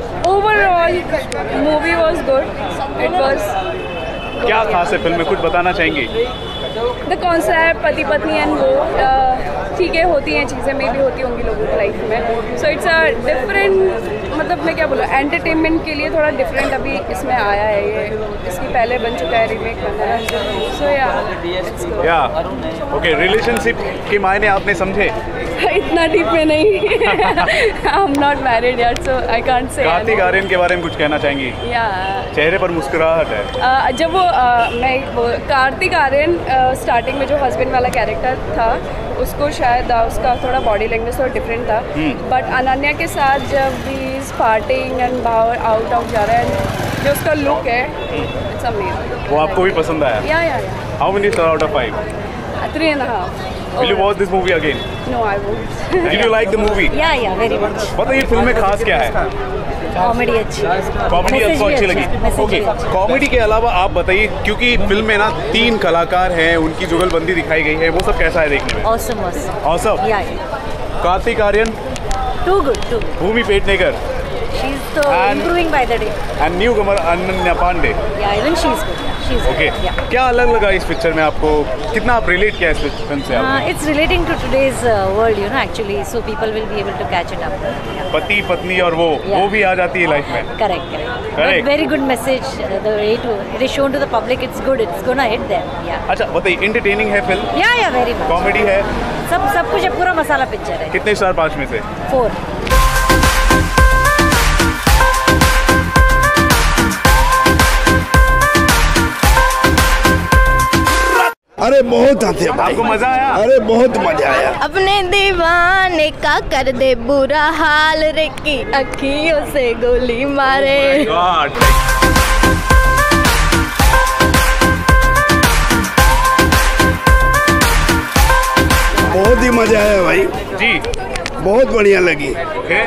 overall movie was good, it was. क्या खास है फिल्म में, कुछ बताना चाहेंगे? द कॉन्सेप्ट, पति पत्नी एंड वो, ठीक है, होती हैं चीज़ें, में भी होती होंगी लोगों की लाइफ में। सो इट्स अ डिफरेंट, मतलब मैं क्या बोलूँ, एंटरटेनमेंट के लिए थोड़ा डिफरेंट अभी इसमें आया है। ये इसकी पहले बन चुका है, रीमेक बना है। सो या या ओके, रिलेशनशिप के मायने आपने समझे? इतना डीप में नहीं। आई एम नॉट मैरिड यार, सो I can't say. Kartik Aaryan के बारे में कुछ कहना चाहेंगी? या चेहरे पर मुस्कुराहट है। uh, जब वो uh, मैं वो कार्तिक आर्यन स्टार्टिंग uh, में जो हस्बैंड वाला कैरेक्टर था, उसको शायद uh, उसका थोड़ा बॉडी लैंग्वेज थोड़ा डिफरेंट था, बट अनन्या के साथ जब भी पार्टिंग एंड बाहर आउट आउट जा रहा है, जो उसका लुक है, इट्स अमेजिंग। वो आपको भी पसंद आया? या या how many star out of five? Three and half. Will you watch this movie again? No, I won't. Did you like the movie? Yeah, yeah, very much. बताइए फिल्म में खास क्या है? कॉमेडी अच्छी, कॉमेडी आपको अच्छी लगी? ओके, कॉमेडी के अलावा आप बताइए, क्योंकि फिल्म में ना तीन कलाकार हैं, उनकी जुगलबंदी दिखाई गई है, वो सब कैसा है देखने में? Awesome, awesome. Awesome? Yeah, yeah. Kartik Aaryan? Too good, too good. Bhumi Pednekar? She's So And- improving by the day. And newcomer Ananya Pandey. Yeah, even she's good. She's okay good. Yeah. क्या अलग लगा इस पिक्चर में आपको, कितना आप रिलेट किया इस फिल्म से Uh, आपने? it's relating to today's uh, world, you know, actually, so people will be able to catch it up. Yeah. पति पत्नी और वो Yeah. वो भी आ जाती है लाइफ में। Correct, correct. Correct. But very good message. Uh, the way to it is shown to the public, it's good. It's gonna hit them. Yeah. अच्छा बताइए, एंटरटेनिंग है film, Yeah, yeah, very much. Comedy है, सब सब कुछ है, पूरा मसाला picture है. कितने स्टार पाँच में से? Four. अरे बहुत हंसे भाई, आपको मजा आया? अरे बहुत मजा आया। अपने दीवाने का कर दे बुरा हाल रे की अखियों से गोली मारे। God. बहुत ही मजा आया भाई, जी बहुत बढ़िया लगी। ओके,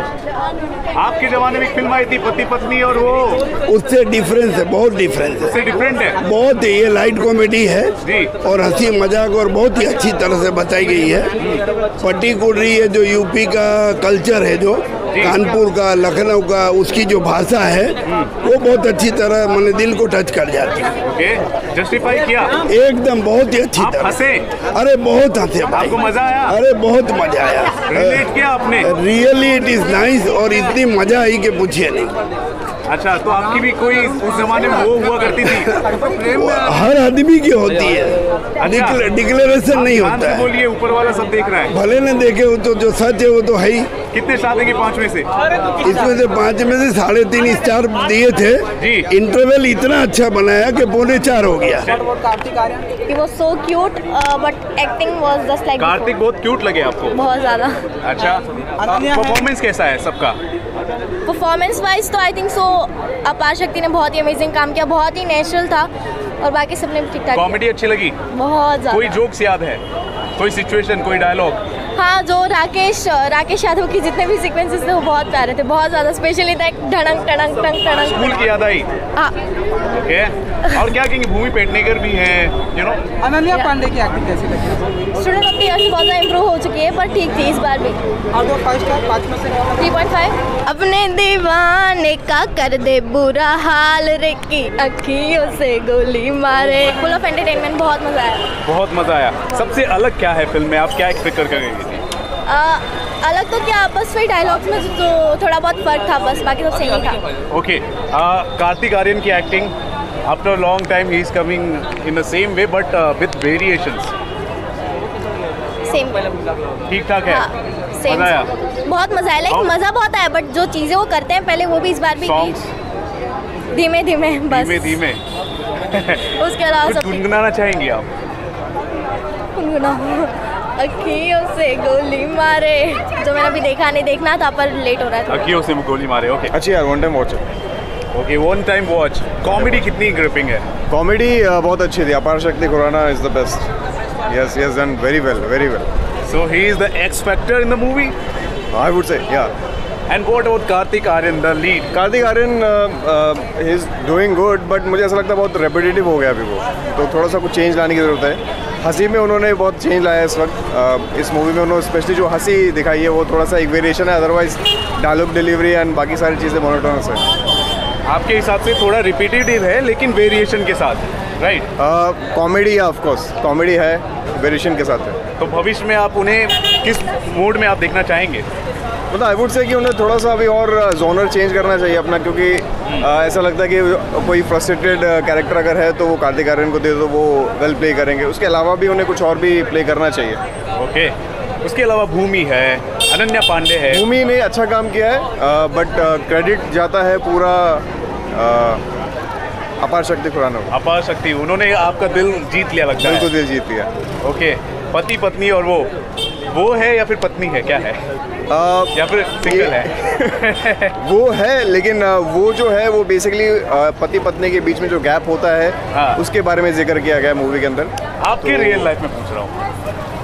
आपके जमाने में एक फिल्म आई थी पति पत्नी और वो, उससे डिफरेंस है, बहुत डिफरेंस है, उससे डिफरेंट है। बहुत ये लाइट कॉमेडी है जी। और हंसी मजाक और बहुत ही अच्छी तरह से बताई गई है। पर्टिकुलरली ये जो यूपी का कल्चर है, जो कानपुर का, लखनऊ का, उसकी जो भाषा है वो बहुत अच्छी तरह मैंने दिल को टच कर जाती है। ओके, जस्टिफाई किया एकदम बहुत ही अच्छी आप तरह। हंसे? अरे बहुत हंसे भाई, आपको मजा आया? अरे बहुत मजा आया। रिलेट किया आपने? रियली इट इज नाइस और इतनी मजा आई कि पूछिए नहीं। अच्छा, तो आपकी भी कोई उस जमाने में वो हुआ करती थी? हर आदमी की होती है, डिक्ले, डिक्लेरेशन नहीं ध्यान होता से है। बोलिए, ऊपर वाला सब देख रहा है। भले न देखे हो तो जो सच है वो तो है ही। कितने स्टार देंगे पाँच में से? इसमें से पाँच में से साढ़े तीन स्टार दिए थे। जी। इंटरवल इतना अच्छा बनाया कि पौने चार हो गया। Kartik Aaryan He was so cute, uh, but acting was just like Kartik बहुत क्यूट लगे आपको? बहुत ज़्यादा। अच्छा, परफॉर्मेंस कैसा है सबका? परफॉर्मेंस वाइज तो आई थिंक सो अपार शक्ति ने बहुत ही अमेजिंग काम किया, बहुत ही नेचुरल था और बाकी सबने ठीक ठाक। कॉमेडी अच्छी लगी? बहुत कोई ज़्यादा। जोक्स याद है? कोई सिचुएशन, कोई डायलॉग? हाँ, जो राकेश राकेश यादव की जितने भी सीक्वेंसेस थे वो बहुत प्यारे थे, बहुत ज़्यादा। स्पेशली था धड़ंग टड़ंग टंग टड़ंग। स्कूल की याद आई? हाँ। ओके, और क्या कहेंगे, भूमि पेडनेकर भी हैं, यू नो। अनन्या पांडे की एक्टिंग कैसी लगी? स्टूडेंट ऑफ द ईयर से बहुत ज़्यादा इम्प्रूव हो चुकी है, पर ठीक थी इस बार भी। आउट ऑफ फाइव स्टार पाँच में से थ्री पॉइंट फाइव। अपने दीवाने का कर दे बुरा हाल रे की अखियों से गोली मारे। फुल ऑफ एंटरटेनमेंट, बहुत मज़ा आया। बहुत मजा आया। सबसे अलग क्या है फिल्म में, आप क्या एक्सपेक्ट कर करेंगे? आ, अलग तो क्या, बस वही डायलॉग्स में तो थोड़ा बहुत फर्क था, बस बाकी सब सेम ही था। ओके, कार्तिक आर्यन की acting, after long time he is coming in the same way but with variations, same ठीक ठाक है? हाँ, सेम मजा आया? बहुत मजा आया, लाइक और- मजा बहुत आया, बट जो चीजें वो करते हैं पहले वो भी इस बार भी सॉन्ग्स की धीमे धीमे बस धीमे धीमे उसके अलावा कुछ सब गुनगुनाना चाहेंगी आप? गुनगुनाओ। अखियों से गोली मारे, जो मैंने अभी देखा नहीं, देखना था पर लेट हो रहा था। अखियों से गोली मारे। ओके अच्छी यार, वन टाइम वॉच है। Okay, one time watch. Comedy कितनी ग्रिपिंग है? कॉमेडी बहुत अच्छी थी। अपार शक्ति Khurana is the best. Yes, he has done very well, very well. So he is the X factor in the movie, I would say, yeah. And what about Kartik Aaryan the lead? Kartik Aaryan he is doing good, but मुझे ऐसा लगता है बहुत repetitive हो गया अभी वो, तो थोड़ा सा कुछ चेंज लाने की ज़रूरत है। हंसी में उन्होंने बहुत चेंज लाया इस वक्त। uh, इस मूवी में उन्होंने स्पेशली जो हंसी दिखाई है वो थोड़ा सा एक वेरिएशन है, अदरवाइज डायलॉग डिलीवरी एंड बाकी सारी चीज़ें मोनोटोनस है। आपके हिसाब से थोड़ा रिपीटेटिव है लेकिन वेरिएशन के साथ, राइट? कॉमेडी है, ऑफ कोर्स कॉमेडी है, वेरिएशन के साथ है। तो भविष्य में आप उन्हें किस मोड में आप देखना चाहेंगे? मतलब आई वुड से कि उन्हें थोड़ा सा अभी और जोनर चेंज करना चाहिए अपना, क्योंकि आ, ऐसा लगता है कि कोई फ्रस्ट्रेटेड कैरेक्टर अगर है तो वो कार्तिक आर्यन को दे दो, वो वेल प्ले करेंगे। उसके अलावा भी उन्हें कुछ और भी प्ले करना चाहिए। ओके, उसके अलावा भूमि है, अनन्या पांडे है। भूमि ने अच्छा काम किया है, बट क्रेडिट जाता है पूरा अपार शक्ति खुराना को। अपार शक्ति, उन्होंने आपका दिल जीत लिया लगता है। बिल्कुल दिल जीत लिया। ओके, पति पत्नी और वो वो है या फिर पत्नी है, क्या है? आ, या फिर सिंगल है? वो है, लेकिन वो जो है वो बेसिकली पति पत्नी के बीच में जो गैप होता है, हाँ। उसके बारे में जिक्र किया गया मूवी के अंदर। आपके तो, रियल लाइफ में पूछ रहा हूँ।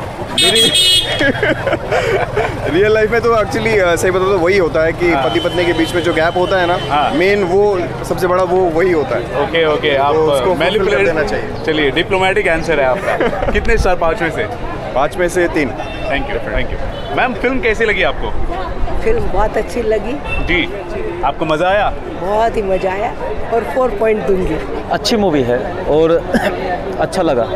रियल लाइफ में तो एक्चुअली सही बता तो वही होता है कि हाँ। पति पत्नी के बीच में जो गैप होता है ना, हाँ। मेन वो सबसे बड़ा वो वही होता है। ओके ओके, आप तो उसको fulfill कर manipulate- देना चाहिए। चलिए, डिप्लोमेटिक आंसर है आपका। कितने स्टार पाँच में से? पाँच में से तीन। Thank you thank you. Ma'am, film कैसी लगी आपको? फिल्म बहुत अच्छी लगी। जी आपको मज़ा आया? बहुत ही मजा आया और फोर पॉइंट दूंगी। अच्छी मूवी है और अच्छा लगा।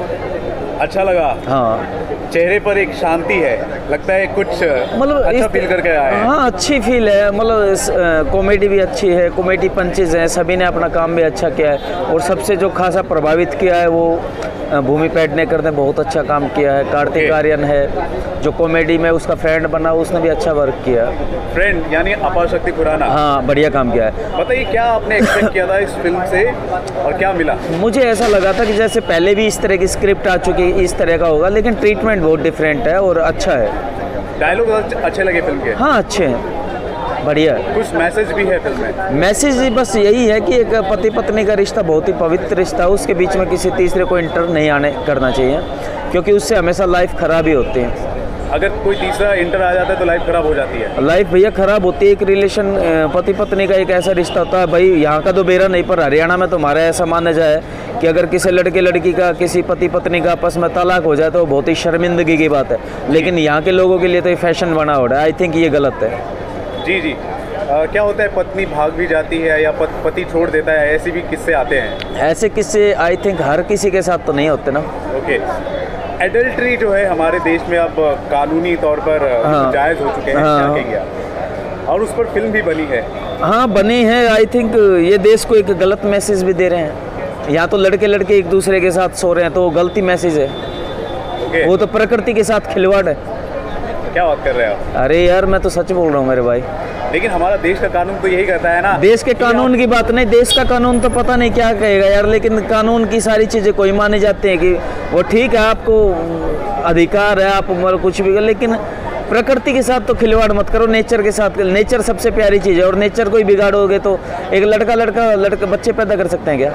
अच्छा लगा? हाँ, चेहरे पर एक शांति है, लगता है कुछ मतलब अच्छा फील करके आए हैं। हाँ, अच्छी फील है, मतलब कॉमेडी भी अच्छी है, कॉमेडी पंचेज हैं, सभी ने अपना काम भी अच्छा किया है और सबसे जो खासा प्रभावित किया है वो भूमि पेडनेकर ने बहुत अच्छा काम किया है। कार्तिक आर्यन है जो कॉमेडी में उसका फ्रेंड बना, उसने भी अच्छा वर्क किया। फ्रेंड यानी अपार शक्ति खुराना। हाँ, बढ़िया काम किया है। बताइए क्या आपने एक्सपेक्ट किया था इस फिल्म से और क्या मिला? मुझे ऐसा लगा था कि जैसे पहले भी इस तरह की स्क्रिप्ट आ चुकी है, इस तरह का होगा, लेकिन ट्रीटमेंट बहुत डिफरेंट है और अच्छा है। डायलॉग अच्छे लगे फिल्म के? हाँ, अच्छे हैं, बढ़िया है। कुछ मैसेज भी है फिल्म में? मैसेज बस यही है कि एक पति पत्नी का रिश्ता बहुत ही पवित्र रिश्ता है, उसके बीच में किसी तीसरे को इंटर नहीं आने करना चाहिए, क्योंकि उससे हमेशा लाइफ खराब ही होती है। अगर कोई तीसरा इंटर आ जाता है तो लाइफ खराब हो जाती है। लाइफ भैया खराब होती है। एक रिलेशन पति पत्नी का एक ऐसा रिश्ता होता है, भाई यहाँ का तो बेरा नहीं, पर हरियाणा में तो हमारा ऐसा माना जाए कि अगर किसी लड़के लड़की का, किसी पति पत्नी का आपस में तलाक हो जाए तो बहुत ही शर्मिंदगी की बात है, लेकिन यहाँ के लोगों के लिए तो ये फैशन बना हो रहा है। आई थिंक ये गलत है। जी जी आ, क्या होता है, पत्नी भाग भी जाती है या पत, पति छोड़ देता है, ऐसे भी किस्से आते हैं? ऐसे किस्से आई थिंक हर किसी के साथ तो नहीं होते ना। ओके। एडल्ट्री जो है हमारे देश में अब कानूनी तौर पर हाँ, जायज़ हो चुके हैं, हाँ, क्या कहेंगे? और उस पर फिल्म भी बनी है। हाँ, बनी है। आई थिंक ये देश को एक गलत मैसेज भी दे रहे हैं। यहाँ तो लड़के लड़के एक दूसरे के साथ सो रहे हैं तो वो गलती मैसेज है। okay. वो तो प्रकृति के साथ खिलवाड़ है। क्या बात कर रहे हैं आप? अरे यार, मैं तो सच बोल रहा हूँ मेरे भाई। लेकिन हमारा देश का कानून तो यही कहता है ना। देश के कानून की बात नहीं, देश का कानून तो पता नहीं क्या कहेगा यार, लेकिन कानून की सारी चीज़ें कोई माने जाते हैं कि वो ठीक है, आपको अधिकार है, आप मतलब कुछ भी कर, लेकिन प्रकृति के साथ तो खिलवाड़ मत करो, नेचर के साथ। नेचर सबसे प्यारी चीज़ है और नेचर को ही बिगाड़ोगे तो एक लड़का लड़का लड़का बच्चे पैदा कर सकते हैं क्या?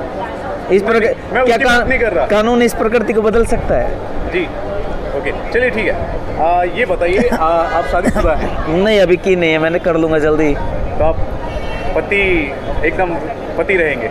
इस प्रकार क्या का, नहीं कर रहा। कानून इस प्रकृति को बदल सकता है? जी ओके, चलिए ठीक है। आ, ये बताइए, आप शादीशुदा हैं? नहीं, अभी की नहीं है, मैंने कर लूँगा जल्दी। तो आप पति एकदम पति रहेंगे?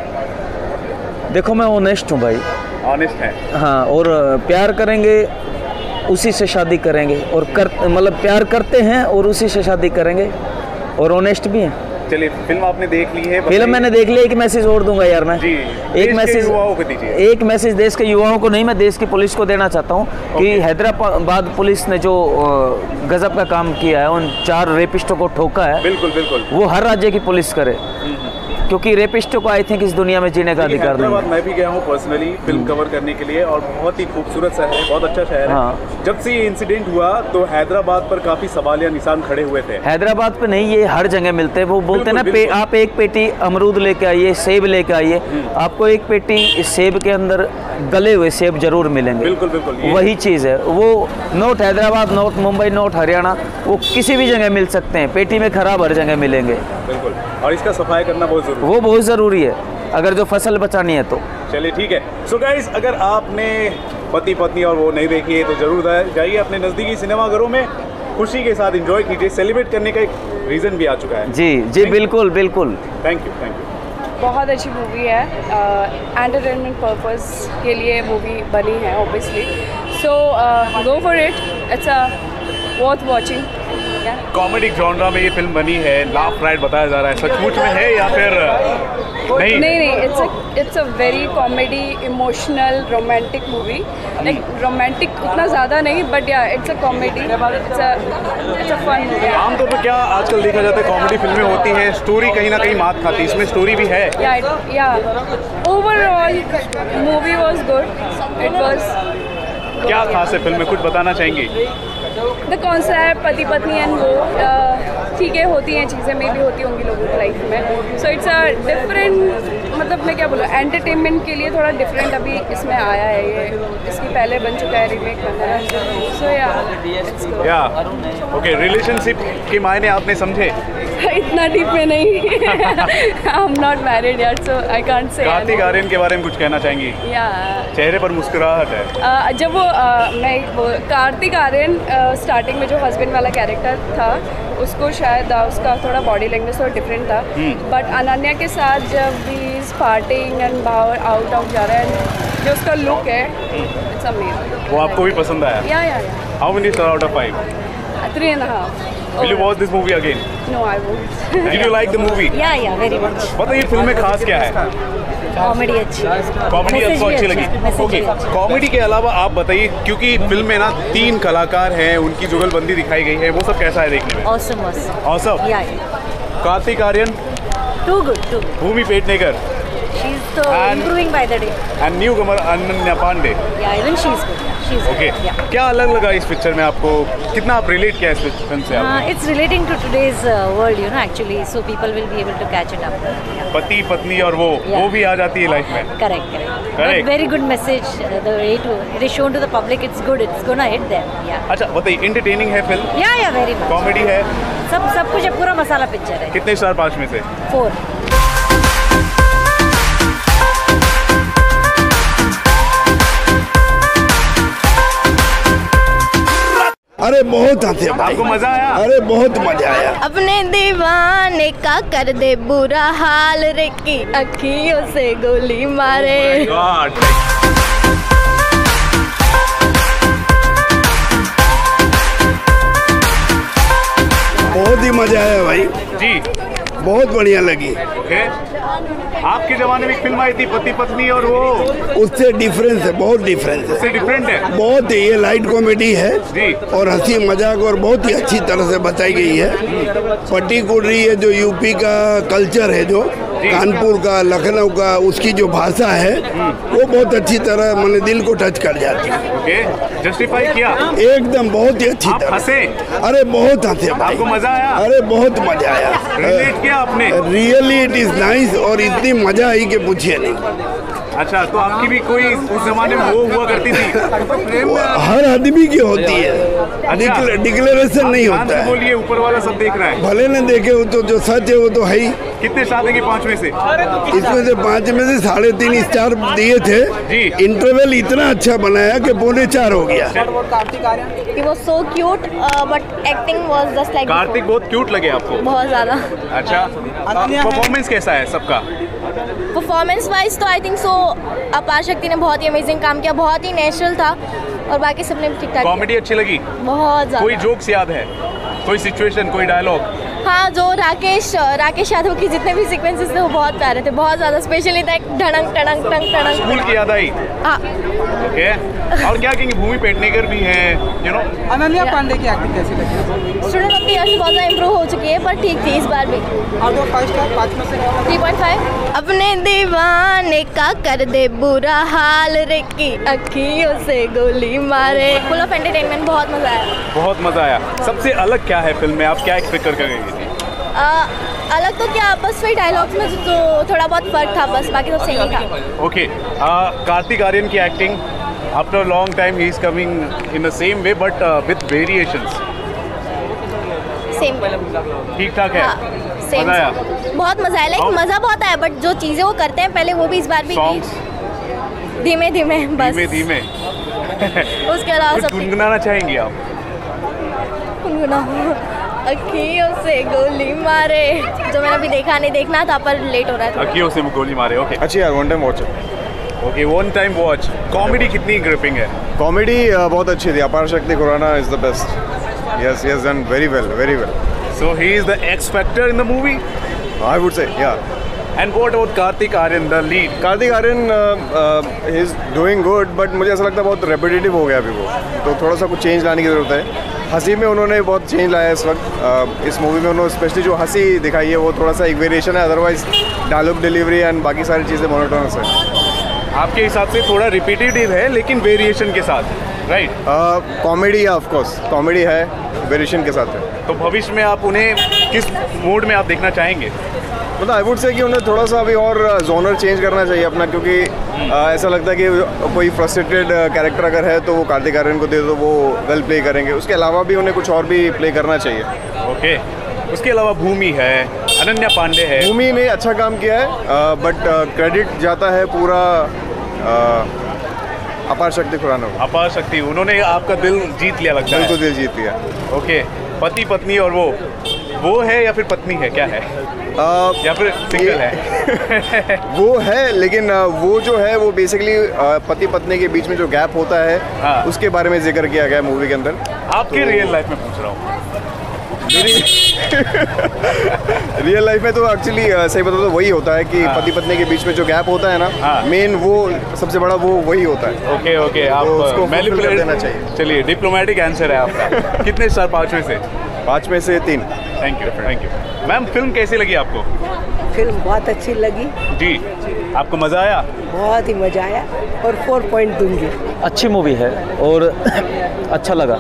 देखो मैं ऑनेस्ट हूँ भाई। ऑनेस्ट हैं? हाँ, और प्यार करेंगे उसी से शादी करेंगे और कर मतलब प्यार करते हैं और उसी से शादी करेंगे और ऑनेस्ट भी हैं। चलिए, फिल्म आपने देख ली है? फिल्म मैंने देख ली। एक मैसेज और दूंगा यार मैं। जी, एक मैसेज युवाओं को दीजिए। एक मैसेज देश के युवाओं को नहीं, मैं देश की पुलिस को देना चाहता हूँ कि हैदराबाद पुलिस ने जो गजब का काम किया है, उन चार रेपिस्टों को ठोका है, बिल्कुल बिल्कुल वो हर राज्य की पुलिस करे, क्योंकि रेपिस्टों को आई थिंक इस दुनिया में जीने का अधिकार नहीं है। मैं भी गया हूँ पर्सनली फिल्म कवर करने के लिए और बहुत ही खूबसूरत शहर है, बहुत अच्छा शहर हाँ। है। जब से ये इंसिडेंट हुआ तो हैदराबाद पर काफी सवालिया निशान खड़े हुए थे। हैदराबाद पे नहीं, ये हर जगह मिलते हैं। वो बोलते हैं ना, पे, आप एक पेटी अमरूद लेके आइए, सेब लेके आइए, आपको एक पेटी सेब के अंदर गले हुए सेब जरूर मिलेंगे। बिल्कुल बिल्कुल वही चीज़ है। वो not Hyderabad, not Mumbai, not Haryana, वो किसी भी जगह मिल सकते हैं, पेटी में खराब हर जगह मिलेंगे। बिल्कुल, और इसका सफाई करना बहुत जरूरी, वो बहुत ज़रूरी है अगर जो फसल बचानी है तो। चलिए ठीक है। सो गाइस, अगर आपने पति पत्नी और वो नहीं देखी है तो जरूर जाइए अपने नज़दीकी सिनेमाघरों में, खुशी के साथ एंजॉय कीजिए। सेलिब्रेट करने का एक रीज़न भी आ चुका है। जी जी, बिल्कुल बिल्कुल। Thank you thank you. बहुत अच्छी मूवी है, एंटरटेनमेंट पर्पस के लिए मूवी बनी है obviously, so go for it, it's a worth watching. Comedy genre में ये फिल्म बनी है, लाफ राइड बताया जा रहा है, सचमुच में है या फिर नहीं? नहीं नहीं, it's a it's a very comedy, emotional, romantic movie. Like romantic उतना ज़्यादा नहीं, but yeah it's a comedy, it's a it's a fun movie. आमतौर पर क्या आजकल देखा जाता है, कॉमेडी फिल्में होती हैं, स्टोरी कहीं ना कहीं मात खाती है, इसमें स्टोरी भी है? या या overall movie was good, it was. क्या खास है फिल्म में, कुछ बताना चाहेंगी? द कॉन्सेप्ट, पति पत्नी एंड वो, ठीक है, होती हैं चीज़ें, में भी होती होंगी लोगों की लाइफ में। सो इट्स अ डिफरेंट, मतलब मैं क्या बोलूँ, एंटरटेनमेंट के लिए थोड़ा डिफरेंट अभी इसमें आया है। ये इसकी पहले बन चुका है, रीमेक बना है। सो या या ओके, रिलेशनशिप के मायने आपने समझे? इतना डीप में नहीं। आई एम नॉट मैरिड यार, सो I can't say. Kartik Aaryan के बारे में कुछ कहना चाहेंगी? या चेहरे पर मुस्कुराहट है। uh, जब वो uh, मैं वो कार्तिक आर्यन स्टार्टिंग uh, में जो हस्बैंड वाला कैरेक्टर था, उसको शायद uh, उसका थोड़ा बॉडी लैंग्वेज थोड़ा डिफरेंट था, बट अनन्या के साथ जब ही इज पार्टिंग एंड बाहर आउट आउट जा रहा है, जो उसका लुक है, इट्स अमेजिंग। वो आपको भी पसंद आया? या या how many star out of five? Three and half. Will you watch this movie again? No, I won't. Did you like the movie? Yeah, yeah, very much. बताइए फिल्म में खास क्या है? कॉमेडी अच्छी है, कॉमेडी Message आपको भी अच्छी अच्छा लगी? है, message ओके, भी अच्छा है। कॉमेडी के अलावा आप बताइए, क्योंकि फिल्म में ना तीन कलाकार हैं, उनकी जुगलबंदी दिखाई गई है, वो सब कैसा है देखने में? Awesome, awesome. Awesome. Yeah, yeah. Kartik Aaryan, Too good, too good. Bhumi Pednekar She's so And- improving by the day. And newcomer Ananya Pandey. Yeah, even she's good. Yeah, she's okay, good. Yeah. क्या अलग लगा इस पिक्चर में आपको? कितना आप रिलेट किया इस फिल्म से? Uh, आपने it's relating to today's uh, world, you know, actually, so people will be able to catch it up. Yeah. पति पत्नी और वो Yeah. वो भी आ जाती है लाइफ में। Correct, correct. Correct. But very good message. Uh, the way to it is shown to the public, it's good. It's gonna hit them. Yeah. अच्छा बताइए, इंटरटेनिंग है film? Yeah, yeah, very much. Comedy है? सब सब कुछ है, पूरा मसाला picture है. कितने स्टार पाँच में से? Four. अरे बहुत हंसे भाई। आपको मजा आया? अरे बहुत मजा आया। अपने दीवाने का कर दे बुरा हाल रे की अखियों से गोली मारे। God. बहुत ही मजा आया भाई, जी बहुत बढ़िया लगी। ओके, आपके जमाने में एक फिल्म आई थी पति पत्नी और वो, उससे डिफरेंस है, बहुत डिफरेंस है, उससे डिफरेंट है। बहुत ही ये लाइट कॉमेडी है जी। और हंसी मजाक और बहुत ही अच्छी तरह से बताई गई है। पर्टिकुलरली ये जो यूपी का कल्चर है, जो कानपुर का, लखनऊ का, उसकी जो भाषा है वो बहुत अच्छी तरह मैंने दिल को टच कर जाती है। ओके, जस्टिफाई किया? एकदम बहुत ही अच्छी आप तरह। हंसे? अरे बहुत हंसे भाई। आपको मजा आया? अरे बहुत मजा आया। रिलेट किया आपने? रियली इट इज नाइस और इतनी मजा आई कि पूछिए नहीं। अच्छा, तो आपकी भी कोई उस जमाने में वो हुआ करती थी? हर आदमी की होती है, अच्छा। डिक्लेरेशन नहीं ध्यान होता से है। बोलिए, ऊपर वाला सब देख रहा है। भले न देखे हो तो जो सच है वो तो है ही। कितने स्टार देंगे पाँच में से? इसमें से पाँच में से साढ़े तीन स्टार दिए थे। जी। इंटरवल इतना अच्छा बनाया कि पौने चार हो गया। Kartik Aaryan He was so cute, uh, but acting was just like Kartik बहुत क्यूट लगे आपको? बहुत ज़्यादा। अच्छा, परफॉर्मेंस कैसा है सबका? परफॉर्मेंस वाइज तो आई थिंक सो अपार शक्ति ने बहुत ही अमेजिंग काम किया, बहुत ही नेचुरल था और बाकी सबने भी ठीक ठाक कॉमेडी अच्छी लगी? किया। बहुत ज़्यादा। कोई जोक्स याद है? कोई सिचुएशन, कोई डायलॉग? हाँ, जो राकेश राकेश यादव की जितने भी सीक्वेंसेस थे वो बहुत प्यारे थे, बहुत ज़्यादा। स्पेशली दैट धड़ंग टड़ंग टंग टड़ंग। स्कूल की याद आई? हाँ। ओके, और क्या कहेंगे, भूमि पेडनेकर भी हैं, यू नो? अनन्या पांडे की एक्टिंग कैसी लगी? स्टूडेंट ऑफ द ईयर से बहुत ज़्यादा इम्प्रूव हो चुकी है, पर ठीक थी इस बार भी। आउट ऑफ फाइव स्टार पाँच में से थ्री पॉइंट फाइव। अपने दीवाने का कर दे बुरा हाल रे की अखियों से गोली मारे। फुल ऑफ एंटरटेनमेंट, बहुत मज़ा आया। बहुत मजा आया। सबसे अलग क्या है फिल्म में, आप क्या एक्सपेक्ट कर गई थी? आ, अलग तो क्या, बस वही डायलॉग्स में तो थोड़ा बहुत फर्क था, बस बाकी सब सही था। ओके, कार्तिक आर्यन की acting, after long time he is coming in the same way but with variations, same ठीक ठाक है? हाँ, सेम। मजा आया? बहुत मजा आया, लाइक और- मजा बहुत आया, बट जो चीजें वो करते हैं पहले वो भी इस बार भी सॉन्ग्स की। धीमे धीमे बस। धीमे धीमे उसके अलावा कुछ सब ठीक। गुनगुनाना चाहेंगी आप? गुनगुनाओ। अखियों से गोली मारे, जो मैंने अभी देखा नहीं, देखना था पर लेट हो रहा था। अखियों से गोली मारे। ओके, अच्छी यार, one time watch. Okay, one time watch. Comedy कितनी ग्रिपिंग है? कॉमेडी बहुत अच्छी थी। अपार शक्ति Khurana is the best. Yes yes done very well, very well. So he is the X factor in the movie, I would say yeah. And what about Kartik Aaryan the lead? Kartik Aaryan he is doing good, but मुझे ऐसा लगता है बहुत repetitive हो गया अभी वो, तो थोड़ा सा कुछ चेंज लाने की ज़रूरत है। हंसी में उन्होंने बहुत चेंज लाया है इस वक्त। uh, इस मूवी में उन्होंने स्पेशली जो हंसी दिखाई है वो थोड़ा सा एक वेरिएशन है, अदरवाइज डायलॉग डिलीवरी एंड बाकी सारी चीज़ें मोनोटोनस है। आपके हिसाब से थोड़ा रिपीटेटिव है लेकिन वेरिएशन के साथ, right? Comedy of course, comedy है, वेरिएशन के साथ है। तो भविष्य में आप उन्हें किस मोड में आप देखना चाहेंगे? मतलब आई वुड से कि उन्हें थोड़ा सा अभी और जोनर चेंज करना चाहिए अपना, क्योंकि आ, ऐसा लगता है कि कोई फ्रस्ट्रेटेड कैरेक्टर अगर है तो वो कार्तिक आर्यन को दे दो, वो वेल प्ले करेंगे। उसके अलावा भी उन्हें कुछ और भी प्ले करना चाहिए। ओके, उसके अलावा भूमि है, अनन्या पांडे है। भूमि ने अच्छा काम किया है, बट क्रेडिट जाता है पूरा आ, अपार शक्ति खुराना को। अपार शक्ति, उन्होंने आपका दिल जीत लिया लगता है। बिल्कुल दिल जीत लिया। ओके, पति पत्नी और वो वो है या फिर पत्नी है, क्या है? आ, या फिर सिंगल है? वो है, लेकिन आ, वो जो है वो बेसिकली पति पत्नी के बीच में जो गैप होता है, हाँ। उसके बारे में जिक्र किया गया है मूवी के अंदर। आपके तो, रियल लाइफ में पूछ रहा हूँ। रियल लाइफ में तो एक्चुअली सही बताओ तो वही होता है कि पति पत्नी के बीच में जो गैप होता है ना, मेन वो सबसे बड़ा वो वही होता है। ओके ओके, आप तो उसको मैनिपुलेट देना चाहिए। चलिए, डिप्लोमेटिक आंसर है आपका। कितने स्टार पाँच में से? पाँच में से तीन। Thank you thank you. Ma'am, film कैसी लगी आपको? फिल्म बहुत अच्छी लगी जी, आपको मज़ा आया? बहुत ही मज़ा आया और फोर पॉइंट दूंगी। अच्छी मूवी है और अच्छा लगा।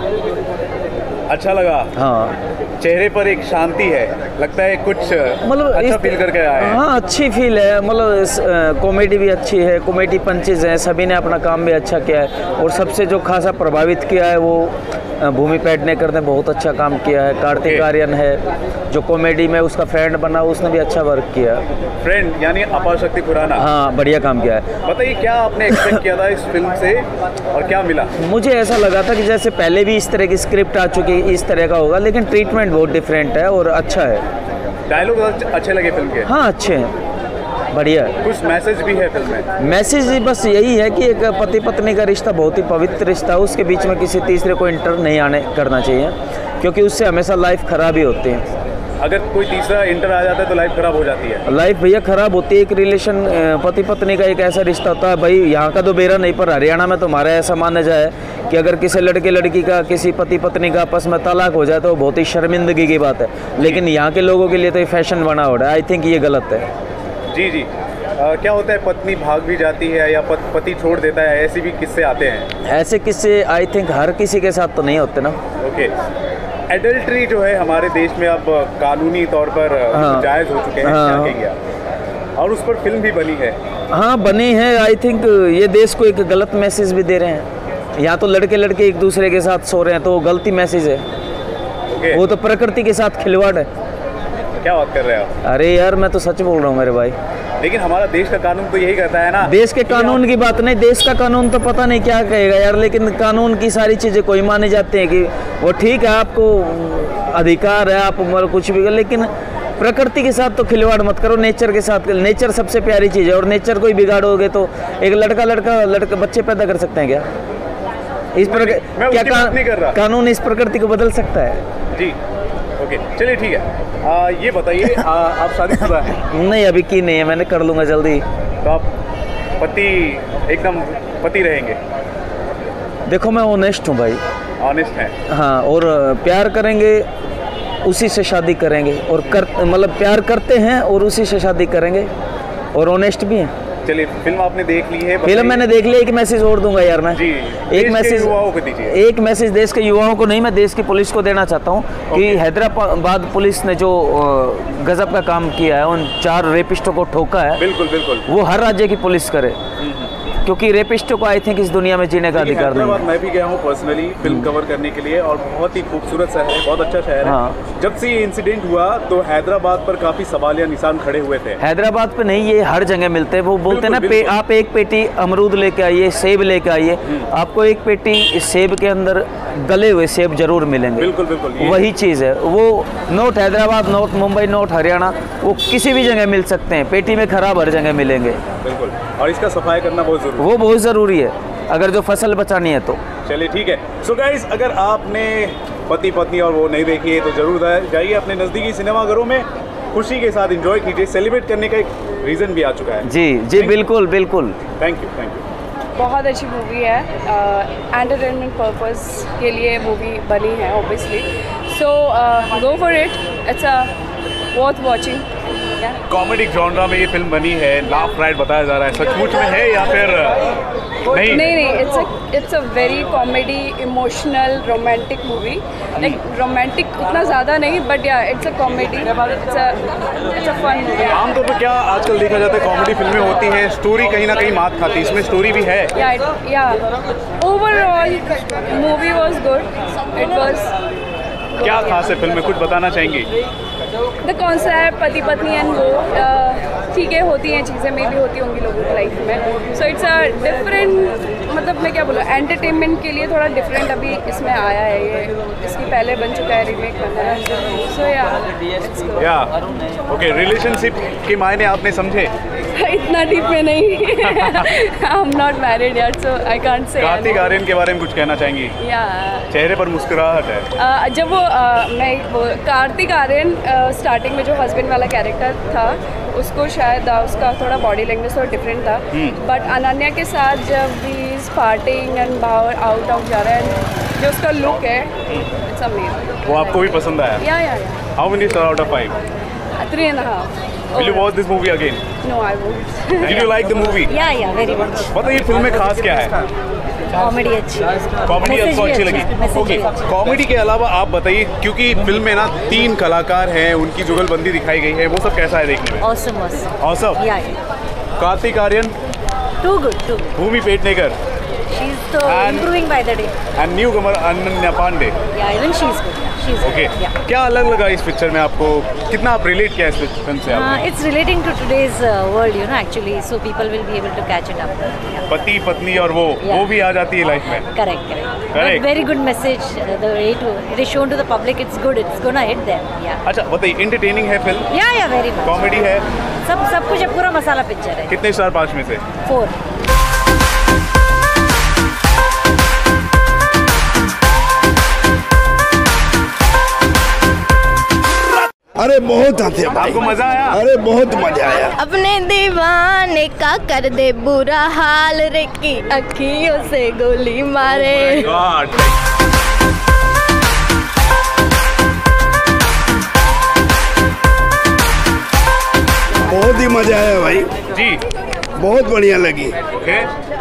अच्छा लगा? हाँ, चेहरे पर एक शांति है, लगता है कुछ मतलब अच्छा इस- फील करके आए हैं। हाँ, अच्छी फील है। मतलब कॉमेडी भी अच्छी है, कॉमेडी पंचेज हैं, सभी ने अपना काम भी अच्छा किया है। और सबसे जो खासा प्रभावित किया है वो अ, भूमि पेडनेकर ने बहुत अच्छा काम किया है। कार्तिक Okay. आर्यन है जो कॉमेडी में उसका फ्रेंड बना, उसने भी अच्छा वर्क किया। फ्रेंड यानी अपार शक्ति खुराना। हाँ, बढ़िया काम किया है। बताइए, क्या आपने एक्सपेक्ट किया था इस फिल्म से और क्या मिला? मुझे ऐसा लगा था कि जैसे पहले भी इस तरह की स्क्रिप्ट आ चुकी है, इस तरह का होगा, लेकिन ट्रीटमेंट बहुत डिफरेंट है और अच्छा है। डायलॉग अच्छे लगे फिल्म के? हाँ, अच्छे हैं, बढ़िया है। कुछ मैसेज भी है फिल्म में? मैसेज बस यही है कि एक पति पत्नी का रिश्ता बहुत ही पवित्र रिश्ता है, उसके बीच में किसी तीसरे को इंटर नहीं आने करना चाहिए, क्योंकि उससे हमेशा लाइफ खराब ही होती है। अगर कोई तीसरा इंटर आ जाता है तो लाइफ खराब हो जाती है। लाइफ भैया खराब होती है। एक रिलेशन पति पत्नी का एक ऐसा रिश्ता होता है, भाई यहाँ का तो बेरा नहीं, पर हरियाणा में तो हमारा ऐसा माना जाए कि अगर किसी लड़के लड़की का, किसी पति पत्नी का आपस में तलाक हो जाए तो बहुत ही शर्मिंदगी की बात है। लेकिन यहाँ के लोगों के लिए तो ये फैशन बना हो रहा है। आई थिंक ये गलत है। जी जी। आ, क्या होता है, पत्नी भाग भी जाती है या पत, पति छोड़ देता है, ऐसे भी किस्से आते हैं? ऐसे किस्से आई थिंक हर किसी के साथ तो नहीं होते ना। ओके। एडल्ट्री जो है हमारे देश में अब कानूनी तौर पर हाँ। जायज़ हो चुके हैं, हाँ। क्या कहेंगे? और उस पर फिल्म भी बनी है। हाँ, बनी है। आई थिंक ये देश को एक गलत मैसेज भी दे रहे हैं। यहाँ तो लड़के लड़के एक दूसरे के साथ सो रहे हैं, तो वो गलती मैसेज है। ओके। वो तो प्रकृति के साथ खिलवाड़ है। क्या बात कर रहे हैं आप? अरे यार, मैं तो सच बोल रहा हूँ मेरे भाई। लेकिन हमारा देश का कानून तो यही कहता है ना। देश के कानून की बात नहीं, देश का कानून तो पता नहीं क्या कहेगा यार, लेकिन कानून की सारी चीज़ें कोई माने जाते हैं कि वो ठीक है, आपको अधिकार है, आप मतलब कुछ भी कर, लेकिन प्रकृति के साथ तो खिलवाड़ मत करो, नेचर के साथ। नेचर सबसे प्यारी चीज़ है, और नेचर को ही बिगाड़ोगे तो एक लड़का लड़का लड़का बच्चे पैदा कर सकते हैं क्या? इस मैं प्रकार क्या नहीं कर रहा। का, कानून इस प्रकृति को बदल सकता है? जी ओके, चलिए ठीक है। आ, ये बताइए, आ, आप शादीशुदा हैं? नहीं, अभी की नहीं है, मैंने कर लूँगा जल्दी। तो आप पति, एकदम पति रहेंगे? देखो, मैं ऑनेस्ट हूँ भाई। ऑनेस्ट हैं? हाँ, और प्यार करेंगे उसी से शादी करेंगे, और कर मतलब प्यार करते हैं और उसी से शादी करेंगे, और ऑनेस्ट भी हैं। चलिए, फिल्म आपने देख ली है? फिल्म मैंने देख लिया। एक मैसेज और दूंगा यार मैं। जी, एक मैसेज युवाओं को दीजिए। एक मैसेज देश के युवाओं को नहीं, मैं देश की पुलिस को देना चाहता हूँ कि हैदराबाद पुलिस ने जो अ, गजब का काम किया है, उन चार रेपिस्टों को ठोका है, बिल्कुल बिल्कुल, वो हर राज्य की पुलिस करे, क्योंकि रेपिस्टों को आई थिंक इस दुनिया में जीने का अधिकार नहीं है। मैं भी गया हूँ पर्सनली फिल्म कवर करने के लिए, और बहुत ही खूबसूरत शहर है, बहुत अच्छा शहर हाँ। है। जब से ये इंसिडेंट हुआ तो हैदराबाद पर काफी सवालिया निशान खड़े हुए थे। हैदराबाद पे नहीं, ये हर जगह मिलते हैं। वो बोलते हैं ना, पे, आप एक पेटी अमरूद लेके आइए, सेब लेके आइए, आपको एक पेटी इस सेब के अंदर गले हुए सेब जरूर मिलेंगे। बिल्कुल बिल्कुल, वही चीज़ है। वो not Hyderabad, not Mumbai, not Haryana, वो किसी भी जगह मिल सकते हैं, पेटी में खराब हर जगह मिलेंगे। बिल्कुल, और इसका सफाई करना बहुत जरूरी है। वो बहुत ज़रूरी है अगर जो फसल बचानी है तो। चलिए ठीक है। सो गाइस, अगर आपने पति पत्नी और वो नहीं देखी है तो जरूर जाइए अपने नज़दीकी सिनेमाघरों में, खुशी के साथ एंजॉय कीजिए। सेलिब्रेट करने का एक रीज़न भी आ चुका है। जी जी, बिल्कुल बिल्कुल। Thank you thank you. बहुत अच्छी मूवी है, एंटरटेनमेंट पर्पस के लिए मूवी बनी है obviously, so go for it, it's a worth watching. Comedy genre में ये फिल्म बनी है, लाफ राइड बताया जा रहा है, सचमुच में है या फिर नहीं? नहीं नहीं, it's a it's a very comedy, emotional, romantic movie. Like romantic उतना ज़्यादा नहीं, but yeah it's a comedy, it's a it's a fun movie. आमतौर पर क्या आजकल देखा जाता है, कॉमेडी फिल्में होती हैं, स्टोरी कहीं ना कहीं मात खाती है, इसमें स्टोरी भी है? या या overall movie was good, it was. क्या खास है फिल्म में, कुछ बताना चाहेंगे? द कॉन्सेप्ट, पति पत्नी एंड वो, ठीक है, होती हैं चीज़ें, में भी होती होंगी लोगों की लाइफ में। सो इट्स अ डिफरेंट, मतलब मैं क्या बोलूँ, एंटरटेनमेंट के लिए थोड़ा डिफरेंट अभी इसमें आया है। ये इसकी पहले बन चुका है, रीमेक बन रहा है। सो या या ओके, रिलेशनशिप के मायने आपने समझे? इतना डीप में नहीं। I am not married yet, so I can't say. Kartik Aaryan के बारे में कुछ कहना चाहेंगी? या चेहरे पर मुस्कुराहट है। uh, जब वो uh, मैं वो कार्तिक आर्यन स्टार्टिंग में जो हस्बैंड वाला कैरेक्टर था उसको शायद uh, उसका थोड़ा बॉडी लैंग्वेज थोड़ा डिफरेंट था, बट अनन्या के साथ जब ही इज पार्टिंग एंड बाहर आउट ऑफ जा रहा है, जो उसका लुक है इट्स अमेजिंग। वो आपको भी पसंद आया? या या how many star out of five? Three and half. Will you watch this movie again? No, I won't. Did you like the movie? Yeah, yeah, very much. बताइए फिल्म में खास क्या है? कॉमेडी अच्छी है। कॉमेडी आपको अच्छी लगी? ओके, कॉमेडी के अलावा आप बताइए, क्योंकि फिल्म में ना तीन कलाकार हैं, उनकी जुगलबंदी दिखाई गई है, वो सब कैसा है देखने में? Awesome, awesome. Awesome? Yeah, yeah. Kartik Aaryan? Too good, too good. Bhumi Pednekar? She's so And- improving by the day. And newcomer Ananya Pandey? Yeah, even she's good. Yeah, she's okay, good. Yeah. क्या अलग लगा इस पिक्चर में आपको? कितना आप रिलेट किया इस फिल्म से Uh, आपने? it's relating to today's uh, world, you know, actually, so people will be able to catch it up. Yeah. पति पत्नी और वो Yeah. वो भी आ जाती है लाइफ में। Correct, correct. Correct. But very good message. Uh, the way to it is shown to the public, it's good. It's gonna hit them. Yeah. अच्छा बताइए, इंटरटेनिंग है film? Yeah, yeah, very much. Comedy है? सब सब कुछ है, पूरा मसाला picture है। कितने स्टार पाँच में से? Four. अरे बहुत हंसे भाई। आपको मजा आया? अरे बहुत मजा आया। अपने दीवाने का कर दे बुरा हाल रे की अखियों से गोली मारे। God. बहुत ही मजा आया भाई, जी बहुत बढ़िया लगी। ओके,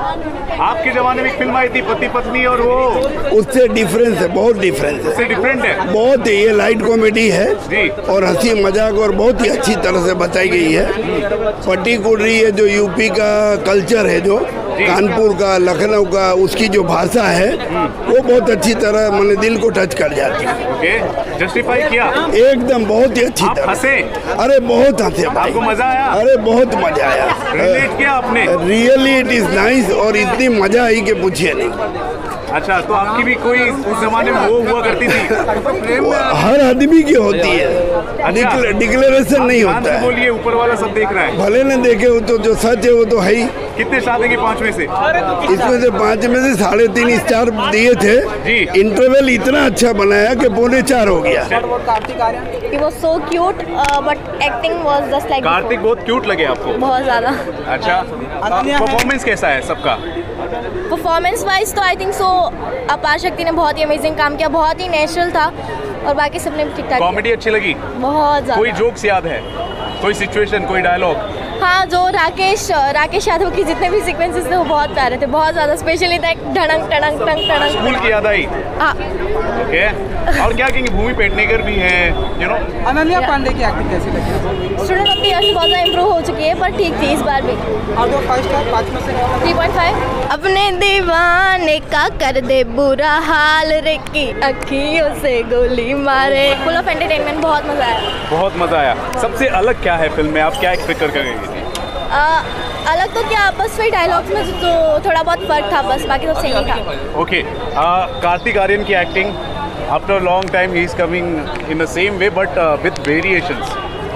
आपके जमाने में एक फिल्म आई थी पति पत्नी और वो, उससे डिफरेंस है, बहुत डिफरेंस है, उससे डिफरेंट है। बहुत ही, ये लाइट कॉमेडी है जी। और हंसी मजाक और बहुत ही अच्छी तरह से बताई गई है। पट्टी कुर्री है जो यूपी का कल्चर है, जो कानपुर का, लखनऊ का, उसकी जो भाषा है वो बहुत अच्छी तरह मैंने दिल को टच कर जाती है। ओके, जस्टिफाई किया एकदम बहुत ही अच्छी आप तरह। हंसे? अरे बहुत हंसे भाई। आपको मजा आया? अरे बहुत मजा आया। रिलेट किया आपने? रियली इट इज नाइस और इतनी मजा आई कि पूछिए नहीं। अच्छा, तो आपकी भी कोई उस जमाने में वो हुआ करती थी? हर आदमी की होती है, डिक्ले, डिक्लेरेशन नहीं ध्यान होता से है। बोलिए, ऊपर वाला सब देख रहा है। भले न देखे हो तो जो सच है वो तो है ही। कितने स्टार देंगे पाँच में से? इसमें से पाँच में से साढ़े तीन स्टार दिए थे। जी। इंटरवल इतना अच्छा बनाया कि पौने चार हो गया। Kartik Aaryan He was so cute, uh, but acting was just like Kartik बहुत क्यूट लगे आपको? बहुत ज़्यादा। अच्छा, परफॉर्मेंस कैसा है सबका? परफॉर्मेंस वाइज तो आई थिंक सो अपार शक्ति ने बहुत ही अमेजिंग काम किया, बहुत ही नेचुरल था और बाकी सबने भी ठीक ठाक कॉमेडी अच्छी लगी? बहुत ज़्यादा। कोई जोक्स याद है? कोई सिचुएशन, कोई डायलॉग? हाँ, जो राकेश राकेश यादव की जितने भी सीक्वेंसेस थे वो बहुत प्यारे थे, बहुत ज़्यादा। स्पेशली था एक ढड़ंग टड़ंग टंग टड़ंग। स्कूल की याद आई? हाँ। ओके, और क्या कहेंगे, भूमि पेडनेकर भी हैं, यू नो? अनन्या पांडे की एक्टिंग कैसी लगी? स्टूडेंट ऑफ द ईयर से बहुत ज़्यादा इम्प्रूव हो चुकी है, पर ठीक थी इस बार भी। और दो फाइव स्टार पाँच में से? Three point five. अपने दीवाने का कर दे बुरा हाल रे की अखियों से गोली मारे। फुल ऑफ एंटरटेनमेंट, बहुत मज़ा आया। बहुत मजा आया। सबसे अलग क्या है फिल्म में, आप क्या एक्सपेक्ट कर गए थे? आ, अलग तो क्या, बस वही डायलॉग्स में जो थोड़ा बहुत फर्क था, बस बाकी सब सेम ही था। ओके, कार्तिक आर्यन की acting, after long time he is coming in the same way but with variations,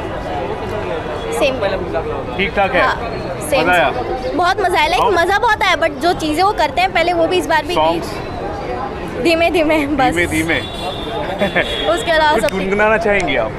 same ठीक ठाक है? हाँ, सेम मजा आया? बहुत मजा आया, लाइक और- मजा बहुत आया, बट जो चीजें वो करते हैं पहले वो भी इस बार भी सॉन्ग्स की। धीमे धीमे बस धीमे धीमे उसके अलावा कुछ सब ठीक। गुनगुनाना चाहेंगे आप?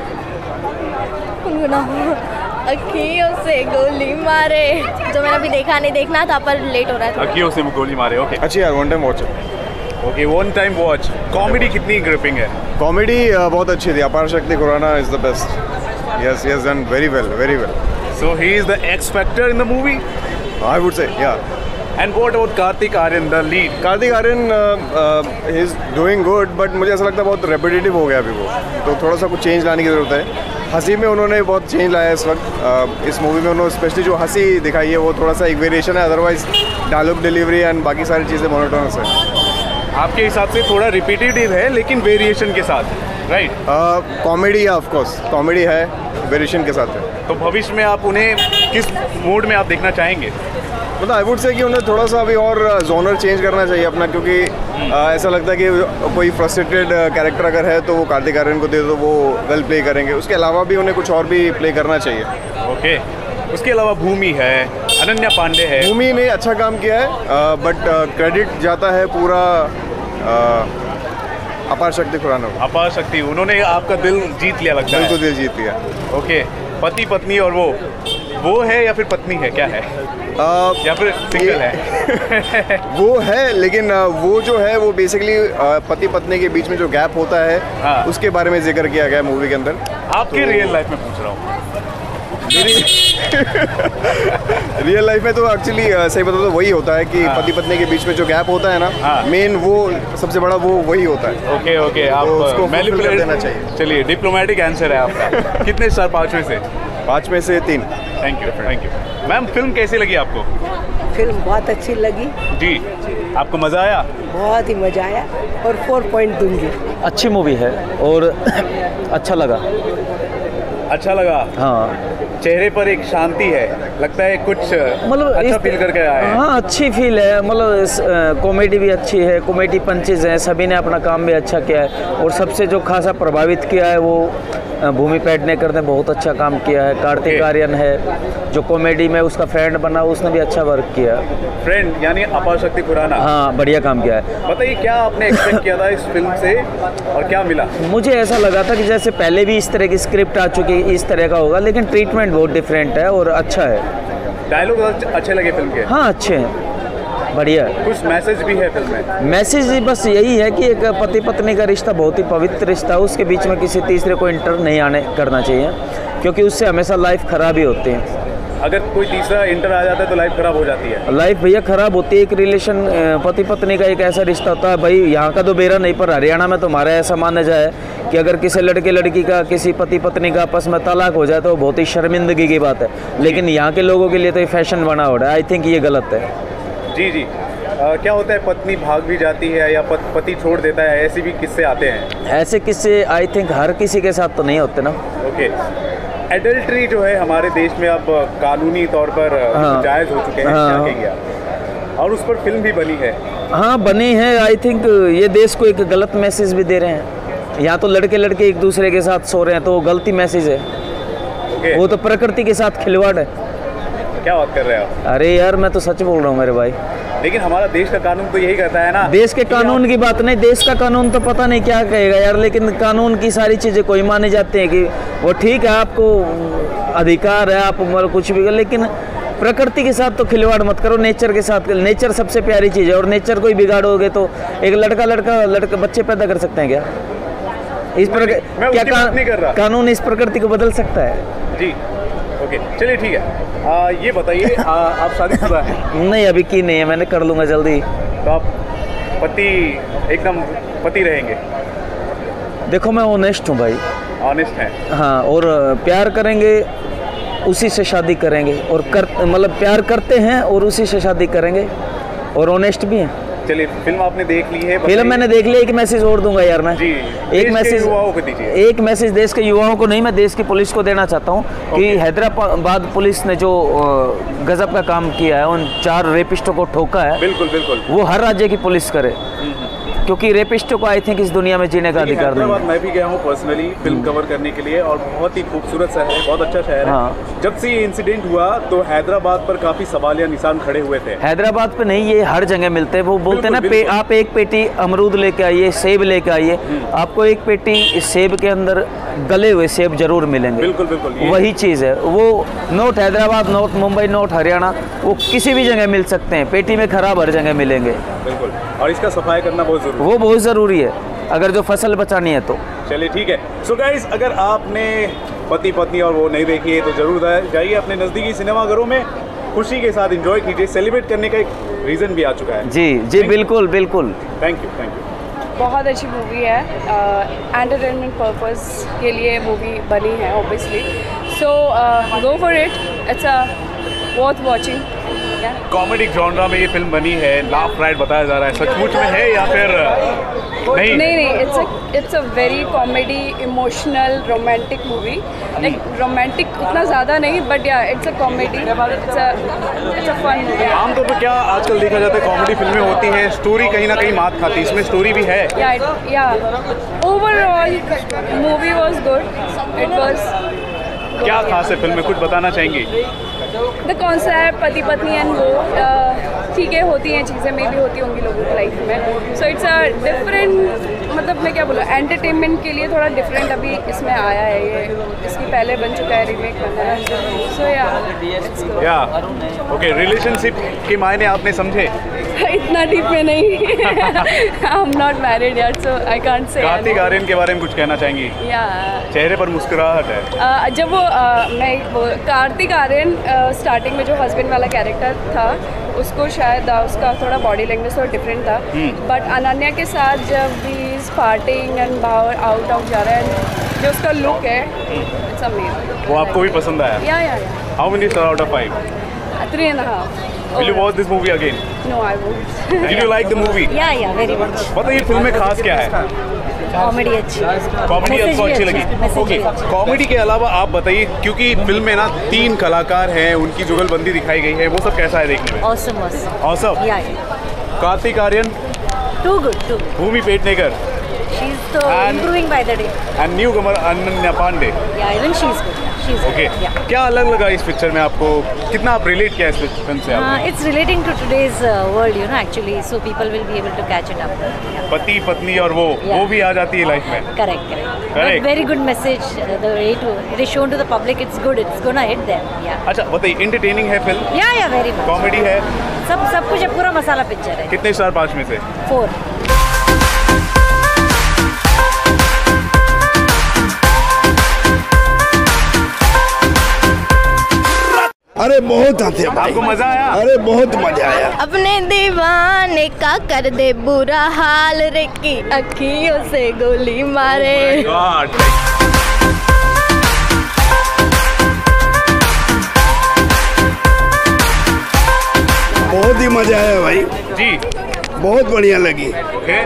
गुनगुनाओ। अखियों से गोली मारे, जो मैंने अभी देखा नहीं, देखना था पर लेट हो रहा था। अखियों से गोली मारे। ओके, अच्छी यार, one time watch. Okay, one time watch. Comedy कितनी ग्रिपिंग है? कॉमेडी बहुत अच्छी थी। अपार शक्ति Khurana is the best. Yes, he has done very well, very well. So he is the X factor in the movie, I would say, yeah. And what about Kartik Aaryan the lead? Kartik Aaryan he is doing good, but मुझे ऐसा लगता है बहुत repetitive हो गया अभी वो, तो थोड़ा सा कुछ चेंज लाने की ज़रूरत है। हंसी में उन्होंने बहुत चेंज लाया इस वक्त। uh, इस मूवी में उन्होंने स्पेशली जो हंसी दिखाई है वो थोड़ा सा एक वेरिएशन है, अदरवाइज डायलॉग डिलीवरी एंड बाकी सारी चीज़ें मोनोटोनस है। आपके हिसाब से थोड़ा रिपीटेटिव है लेकिन वेरिएशन के साथ, राइट? कॉमेडी है, ऑफ कोर्स कॉमेडी है, वेरिएशन के साथ है। तो भविष्य में आप उन्हें किस मूड में आप देखना चाहेंगे? मतलब आई वुड से कि उन्हें थोड़ा सा अभी और जोनर चेंज करना चाहिए अपना, क्योंकि आ, ऐसा लगता है कि कोई फ्रस्ट्रेटेड कैरेक्टर अगर है तो वो कार्तिक आर्यन को दे दो, वो वेल प्ले करेंगे। उसके अलावा भी उन्हें कुछ और भी प्ले करना चाहिए। ओके, उसके अलावा भूमि है, अनन्या पांडे है। भूमि ने अच्छा काम किया है, बट क्रेडिट जाता है पूरा अपार शक्ति खुराना को। अपार शक्ति, उन्होंने आपका दिल जीत लिया लगता है। बिल्कुल दिल जीत लिया। ओके, पति पत्नी और वो वो है या फिर पत्नी है, क्या है? आ, या फिर सिंगल है? वो है, लेकिन वो जो है वो बेसिकली पति पत्नी के बीच में जो गैप होता है, हाँ। उसके बारे में जिक्र किया गया है मूवी के अंदर। आपके तो, रियल लाइफ में पूछ रहा हूँ। रियल लाइफ में तो एक्चुअली सही बताओ तो वही होता है कि हाँ। पति पत्नी के बीच में जो गैप होता है ना, हाँ। मेन वो सबसे बड़ा वो वही होता है। ओके ओके, आप तो उसको मैनिपुलेट देना चाहिए। चलिए, डिप्लोमेटिक आंसर है आपका। कितने स्टार पाँच में से? पाँच में से तीन। Thank you thank you. Ma'am, film कैसी लगी आपको? फिल्म बहुत अच्छी लगी जी। आपको मज़ा आया? बहुत ही मज़ा आया और फोर पॉइंट दूंगी। अच्छी मूवी है और अच्छा लगा। अच्छा लगा? हाँ। चेहरे पर एक शांति है, लगता है कुछ मतलब अच्छा फील करके आए हैं। हाँ, अच्छी फील है, मतलब कॉमेडी भी अच्छी है, कॉमेडी पंचेज हैं, सभी ने अपना काम भी अच्छा किया है। और सबसे जो खासा प्रभावित किया है वो भूमि पेडनेकर ने बहुत अच्छा काम किया है। कार्तिक आर्यन है जो कॉमेडी में उसका फ्रेंड बना, उसने भी अच्छा वर्क किया। फ्रेंड यानी अपार शक्ति खुराना। हाँ, बढ़िया काम किया है। बताइए, क्या आपने एक्सपेक्ट किया था इस फिल्म से और क्या मिला? मुझे ऐसा लगा था कि जैसे पहले भी इस तरह की स्क्रिप्ट आ चुकी है, इस तरह का होगा, लेकिन ट्रीटमेंट बहुत डिफरेंट है और अच्छा है। डायलॉग अच्छे लगे फिल्म के? हाँ, अच्छे हैं, बढ़िया है। कुछ मैसेज भी है फिल्म में? मैसेज बस यही है कि एक पति पत्नी का रिश्ता बहुत ही पवित्र रिश्ता है, उसके बीच में किसी तीसरे को इंटर नहीं आने करना चाहिए, क्योंकि उससे हमेशा लाइफ खराब ही होती है। अगर कोई तीसरा इंटर आ जाता है तो लाइफ खराब हो जाती है। लाइफ भैया खराब होती है। एक रिलेशन पति पत्नी का एक ऐसा रिश्ता होता है, भाई यहाँ का तो बेरा नहीं, पर हरियाणा में तो हमारा ऐसा माना जाए कि अगर किसी लड़के लड़की का, किसी पति पत्नी का आपस में तलाक हो जाए तो बहुत ही शर्मिंदगी की बात है, लेकिन यहाँ के लोगों के लिए तो ये फैशन बना हो रहा है। आई थिंक ये गलत है। जी जी। आ, क्या होता है, पत्नी भाग भी जाती है या पत, पति छोड़ देता है, ऐसे भी किस्से आते हैं? ऐसे किस्से आई थिंक हर किसी के साथ तो नहीं होते ना। ओके। एडल्ट्री जो है हमारे देश में अब कानूनी तौर पर हाँ। जायज़ हो चुके हैं, हाँ। क्या कहेंगे आप? और उस पर फिल्म भी बनी है। हाँ, बनी है। आई थिंक ये देश को एक गलत मैसेज भी दे रहे हैं। यहाँ तो लड़के लड़के एक दूसरे के साथ सो रहे हैं, तो वो गलती मैसेज है। okay। वो तो प्रकृति के साथ खिलवाड़ है। क्या बात कर रहे हो? अरे यार, मैं तो सच बोल रहा हूँ मेरे भाई। लेकिन हमारा देश का कानून तो यही कहता है ना। देश के कानून की बात नहीं, देश का कानून तो पता नहीं क्या कहेगा यार, लेकिन कानून की सारी चीज़ें कोई माने जाते हैं कि वो ठीक है, आपको अधिकार है, आप मतलब कुछ भी कर, लेकिन प्रकृति के साथ तो खिलवाड़ मत करो, नेचर के साथ। नेचर सबसे प्यारी चीज़ है, और नेचर को ही बिगाड़ोगे तो एक लड़का लड़का लड़का बच्चे पैदा कर सकते हैं क्या? इस प्रकार क्या का, नहीं कर रहा। कानून इस प्रकृति को बदल सकता है? जी ओके, चलिए ठीक है। आ, ये बताइए, आप शादीशुदा हैं? नहीं, अभी की नहीं है, मैंने कर लूँगा जल्दी। तो आप पति एकदम पति रहेंगे? देखो, मैं ऑनेस्ट हूँ भाई। ऑनेस्ट हैं? हाँ, और प्यार करेंगे उसी से शादी करेंगे, और कर मतलब प्यार करते हैं और उसी से शादी करेंगे, और ऑनेस्ट भी हैं। चलिए, फिल्म आपने देख ली है? फिल्म मैंने देख ली। एक मैसेज और दूंगा यार मैं। जी, एक मैसेज युवाओं को दीजिए। एक मैसेज देश के युवाओं को नहीं, मैं देश की पुलिस को देना चाहता हूँ कि हैदराबाद पुलिस ने जो गजब का काम किया है, उन चार रेपिस्टों को ठोका है। बिल्कुल बिल्कुल। वो हर राज्य की पुलिस करे, क्योंकि रेपिस्टों को आई थिंक इस दुनिया में जीने का अधिकार नहीं है। मैं भी गया हूँ पर्सनली फिल्म कवर करने के लिए, और बहुत ही खूबसूरत शहर है, बहुत अच्छा शहर हाँ। है। जब से ये इंसिडेंट हुआ तो हैदराबाद पर काफी सवाल या निशान खड़े हुए थे। हैदराबाद पे नहीं, ये हर जगह मिलते हैं। वो बोलते हैं ना, पे, आप एक पेटी अमरूद लेके आइए, सेब लेके आइए, आपको एक पेटी सेब के अंदर गले हुए सेब जरूर मिलेंगे। बिल्कुल बिल्कुल, वही चीज़ है। वो not Hyderabad, not Mumbai, not Haryana, वो किसी भी जगह मिल सकते हैं, पेटी में खराब हर जगह मिलेंगे। बिल्कुल, और इसका सफाई करना बहुत जरूरी, वो बहुत ज़रूरी है अगर जो फसल बचानी है तो। चलिए ठीक है। सो so गाइस, अगर आपने पति पत्नी और वो नहीं देखी है तो ज़रूर जाइए अपने नज़दीकी सिनेमाघरों में, खुशी के साथ एंजॉय कीजिए। सेलिब्रेट करने का एक रीज़न भी आ चुका है। जी जी, बिल्कुल बिल्कुल। Thank you thank you. बहुत अच्छी मूवी है, एंटरटेनमेंट पर्पस के लिए मूवी बनी है obviously, so go for it, it's a worth watching. Comedy genre में ये फिल्म बनी है, लाफ राइड बताया जा रहा है, सचमुच में है या फिर नहीं? नहीं नहीं, it's a it's a very comedy, emotional, romantic movie. Like romantic उतना ज़्यादा नहीं, but yeah it's a comedy, it's a it's a fun movie. आमतौर पर क्या आजकल देखा जाता है, कॉमेडी फिल्में होती हैं, स्टोरी कहीं ना कहीं मात खाती है, इसमें स्टोरी भी है? या या overall movie was good, it was. क्या खास है फिल्म में, कुछ बताना चाहेंगे? द कॉन्सेप्ट पति पत्नी एंड वो ठीक है, होती हैं चीज़ें, मे भी होती होंगी लोगों की लाइफ में। सो इट्स अ डिफरेंट, मतलब मैं क्या बोलूँ, एंटरटेनमेंट के लिए थोड़ा डिफरेंट अभी इसमें आया है। ये इसकी पहले बन चुका है, रीमेक बना है। सो या या ओके, रिलेशनशिप के मायने आपने समझे? इतना डीप में नहीं। आई एम नॉट मैरिड यार, सो I can't say. Kartik Aaryan के बारे में कुछ कहना चाहेंगी? या चेहरे पर मुस्कुराहट है। uh, जब वो uh, मैं वो कार्तिक आर्यन स्टार्टिंग में जो हस्बैंड वाला कैरेक्टर था, उसको शायद uh, उसका थोड़ा बॉडी लैंग्वेज थोड़ा डिफरेंट था। बट अनन्या के साथ जब भी पार्टिंग एंड बाहर आउट आउट जा रहा है, जो उसका लुक है, इट्स अमेजिंग। वो आपको भी पसंद आया? या या how many star out of five? Three and half. Will you watch this movie again? No, I won't. Did you like the movie? Yeah, yeah, very much. बताइए फिल्म में खास क्या है? कॉमेडी अच्छी, कॉमेडी आपको अच्छी लगी? ओके, कॉमेडी के अलावा आप बताइए, क्योंकि फिल्म में ना तीन कलाकार हैं, उनकी जुगलबंदी दिखाई गई है, वो सब कैसा है देखने में? Awesome, awesome. Awesome? Yeah, yeah. Kartik Aaryan? Too good, too good. Bhumi Pednekar? She's so And- improving by the day. And newcomer Ananya Pandey? Yeah, even she's good. She's okay, good. Yeah. क्या अलग लगा इस पिक्चर में आपको? कितना आप रिलेट किया इस फिल्म से Uh, आपने? it's relating to today's uh, world, you know, actually, so people will be able to catch it up. Yeah. पति पत्नी और वो Yeah. वो भी आ जाती है लाइफ में। Correct, correct. Correct. But very good message. Uh, the way to it is shown to the public, it's good. It's gonna hit them. Yeah. अच्छा बताइए, एंटरटेनिंग है film? Yeah, yeah, very much. Comedy है? सब सब कुछ है, पूरा मसाला picture है। कितने स्टार पाँच में से? Four. अरे बहुत हंसे भाई। आपको मजा आया? अरे बहुत मजा आया। अपने दीवाने का कर दे बुरा हाल रे की अखियों से गोली मारे। God. बहुत ही मजा आया भाई, जी बहुत बढ़िया लगी। ओके,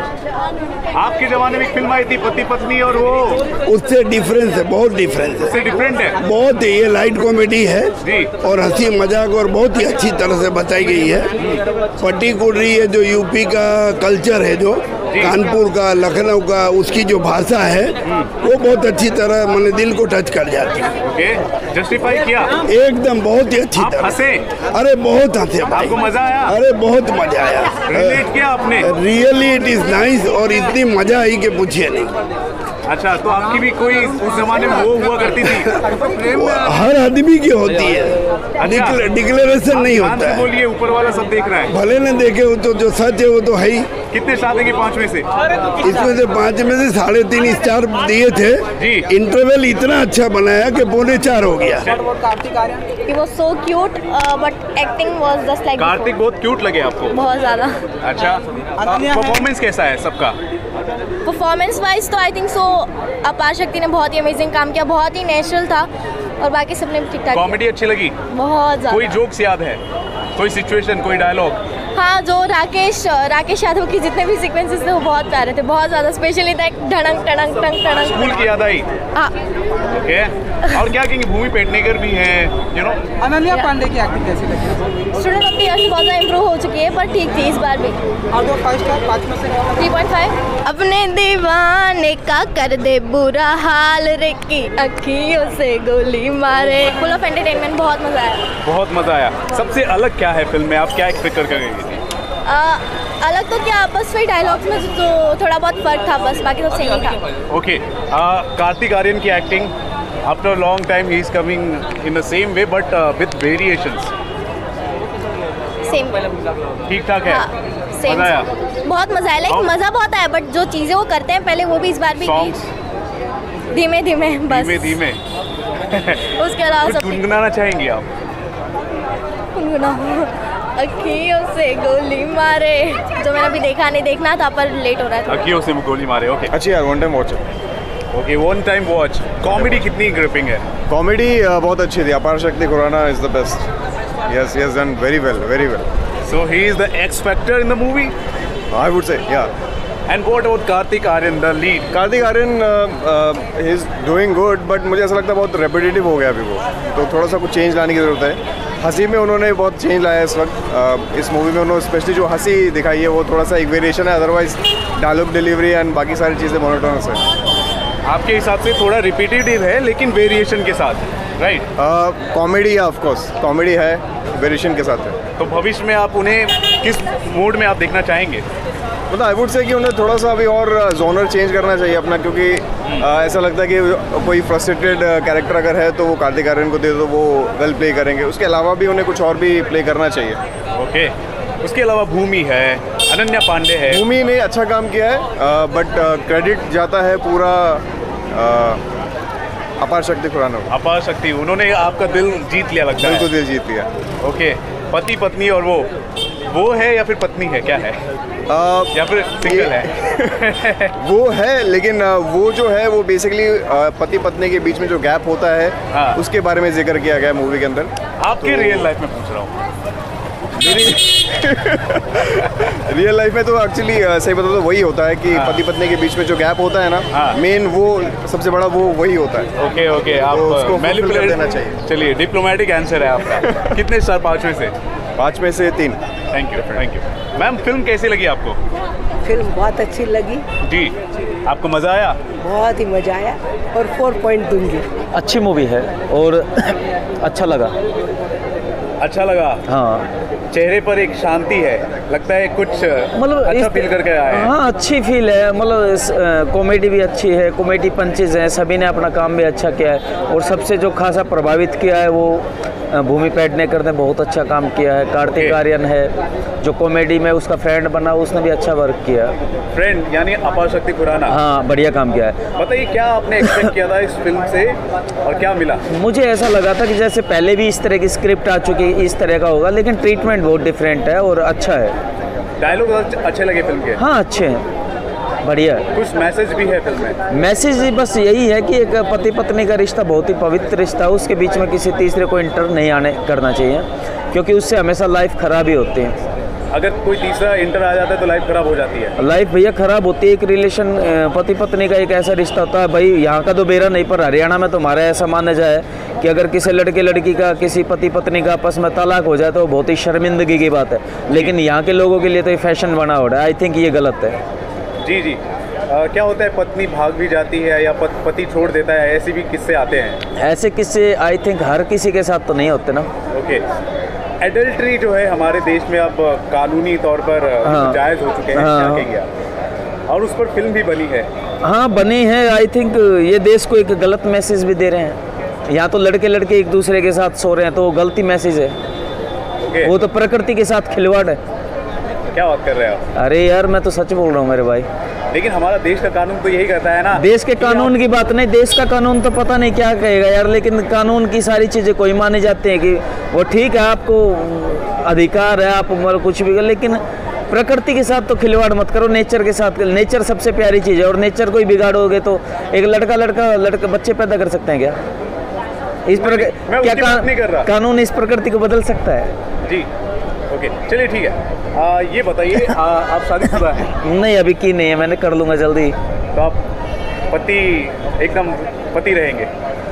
आपके जमाने में एक फिल्म आई थी पति पत्नी और वो, उससे डिफरेंस है, बहुत डिफरेंस है, उससे डिफरेंट है। बहुत ये लाइट कॉमेडी है जी। और हंसी मजाक और बहुत ही अच्छी तरह से बताई गई है। पर्टिकुलरली ये जो यूपी का कल्चर है, जो कानपुर का, लखनऊ का, उसकी जो भाषा है, वो बहुत अच्छी तरह मैंने दिल को टच कर जाती है। ओके, जस्टिफाई किया एकदम बहुत ही अच्छी आप तरह। हंसे? अरे बहुत हंसे भाई। आपको मजा आया? अरे बहुत मजा आया। रिलेट किया आपने? रियली इट इज नाइस और इतनी मजा आई कि पूछिए नहीं। अच्छा, तो आपकी भी कोई उस जमाने में वो हुआ करती थी? हर आदमी की होती है, अच्छा। डिक्लेरेशन नहीं ध्यान होता से है। बोलिए, ऊपर वाला सब देख रहा है। भले न देखे हो तो जो सच है वो तो है ही। कितने स्टार देंगे पाँच में से? इसमें से पाँच में से साढ़े तीन स्टार दिए थे। जी। इंटरवल इतना अच्छा बनाया कि पौने चार हो गया। Kartik Aaryan He was so cute, uh, but acting was just like Kartik बहुत क्यूट लगे आपको? बहुत ज़्यादा। अच्छा, परफॉर्मेंस कैसा है सबका? परफॉर्मेंस वाइज तो आई थिंक सो अपार शक्ति ने बहुत ही अमेजिंग काम किया, बहुत ही नेचुरल था और बाकी सबने ठीक ठाक। कॉमेडी अच्छी लगी? बहुत ज़्यादा। कोई जोक्स याद है? कोई सिचुएशन, कोई डायलॉग? हाँ, जो राकेश राकेश यादव के जितने भी सीक्वेंसेस थे वो बहुत प्यारे थे, बहुत ज़्यादा। स्पेशली था धड़ंग टड़ंग टंग टड़ंग। स्कूल की याद आई? हाँ। ओके, और क्या कहेंगे, भूमि पेडनेकर भी हैं, यू नो? अनन्या पांडे की एक्टिंग कैसी लगी? स्टूडेंट ऑफ द ईयर से बहुत ज़्यादा इम्प्रूव हो चुकी है, पर ठीक थी इस बार भी। आउट ऑफ फाइव स्टार पाँच में से थ्री पॉइंट फाइव। अपने दीवाने का कर दे बुरा हाल रे की अखियों से गोली मारे। फुल ऑफ एंटरटेनमेंट, बहुत मज़ा आया। बहुत मजा आया। सबसे अलग क्या है फिल्म में, आप क्या एक्सपेक्ट कर करेंगे? आ, अलग तो क्या, बस वही डायलॉग्स में तो थोड़ा बहुत फर्क था, बस बाकी सब सेम ही था। ओके, कार्तिक आर्यन की acting, after long time he is coming in the same way but with variations. Same ठीक ठाक है? हाँ, सेम। मजा आया? बहुत मजा आया, लाइक Songs? मजा बहुत आया, बट जो चीजें वो करते हैं पहले वो भी इस बार भी की। सॉन्ग्स धीमे धीमे बस। धीमे धीमे उसके अलावा कुछ सब गुनगुनाना चाहेंगी आप? गुनगुनाओ। अखियों से गोली मारे, जो मैंने अभी देखा नहीं, देखना था पर लेट हो रहा था। अखियों से गोली मारे। ओके, अच्छी यार, one time watch. Okay, one time watch. Comedy कितनी ग्रिपिंग है? कॉमेडी बहुत अच्छी थी। अपार शक्ति Khurana is the best. Yes, he has done very well, very well. So he is the X factor in the movie, I would say, yeah. And what about Kartik Aaryan the lead? Kartik Aaryan he is doing good, but मुझे ऐसा लगता है बहुत repetitive हो गया अभी वो, तो थोड़ा सा कुछ चेंज लाने की ज़रूरत है। हंसी में उन्होंने बहुत चेंज लाया इस वक्त। uh, इस मूवी में उन्होंने स्पेशली जो हंसी दिखाई है वो थोड़ा सा एक वेरिएशन है, अदरवाइज डायलॉग डिलीवरी एंड बाकी सारी चीज़ें मोनोटोनस है। आपके हिसाब से थोड़ा रिपीटेटिव है लेकिन वेरिएशन के साथ? राइट। कॉमेडी है, ऑफ कोर्स कॉमेडी है, वेरिएशन के साथ है। तो भविष्य में आप उन्हें किस मूड में आप देखना चाहेंगे? मतलब आई वुड से कि उन्हें थोड़ा सा अभी और जोनर चेंज करना चाहिए अपना, क्योंकि आ, ऐसा लगता है कि कोई फ्रस्ट्रेटेड कैरेक्टर अगर है तो वो कार्तिक आर्यन को दे दो, वो वेल प्ले करेंगे। उसके अलावा भी उन्हें कुछ और भी प्ले करना चाहिए। ओके। उसके अलावा भूमि है, अनन्या पांडे है। भूमि ने अच्छा काम किया है, बट क्रेडिट जाता है पूरा अपार शक्ति खुराना को। अपार शक्ति, उन्होंने आपका दिल जीत लिया लगता है। बिल्कुल दिल जीत लिया। ओके। पति पत्नी और वो वो है या फिर पत्नी है, क्या है? आ, या फिर सिंगल है? वो है, लेकिन वो जो है वो बेसिकली पति पत्नी के बीच में जो गैप होता है, हाँ। उसके बारे में जिक्र किया गया मूवी के अंदर। आपके तो, रियल लाइफ में पूछ रहा हूँ। रियल लाइफ में तो एक्चुअली सही बता तो वही होता है कि हाँ। पति पत्नी के बीच में जो गैप होता है ना, हाँ। मेन वो सबसे बड़ा वो वही होता है। ओके ओके, आप तो उसको मैनिपुलेट देना चाहिए। चलिए, डिप्लोमेटिक आंसर है आपका। कितने स्टार पाँच में से? पाँच में से तीन। Thank you thank you. Ma'am, film कैसी लगी आपको? फिल्म बहुत अच्छी लगी जी। आपको मज़ा आया? बहुत ही मज़ा आया और फोर पॉइंट दूंगी। अच्छी मूवी है और अच्छा लगा। अच्छा लगा? हाँ। चेहरे पर एक शांति है, लगता है कुछ मतलब अच्छा फील करके आए हैं। हाँ, अच्छी फील है। मतलब कॉमेडी भी अच्छी है, कॉमेडी पंचेज हैं, सभी ने अपना काम भी अच्छा किया है। और सबसे जो खासा प्रभावित किया है वो भूमि पेडनेकर ने बहुत अच्छा काम किया है। कार्तिक आर्यन है जो कॉमेडी में उसका फ्रेंड बना, उसने भी अच्छा वर्क किया। फ्रेंड यानी अपार शक्ति खुराना। हाँ, बढ़िया काम किया है। बताइए, क्या आपने एक्सपेक्ट किया था इस फिल्म से और क्या मिला? मुझे ऐसा लगा था कि जैसे पहले भी इस तरह की स्क्रिप्ट आ चुकी है, इस तरह का होगा, लेकिन ट्रीटमेंट बहुत डिफरेंट है और अच्छा है। डायलॉग अच्छे लगे फिल्म के? हाँ, अच्छे हैं, बढ़िया है। कुछ मैसेज भी है फिल्म में? मैसेज बस यही है कि एक पति पत्नी का रिश्ता बहुत ही पवित्र रिश्ता है, उसके बीच में किसी तीसरे को इंटर नहीं आने करना चाहिए, क्योंकि उससे हमेशा लाइफ खराब ही होती है। अगर कोई तीसरा इंटर आ जाता है तो लाइफ खराब हो जाती है। लाइफ भैया खराब होती है। एक रिलेशन पति पत्नी का एक ऐसा रिश्ता होता है, भाई यहाँ का तो बेरा नहीं, पर हरियाणा में तो हमारा ऐसा माना जाए कि अगर किसी लड़के लड़की का, किसी पति पत्नी का आपस में तलाक हो जाए तो बहुत ही शर्मिंदगी की बात है। लेकिन यहाँ के लोगों के लिए तो ये फैशन बना हो रहा है। आई थिंक ये गलत है। जी जी। आ, क्या होता है, पत्नी भाग भी जाती है या पत, पति छोड़ देता है, ऐसे भी किस्से आते हैं? ऐसे किस्से आई थिंक हर किसी के साथ तो नहीं होते ना। ओके। एडल्ट्री जो है हमारे देश में अब कानूनी तौर पर हाँ। जायज़ हो चुके हैं, हाँ। क्या कहेंगे? और उस पर फिल्म भी बनी है। हाँ, बनी है। आई थिंक ये देश को एक गलत मैसेज भी दे रहे हैं। यहाँ तो लड़के लड़के एक दूसरे के साथ सो रहे हैं, तो वो गलती मैसेज है। okay. वो तो प्रकृति के साथ खिलवाड़ है। क्या बात कर रहे हैं आप? अरे यार, मैं तो सच बोल रहा हूँ मेरे भाई। लेकिन हमारा देश का कानून तो यही कहता है ना। देश के कानून की बात नहीं, देश का कानून तो पता नहीं क्या कहेगा यार, लेकिन कानून की सारी चीज़ें कोई माने जाते हैं कि वो ठीक है, आपको अधिकार है, आप मतलब कुछ भी कर, लेकिन प्रकृति के साथ तो खिलवाड़ मत करो, नेचर के साथ। नेचर सबसे प्यारी चीज़ है, और नेचर को ही बिगाड़ोगे तो एक लड़का लड़का लड़का बच्चे पैदा कर सकते हैं क्या? इस प्रकार क्या का, नहीं कर रहा। कानून इस प्रकृति को बदल सकता है? जी ओके, चलिए ठीक है। आ, ये बताइए, आप शादीशुदा हैं? नहीं, अभी की नहीं है, मैंने कर लूँगा जल्दी। तो आप पति एकदम पति रहेंगे?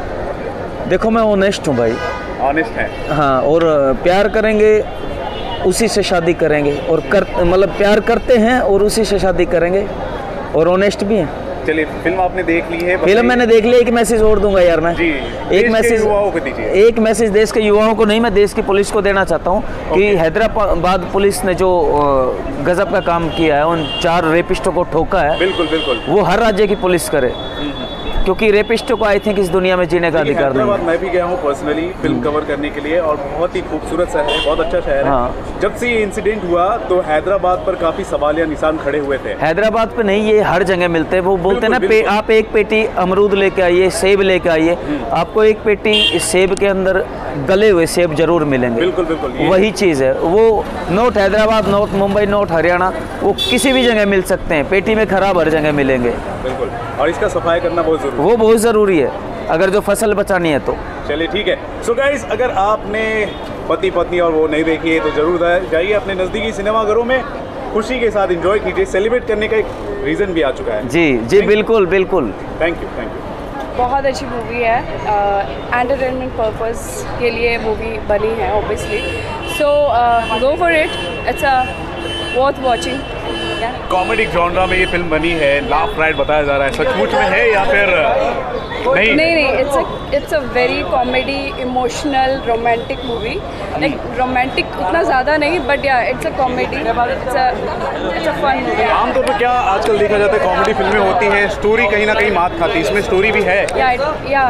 देखो, मैं ऑनेस्ट हूँ भाई। ऑनेस्ट हैं? हाँ, और प्यार करेंगे उसी से शादी करेंगे, और कर मतलब प्यार करते हैं और उसी से शादी करेंगे, और ऑनेस्ट भी हैं। चलिए, फिल्म आपने देख ली है? फिल्म मैंने देख ली। एक मैसेज और दूंगा यार मैं। जी, एक मैसेज युवाओं को दीजिए। एक मैसेज देश के युवाओं को नहीं, मैं देश की पुलिस को देना चाहता हूँ कि हैदराबाद पुलिस ने जो गजब का काम किया है, उन चार रेपिस्टों को ठोका है। बिल्कुल बिल्कुल। वो हर राज्य की पुलिस करे, क्योंकि रेपिस्टों को आई थिंक इस दुनिया में जीने का अधिकार नहीं है। मैं भी गया हूँ पर्सनली फिल्म कवर करने के लिए, और बहुत ही खूबसूरत शहर है, बहुत अच्छा शहर हाँ। है। जब से ये इंसिडेंट हुआ तो हैदराबाद पर काफी सवालिया निशान खड़े हुए थे। हैदराबाद पे नहीं, ये हर जगह मिलते हैं। वो बोलते हैं ना, पे, आप एक पेटी अमरूद लेके आइए, सेब लेके आइए, आपको एक पेटी सेब के अंदर गले हुए सेब जरूर मिलेंगे। बिल्कुल बिल्कुल, वही चीज़ है। वो not Hyderabad, not Mumbai, not Haryana, वो किसी भी जगह मिल सकते हैं, पेटी में खराब हर जगह मिलेंगे। बिल्कुल, और इसका सफाई करना बहुत जरूरी, वो बहुत ज़रूरी है अगर जो फसल बचानी है तो। चलिए ठीक है। सो गाइस, अगर आपने पति पत्नी और वो नहीं देखी है तो जरूर जाइए अपने नज़दीकी सिनेमाघरों में, खुशी के साथ एंजॉय कीजिए। सेलिब्रेट करने का एक रीज़न भी आ चुका है। जी जी, बिल्कुल बिल्कुल। Thank you thank you. बहुत अच्छी मूवी है, एंटरटेनमेंट पर्पस के लिए मूवी बनी है obviously, so go for it, it's a worth watching. Comedy genre में ये फिल्म बनी है, लाफ राइड बताया जा रहा है, सचमुच में है या फिर नहीं? नहीं नहीं, it's a it's a very comedy emotional romantic movie. Like romantic उतना ज़्यादा नहीं, but yeah it's a comedy, it's a it's a fun movie. आमतौर पर क्या आजकल देखा जाता है, कॉमेडी फिल्में होती हैं, स्टोरी कहीं ना कहीं मात खाती है, इसमें स्टोरी भी है? या या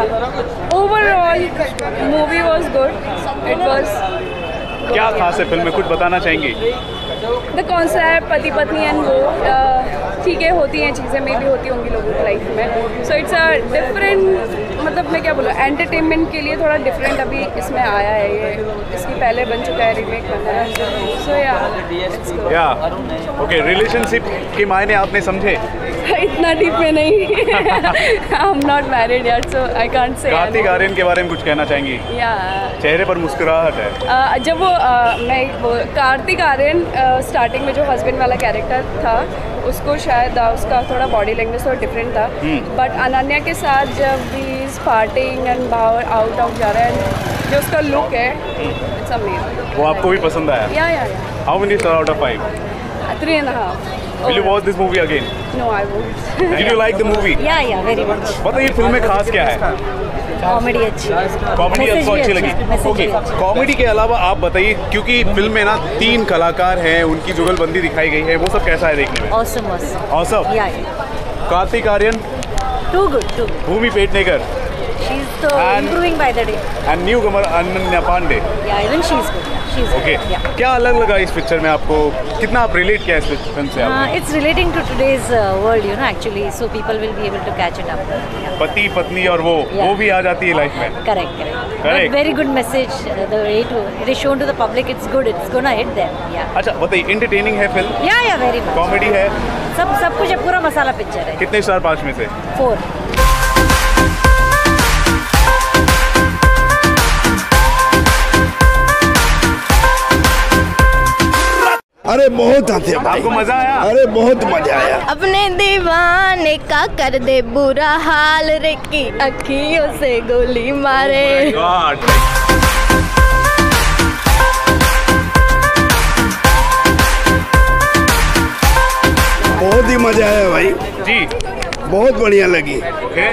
overall movie was good, it was. क्या खास है फिल्म में, कुछ बताना चाहेंगे? द कॉन्सेप्ट पति पत्नी एंड वो ठीक है, होती हैं चीज़ें, में भी होती होंगी लोगों की लाइफ में। सो इट्स अ डिफरेंट, मतलब मैं क्या बोलूँ, एंटरटेनमेंट के लिए थोड़ा डिफरेंट अभी इसमें आया है। ये इसकी पहले बन चुका है, रीमेक बना है। सो या या ओके, रिलेशनशिप के मायने आपने समझे? इतना डीप में नहीं। I am not married yet, so I can't say. Kartik Aaryan के बारे में कुछ कहना चाहेंगी? या चेहरे पर मुस्कुराहट है। uh, जब वो uh, मैं वो कार्तिक आर्यन स्टार्टिंग में जो हस्बैंड वाला कैरेक्टर था, उसको शायद uh, उसका थोड़ा बॉडी लैंग्वेज थोड़ा डिफरेंट था, बट अनन्या के साथ जब भी पार्टिंग एंड बाहर आउट आउट जा रहा है, जो उसका लुक है, इट्स अमेजिंग। वो आपको भी पसंद आया? या या how many star out of five? Three and half. Will you watch this movie again? No, I won't. Did you like the movie? Yeah, yeah, very much. बताइए फिल्म में खास क्या है? कॉमेडी अच्छी, कॉमेडी आपको अच्छी लगी? ओके, कॉमेडी के अलावा आप बताइए, क्योंकि फिल्म में ना तीन कलाकार हैं, उनकी जुगलबंदी दिखाई गई है, वो सब कैसा है देखने में? Awesome, awesome. Awesome? Yeah. Kartik Aaryan? Too good, too good. Bhumi Pednekar? She's so And- improving by the day. And newcomer Ananya Pandey? Yeah, even she's good. Yeah, she's okay, good. Yeah. क्या अलग लगा इस पिक्चर में आपको? कितना आप रिलेट किया इस फिल्म से? Uh, आपने it's relating to today's uh, world, you know, actually, so people will be able to catch it up. Yeah. पति पत्नी और वो Yeah. वो भी आ जाती है लाइफ में? Correct, correct. Correct. But very good message. Uh, the way to it is shown to the public, it's good. It's gonna hit them. Yeah. अच्छा बताइए, इंटरटेनिंग है film? Yeah, yeah, very much. Comedy है? सब सब कुछ है, पूरा मसाला picture है। कितने स्टार पाँच में से? फोर। अरे बहुत हंसे भाई। आपको मजा आया? अरे बहुत मजा आया। अपने दीवाने का कर दे बुरा हाल रे की अखियों से गोली मारे। God. बहुत ही मजा आया भाई जी, बहुत बढ़िया लगी। ओके।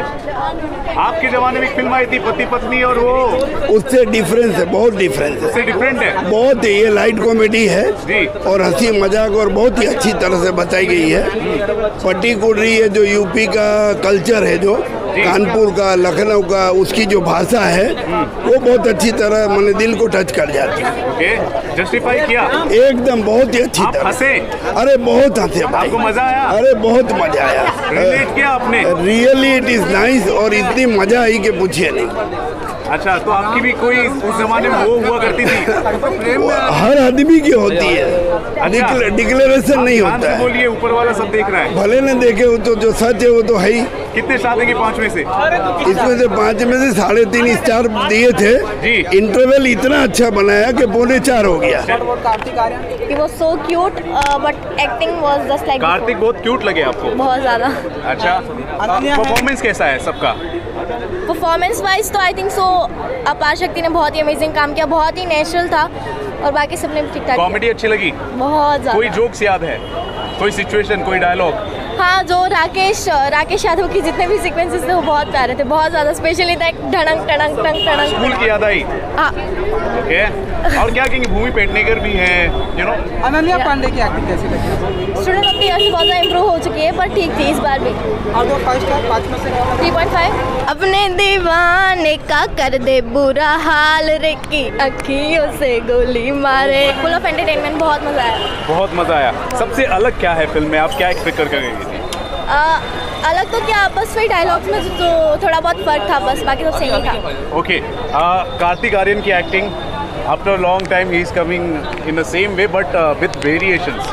आपके जमाने में एक फिल्म आई थी पति पत्नी और वो, उससे डिफरेंस है, बहुत डिफरेंस है, उससे डिफरेंट है। बहुत ही ये लाइट कॉमेडी है जी। और हंसी मजाक और बहुत ही अच्छी तरह से बताई गई है। पर्टिकुलरली ये जो यूपी का कल्चर है, जो कानपुर का, लखनऊ का, उसकी जो भाषा है वो बहुत अच्छी तरह मैंने दिल को टच कर जाती है। ओके, जस्टिफाई किया? एकदम बहुत ही अच्छी आप तरह। हंसे? अरे बहुत हंसे भाई। आपको मजा आया? अरे बहुत मजा आया। रिलेट किया आपने? रियली इट इज नाइस और इतनी मजा आई कि पूछिए नहीं। अच्छा, तो आपकी भी कोई उस जमाने में वो हुआ करती थी? हर आदमी की होती है, अच्छा। डिक्लेरेशन नहीं ध्यान होता से है। बोलिए, ऊपर वाला सब देख रहा है। भले न देखे हो तो जो सच है वो तो है ही। कितने स्टार देंगे पाँच में से? इसमें से पाँच में से साढ़े तीन स्टार दिए थे। जी। इंटरवल इतना अच्छा बनाया कि पौने चार हो गया। Kartik Aaryan He was so cute, uh, but acting was just like Kartik बहुत क्यूट लगे आपको? बहुत ज़्यादा। अच्छा, परफॉर्मेंस कैसा है सबका? परफॉर्मेंस वाइज तो आई थिंक सो अपार शक्ति ने बहुत ही अमेजिंग काम किया, बहुत ही नेचुरल था और बाकी सबने भी ठीक ठाक कॉमेडी अच्छी लगी? किया। बहुत ज़्यादा। कोई जोक्स याद है? कोई सिचुएशन, कोई डायलॉग? हाँ, जो राकेश राकेश यादव की जितने भी सीक्वेंसेस थे वो बहुत प्यारे थे, बहुत ज़्यादा। स्पेशली दैट ढड़ंग टड़ंग टंग टड़ंग। स्कूल की याद आई? हाँ। ओके, और क्या कहेंगे, भूमि पेडनेकर भी हैं, यू नो? अनन्या पांडे की एक्टिंग कैसी लगी? स्टूडेंट ऑफ द ईयर से बहुत ज़्यादा इम्प्रूव हो चुकी है, पर ठीक थी इस बार भी। आउट ऑफ फाइव स्टार पाँच में से थ्री पॉइंट फाइव। अपने दीवाने का कर दे बुरा हाल रे की अखियों से गोली मारे। फुल ऑफ एंटरटेनमेंट, बहुत मज़ा आया। बहुत मजा आया। सबसे अलग क्या है फिल्म में, आप क्या एक्सपेक्ट कर गए थी? आ, अलग तो क्या, बस वही डायलॉग्स में तो थोड़ा बहुत फर्क था, बस बाकी सब सही था। ओके, कार्तिक आर्यन की acting, after long time he is coming in the same way but with variations,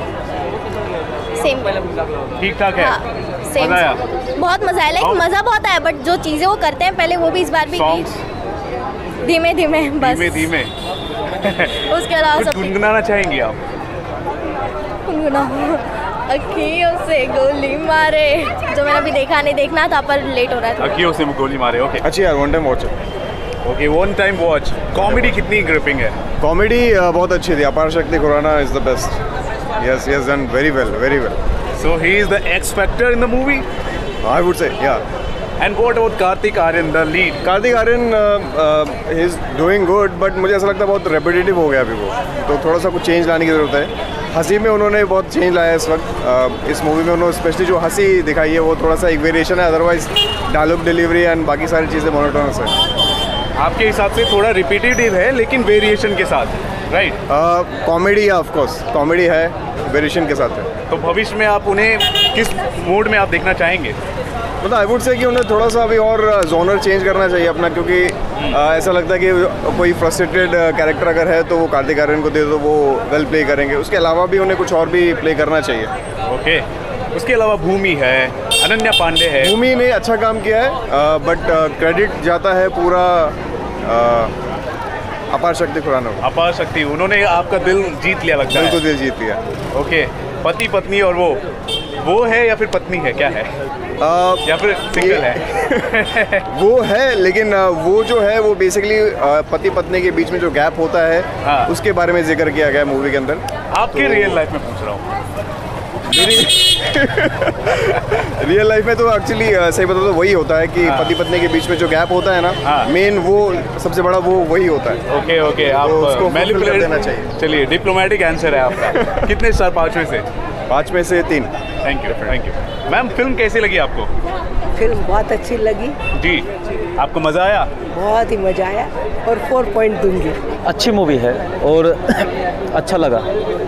same ठीक ठाक है? हाँ, सेम। मजा आया? बहुत मजा आया, लाइक और- मजा बहुत आया, बट जो चीजें वो करते हैं पहले वो भी इस बार भी सॉन्ग्स की। धीमे धीमे बस। धीमे धीमे उसके अलावा कुछ सब ठीक। गुनगुनाना चाहेंगी आप? गुनगुनाओ। अखियों से गोली मारे, जो मैंने अभी देखा नहीं, देखना था पर लेट हो रहा था। अखियों से गोली मारे। ओके, अच्छी यार, one time watch. Okay, one time watch. Comedy कितनी ग्रिपिंग है? कॉमेडी बहुत अच्छी थी। अपार शक्ति Khurana is the best. Yes, he has done very well, very well. So he is the X factor in the movie. I would say, yeah. And what about Kartik Aaryan, the lead? Kartik Aaryan he is doing good, but मुझे ऐसा लगता है बहुत repetitive हो गया अभी वो, तो थोड़ा सा कुछ चेंज लाने की ज़रूरत है. हंसी में उन्होंने बहुत चेंज लाया है इस वक्त. uh, इस मूवी में उन्होंने स्पेशली जो हंसी दिखाई है वो थोड़ा सा एक वेरिएशन है, अदरवाइज डायलॉग डिलीवरी एंड बाकी सारी चीज़ें मोनोटोनस है. आपके हिसाब से थोड़ा रिपीटेटिव है लेकिन वेरिएशन के साथ, राइट? कॉमेडी है, ऑफ कोर्स कॉमेडी है, वेरिएशन के साथ है. तो भविष्य में आप उन्हें किस मूड में आप देखना चाहेंगे? मतलब आई वुड से कि उन्हें थोड़ा सा अभी और जोनर चेंज करना चाहिए अपना, क्योंकि आ, ऐसा लगता है कि कोई फ्रस्ट्रेटेड कैरेक्टर अगर है तो वो कार्तिक आर्यन को दे दो, वो वेल प्ले करेंगे. उसके अलावा भी उन्हें कुछ और भी प्ले करना चाहिए. ओके. उसके अलावा भूमि है, अनन्या पांडे है. भूमि ने अच्छा काम किया है, बट क्रेडिट जाता है पूरा अपार शक्ति खुराना को. अपार शक्ति, उन्होंने आपका दिल जीत लिया लगता है. बिल्कुल दिल जीत लिया. ओके. पति पत्नी और वो वो है या फिर पत्नी है, क्या है? आ, या फिर सिंगल है? वो है, लेकिन वो जो है वो बेसिकली पति पत्नी के बीच में जो गैप होता है, हाँ. उसके बारे में जिक्र किया गया है मूवी के अंदर. आपके रियल लाइफ में पूछ रहा हूँ. रियल लाइफ में तो एक्चुअली सही बताओ तो वही होता है कि हाँ. पति पत्नी के बीच में जो गैप होता है ना, हाँ. मेन वो सबसे बड़ा वो वही होता है. Okay okay. आप तो उसको मैनिपुलेट देना चाहिए. चलिए, डिप्लोमेटिक आंसर है आपका. कितने स्टार पाँच में से? पाँच में से तीन. Thank you thank you. Ma'am, film कैसी लगी आपको? फिल्म बहुत अच्छी लगी जी. आपको मज़ा आया? बहुत ही मज़ा आया और फोर पॉइंट दूंगी. अच्छी मूवी है और अच्छा लगा.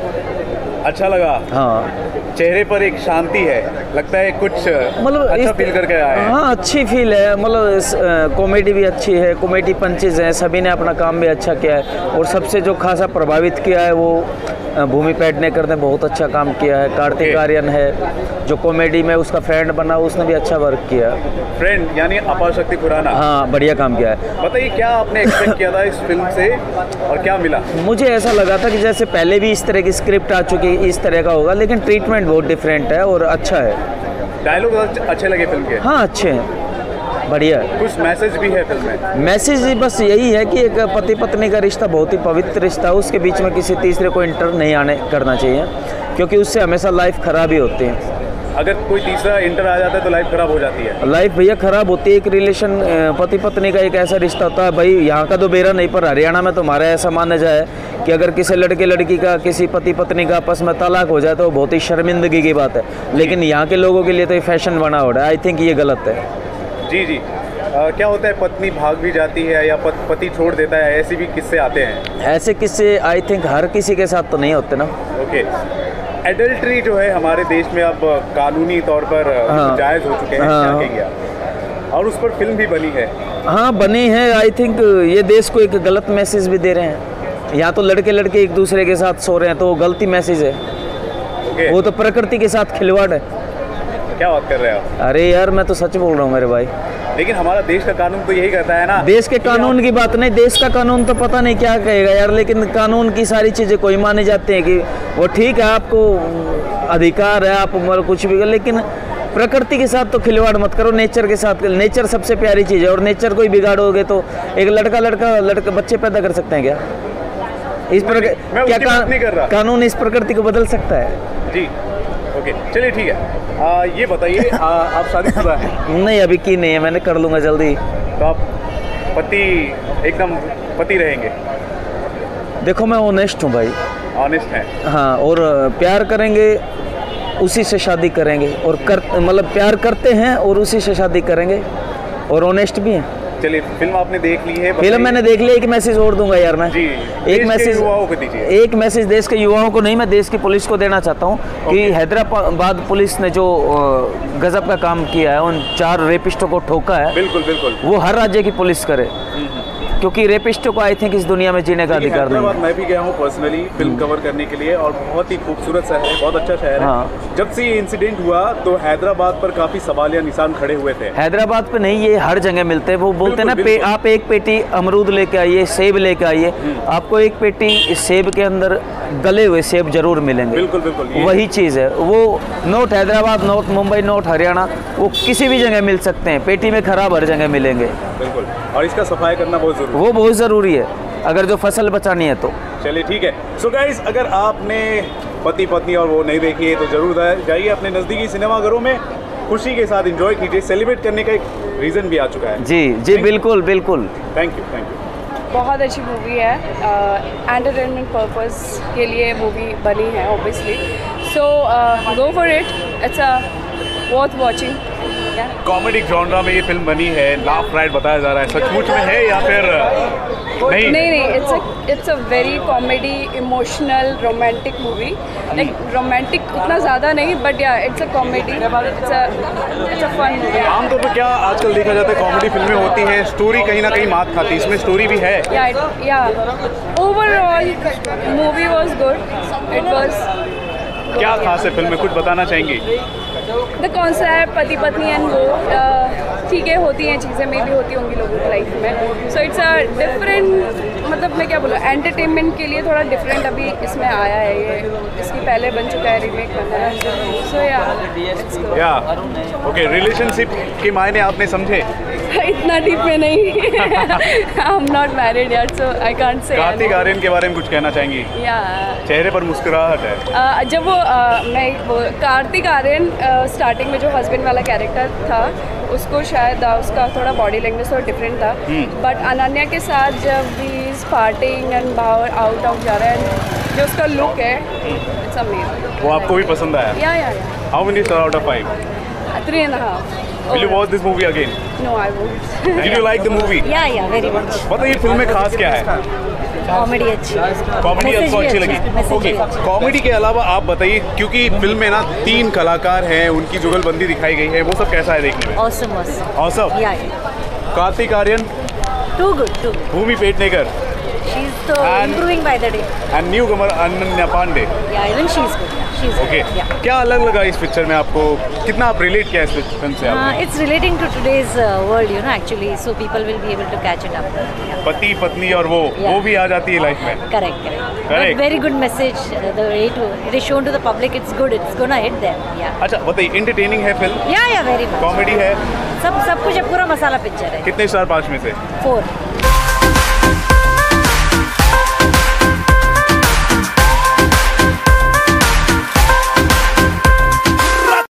अच्छा लगा. हाँ. चेहरे पर एक शांति है, लगता है कुछ मतलब अच्छा फील करके आए हैं. हाँ, अच्छी फील है. मतलब कॉमेडी भी अच्छी है, कॉमेडी पंचेज हैं, सभी ने अपना काम भी अच्छा किया है. और सबसे जो खासा प्रभावित किया है वो भूमि पेडनेकर ने बहुत अच्छा काम किया है. कार्तिक आर्यन है जो कॉमेडी में उसका फ्रेंड बना, उसने भी अच्छा वर्क किया. फ्रेंड यानी अपार शक्ति खुराना. हाँ, बढ़िया काम किया है. बताइए, क्या आपने एक्सपेक्ट किया था इस फिल्म से और क्या मिला? मुझे ऐसा लगा था कि जैसे पहले भी इस तरह की स्क्रिप्ट आ चुकी है, इस तरह का होगा, लेकिन ट्रीटमेंट बहुत डिफरेंट है और अच्छा है. डायलॉग अच्छे लगे फिल्म के? हाँ, अच्छे हैं, बढ़िया है. कुछ मैसेज भी है फिल्म में? मैसेज बस यही है कि एक पति पत्नी का रिश्ता बहुत ही पवित्र रिश्ता है, उसके बीच में किसी तीसरे को इंटर नहीं आने करना चाहिए, क्योंकि उससे हमेशा लाइफ खराब ही होती है. अगर कोई तीसरा इंटर आ जाता है तो लाइफ खराब हो जाती है. लाइफ भैया खराब होती है. एक रिलेशन पति पत्नी का एक ऐसा रिश्ता होता है, भाई यहाँ का तो बेरा नहीं, पर हरियाणा में तो हमारा ऐसा माना जाए कि अगर किसी लड़के लड़की का, किसी पति पत्नी का आपस में तलाक हो जाए तो बहुत ही शर्मिंदगी की बात है. लेकिन यहाँ के लोगों के लिए तो ये फैशन बना हो रहा है. आई थिंक ये गलत है. जी जी. आ, क्या होता है, पत्नी भाग भी जाती है या पत, पति छोड़ देता है, ऐसे भी किस्से आते हैं? ऐसे किस्से आई थिंक हर किसी के साथ तो नहीं होते ना. ओके. एडल्ट्री जो है हमारे देश में अब कानूनी तौर पर हाँ. जायज़ हो चुके हैं, हाँ. क्या क्या? और उस पर फिल्म भी बनी है. हाँ, बनी है. आई थिंक ये देश को एक गलत मैसेज भी दे रहे हैं. यहाँ तो लड़के लड़के एक दूसरे के साथ सो रहे हैं, तो वो गलती मैसेज है. okay. वो तो प्रकृति के साथ खिलवाड़ है. क्या बात कर रहे हैं आप? अरे यार, मैं तो सच बोल रहा हूँ मेरे भाई. लेकिन हमारा देश का कानून तो यही कहता है ना. देश के कानून की बात नहीं, देश का कानून तो पता नहीं क्या कहेगा यार, लेकिन कानून की सारी चीज़ें कोई माने जाते हैं कि वो ठीक है, आपको अधिकार है, आप मतलब कुछ भी कर, लेकिन प्रकृति के साथ तो खिलवाड़ मत करो. नेचर के साथ, नेचर सबसे प्यारी चीज़ है, और नेचर को ही बिगाड़ोगे तो एक लड़का लड़का लड़का बच्चे पैदा कर सकते हैं क्या? इस प्रकार क्या का, कानून इस प्रकृति को बदल सकता है? जी. ओके, चलिए ठीक है. आ, ये बताइए, आप शादीशुदा हैं? नहीं, अभी की नहीं है, मैंने कर लूँगा जल्दी. तो आप पति, एकदम पति रहेंगे? देखो, मैं ऑनेस्ट हूँ भाई. ऑनेस्ट हैं? हाँ, और प्यार करेंगे उसी से शादी करेंगे, और कर मतलब प्यार करते हैं और उसी से शादी करेंगे, और ऑनेस्ट भी हैं. चलिए, फिल्म आपने देख ली है? फिल्म मैंने देख ली. एक मैसेज और दूंगा यार मैं. जी. एक मैसेज युवाओं को दीजिए. एक मैसेज देश के युवाओं को नहीं, मैं देश की पुलिस को देना चाहता हूँ कि हैदराबाद पुलिस ने जो गजब का काम किया है, उन चार रेपिस्टों को ठोका है. बिल्कुल बिल्कुल. वो हर राज्य की पुलिस करे, क्योंकि रेपिस्टों को आई थिंक इस दुनिया में जीने का अधिकार नहीं है. मैं भी गया हूँ पर्सनली फिल्म कवर करने के लिए, और बहुत ही खूबसूरत शहर है, बहुत अच्छा शहर हाँ. है. जब से ये इंसिडेंट हुआ तो हैदराबाद पर काफी सवालिया निशान खड़े हुए थे. हैदराबाद पे नहीं, ये हर जगह मिलते हैं. वो बोलते हैं ना, पे, आप एक पेटी अमरूद लेके आइए, सेब लेके आइए, आपको एक पेटी सेब के अंदर गले हुए सेब जरूर मिलेंगे. बिल्कुल बिल्कुल. वही चीज़ है. वो not Hyderabad, not Mumbai, not Haryana, वो किसी भी जगह मिल सकते हैं. पेटी में खराब हर जगह मिलेंगे. बिल्कुल. और इसका सफाई करना बहुत जरूरी, वो बहुत ज़रूरी है अगर जो फसल बचानी है तो. चलिए ठीक है. सो गाइस, अगर आपने पति पत्नी और वो नहीं देखी है तो ज़रूर जाइए अपने नज़दीकी सिनेमाघरों में, खुशी के साथ एंजॉय कीजिए। सेलिब्रेट करने का एक रीज़न भी आ चुका है। जी जी बिल्कुल बिल्कुल। Thank you thank you. बहुत अच्छी मूवी है, एंटरटेनमेंट पर्पस के लिए मूवी बनी है obviously, so go for it, it's a worth watching. Comedy genre में ये फिल्म बनी है, लाफ राइड बताया जा रहा है, सचमुच में है या फिर नहीं? नहीं नहीं it's a it's a very comedy, emotional, romantic movie. Like romantic उतना ज़्यादा नहीं, but yeah it's a comedy, it's a it's a fun movie. आमतौर पर क्या आजकल देखा जाता है, कॉमेडी फिल्में होती हैं, स्टोरी कहीं ना कहीं मात खाती है, इसमें स्टोरी भी है? या या overall movie was good, it was. क्या खास है फिल्म में, कुछ बताना चाहेंगे? द कॉन्सेप्ट, पति पत्नी एंड वो ठीक है, होती हैं चीज़ें, में भी होती होंगी लोगों की लाइफ में, सो इट्स अ डिफरेंट, मतलब मैं क्या बोलूँ, एंटरटेनमेंट के लिए थोड़ा डिफरेंट अभी इसमें आया है। ये इसकी पहले बन चुका है, रीमेक बन रहा है, सो या या ओके। रिलेशनशिप के मायने आपने समझे? इतना डीप में नहीं, I am not married yet, so I can't say. Kartik Aaryan के बारे में कुछ कहना चाहेंगी? या चेहरे पर मुस्कुराहट है। uh, जब वो uh, मैं वो कार्तिक आर्यन स्टार्टिंग में जो हस्बैंड वाला कैरेक्टर था, उसको शायद uh, उसका थोड़ा बॉडी लैंग्वेज थोड़ा डिफरेंट था, बट अनन्या के साथ जब ही इज पार्टिंग एंड बाहर आउट आउट जा रहा है, जो उसका लुक है, इट्स अमेजिंग। वो आपको भी पसंद आया? या या how many star out of five? Three and half. Will you watch this movie again? No, I won't. Did you like the movie? Yeah, yeah, very much. बताइए फिल्म में खास क्या है? कॉमेडी अच्छी, कॉमेडी आपको अच्छी लगी? ओके, कॉमेडी के अलावा आप बताइए, क्योंकि फिल्म में ना तीन कलाकार हैं, उनकी जुगलबंदी दिखाई गई है, वो सब कैसा है देखने में? Awesome, awesome. Awesome? Yeah, yeah. Kartik Aaryan? Too good, too good. Bhumi Pednekar? She's so And- improving by the day. And newcomer Ananya Pandey? Yeah, even she's good. Yeah, she's okay, good. Yeah. क्या अलग लगा इस पिक्चर में आपको, कितना आप रिलेट किया इस फिल्म से Uh, आपने? it's relating to today's uh, world, you know, actually, so people will be able to catch it up. Yeah. पति पत्नी और वो Yeah. वो भी आ जाती है लाइफ में? Correct, correct. Correct. But very good message. Uh, the way to it is shown to the public, it's good. It's gonna hit them. Yeah. अच्छा बताइए, इंटरटेनिंग है film? Yeah, yeah, very much. Comedy है? सब सब कुछ है, पूरा मसाला picture है. कितने स्टार पाँच में से? Four.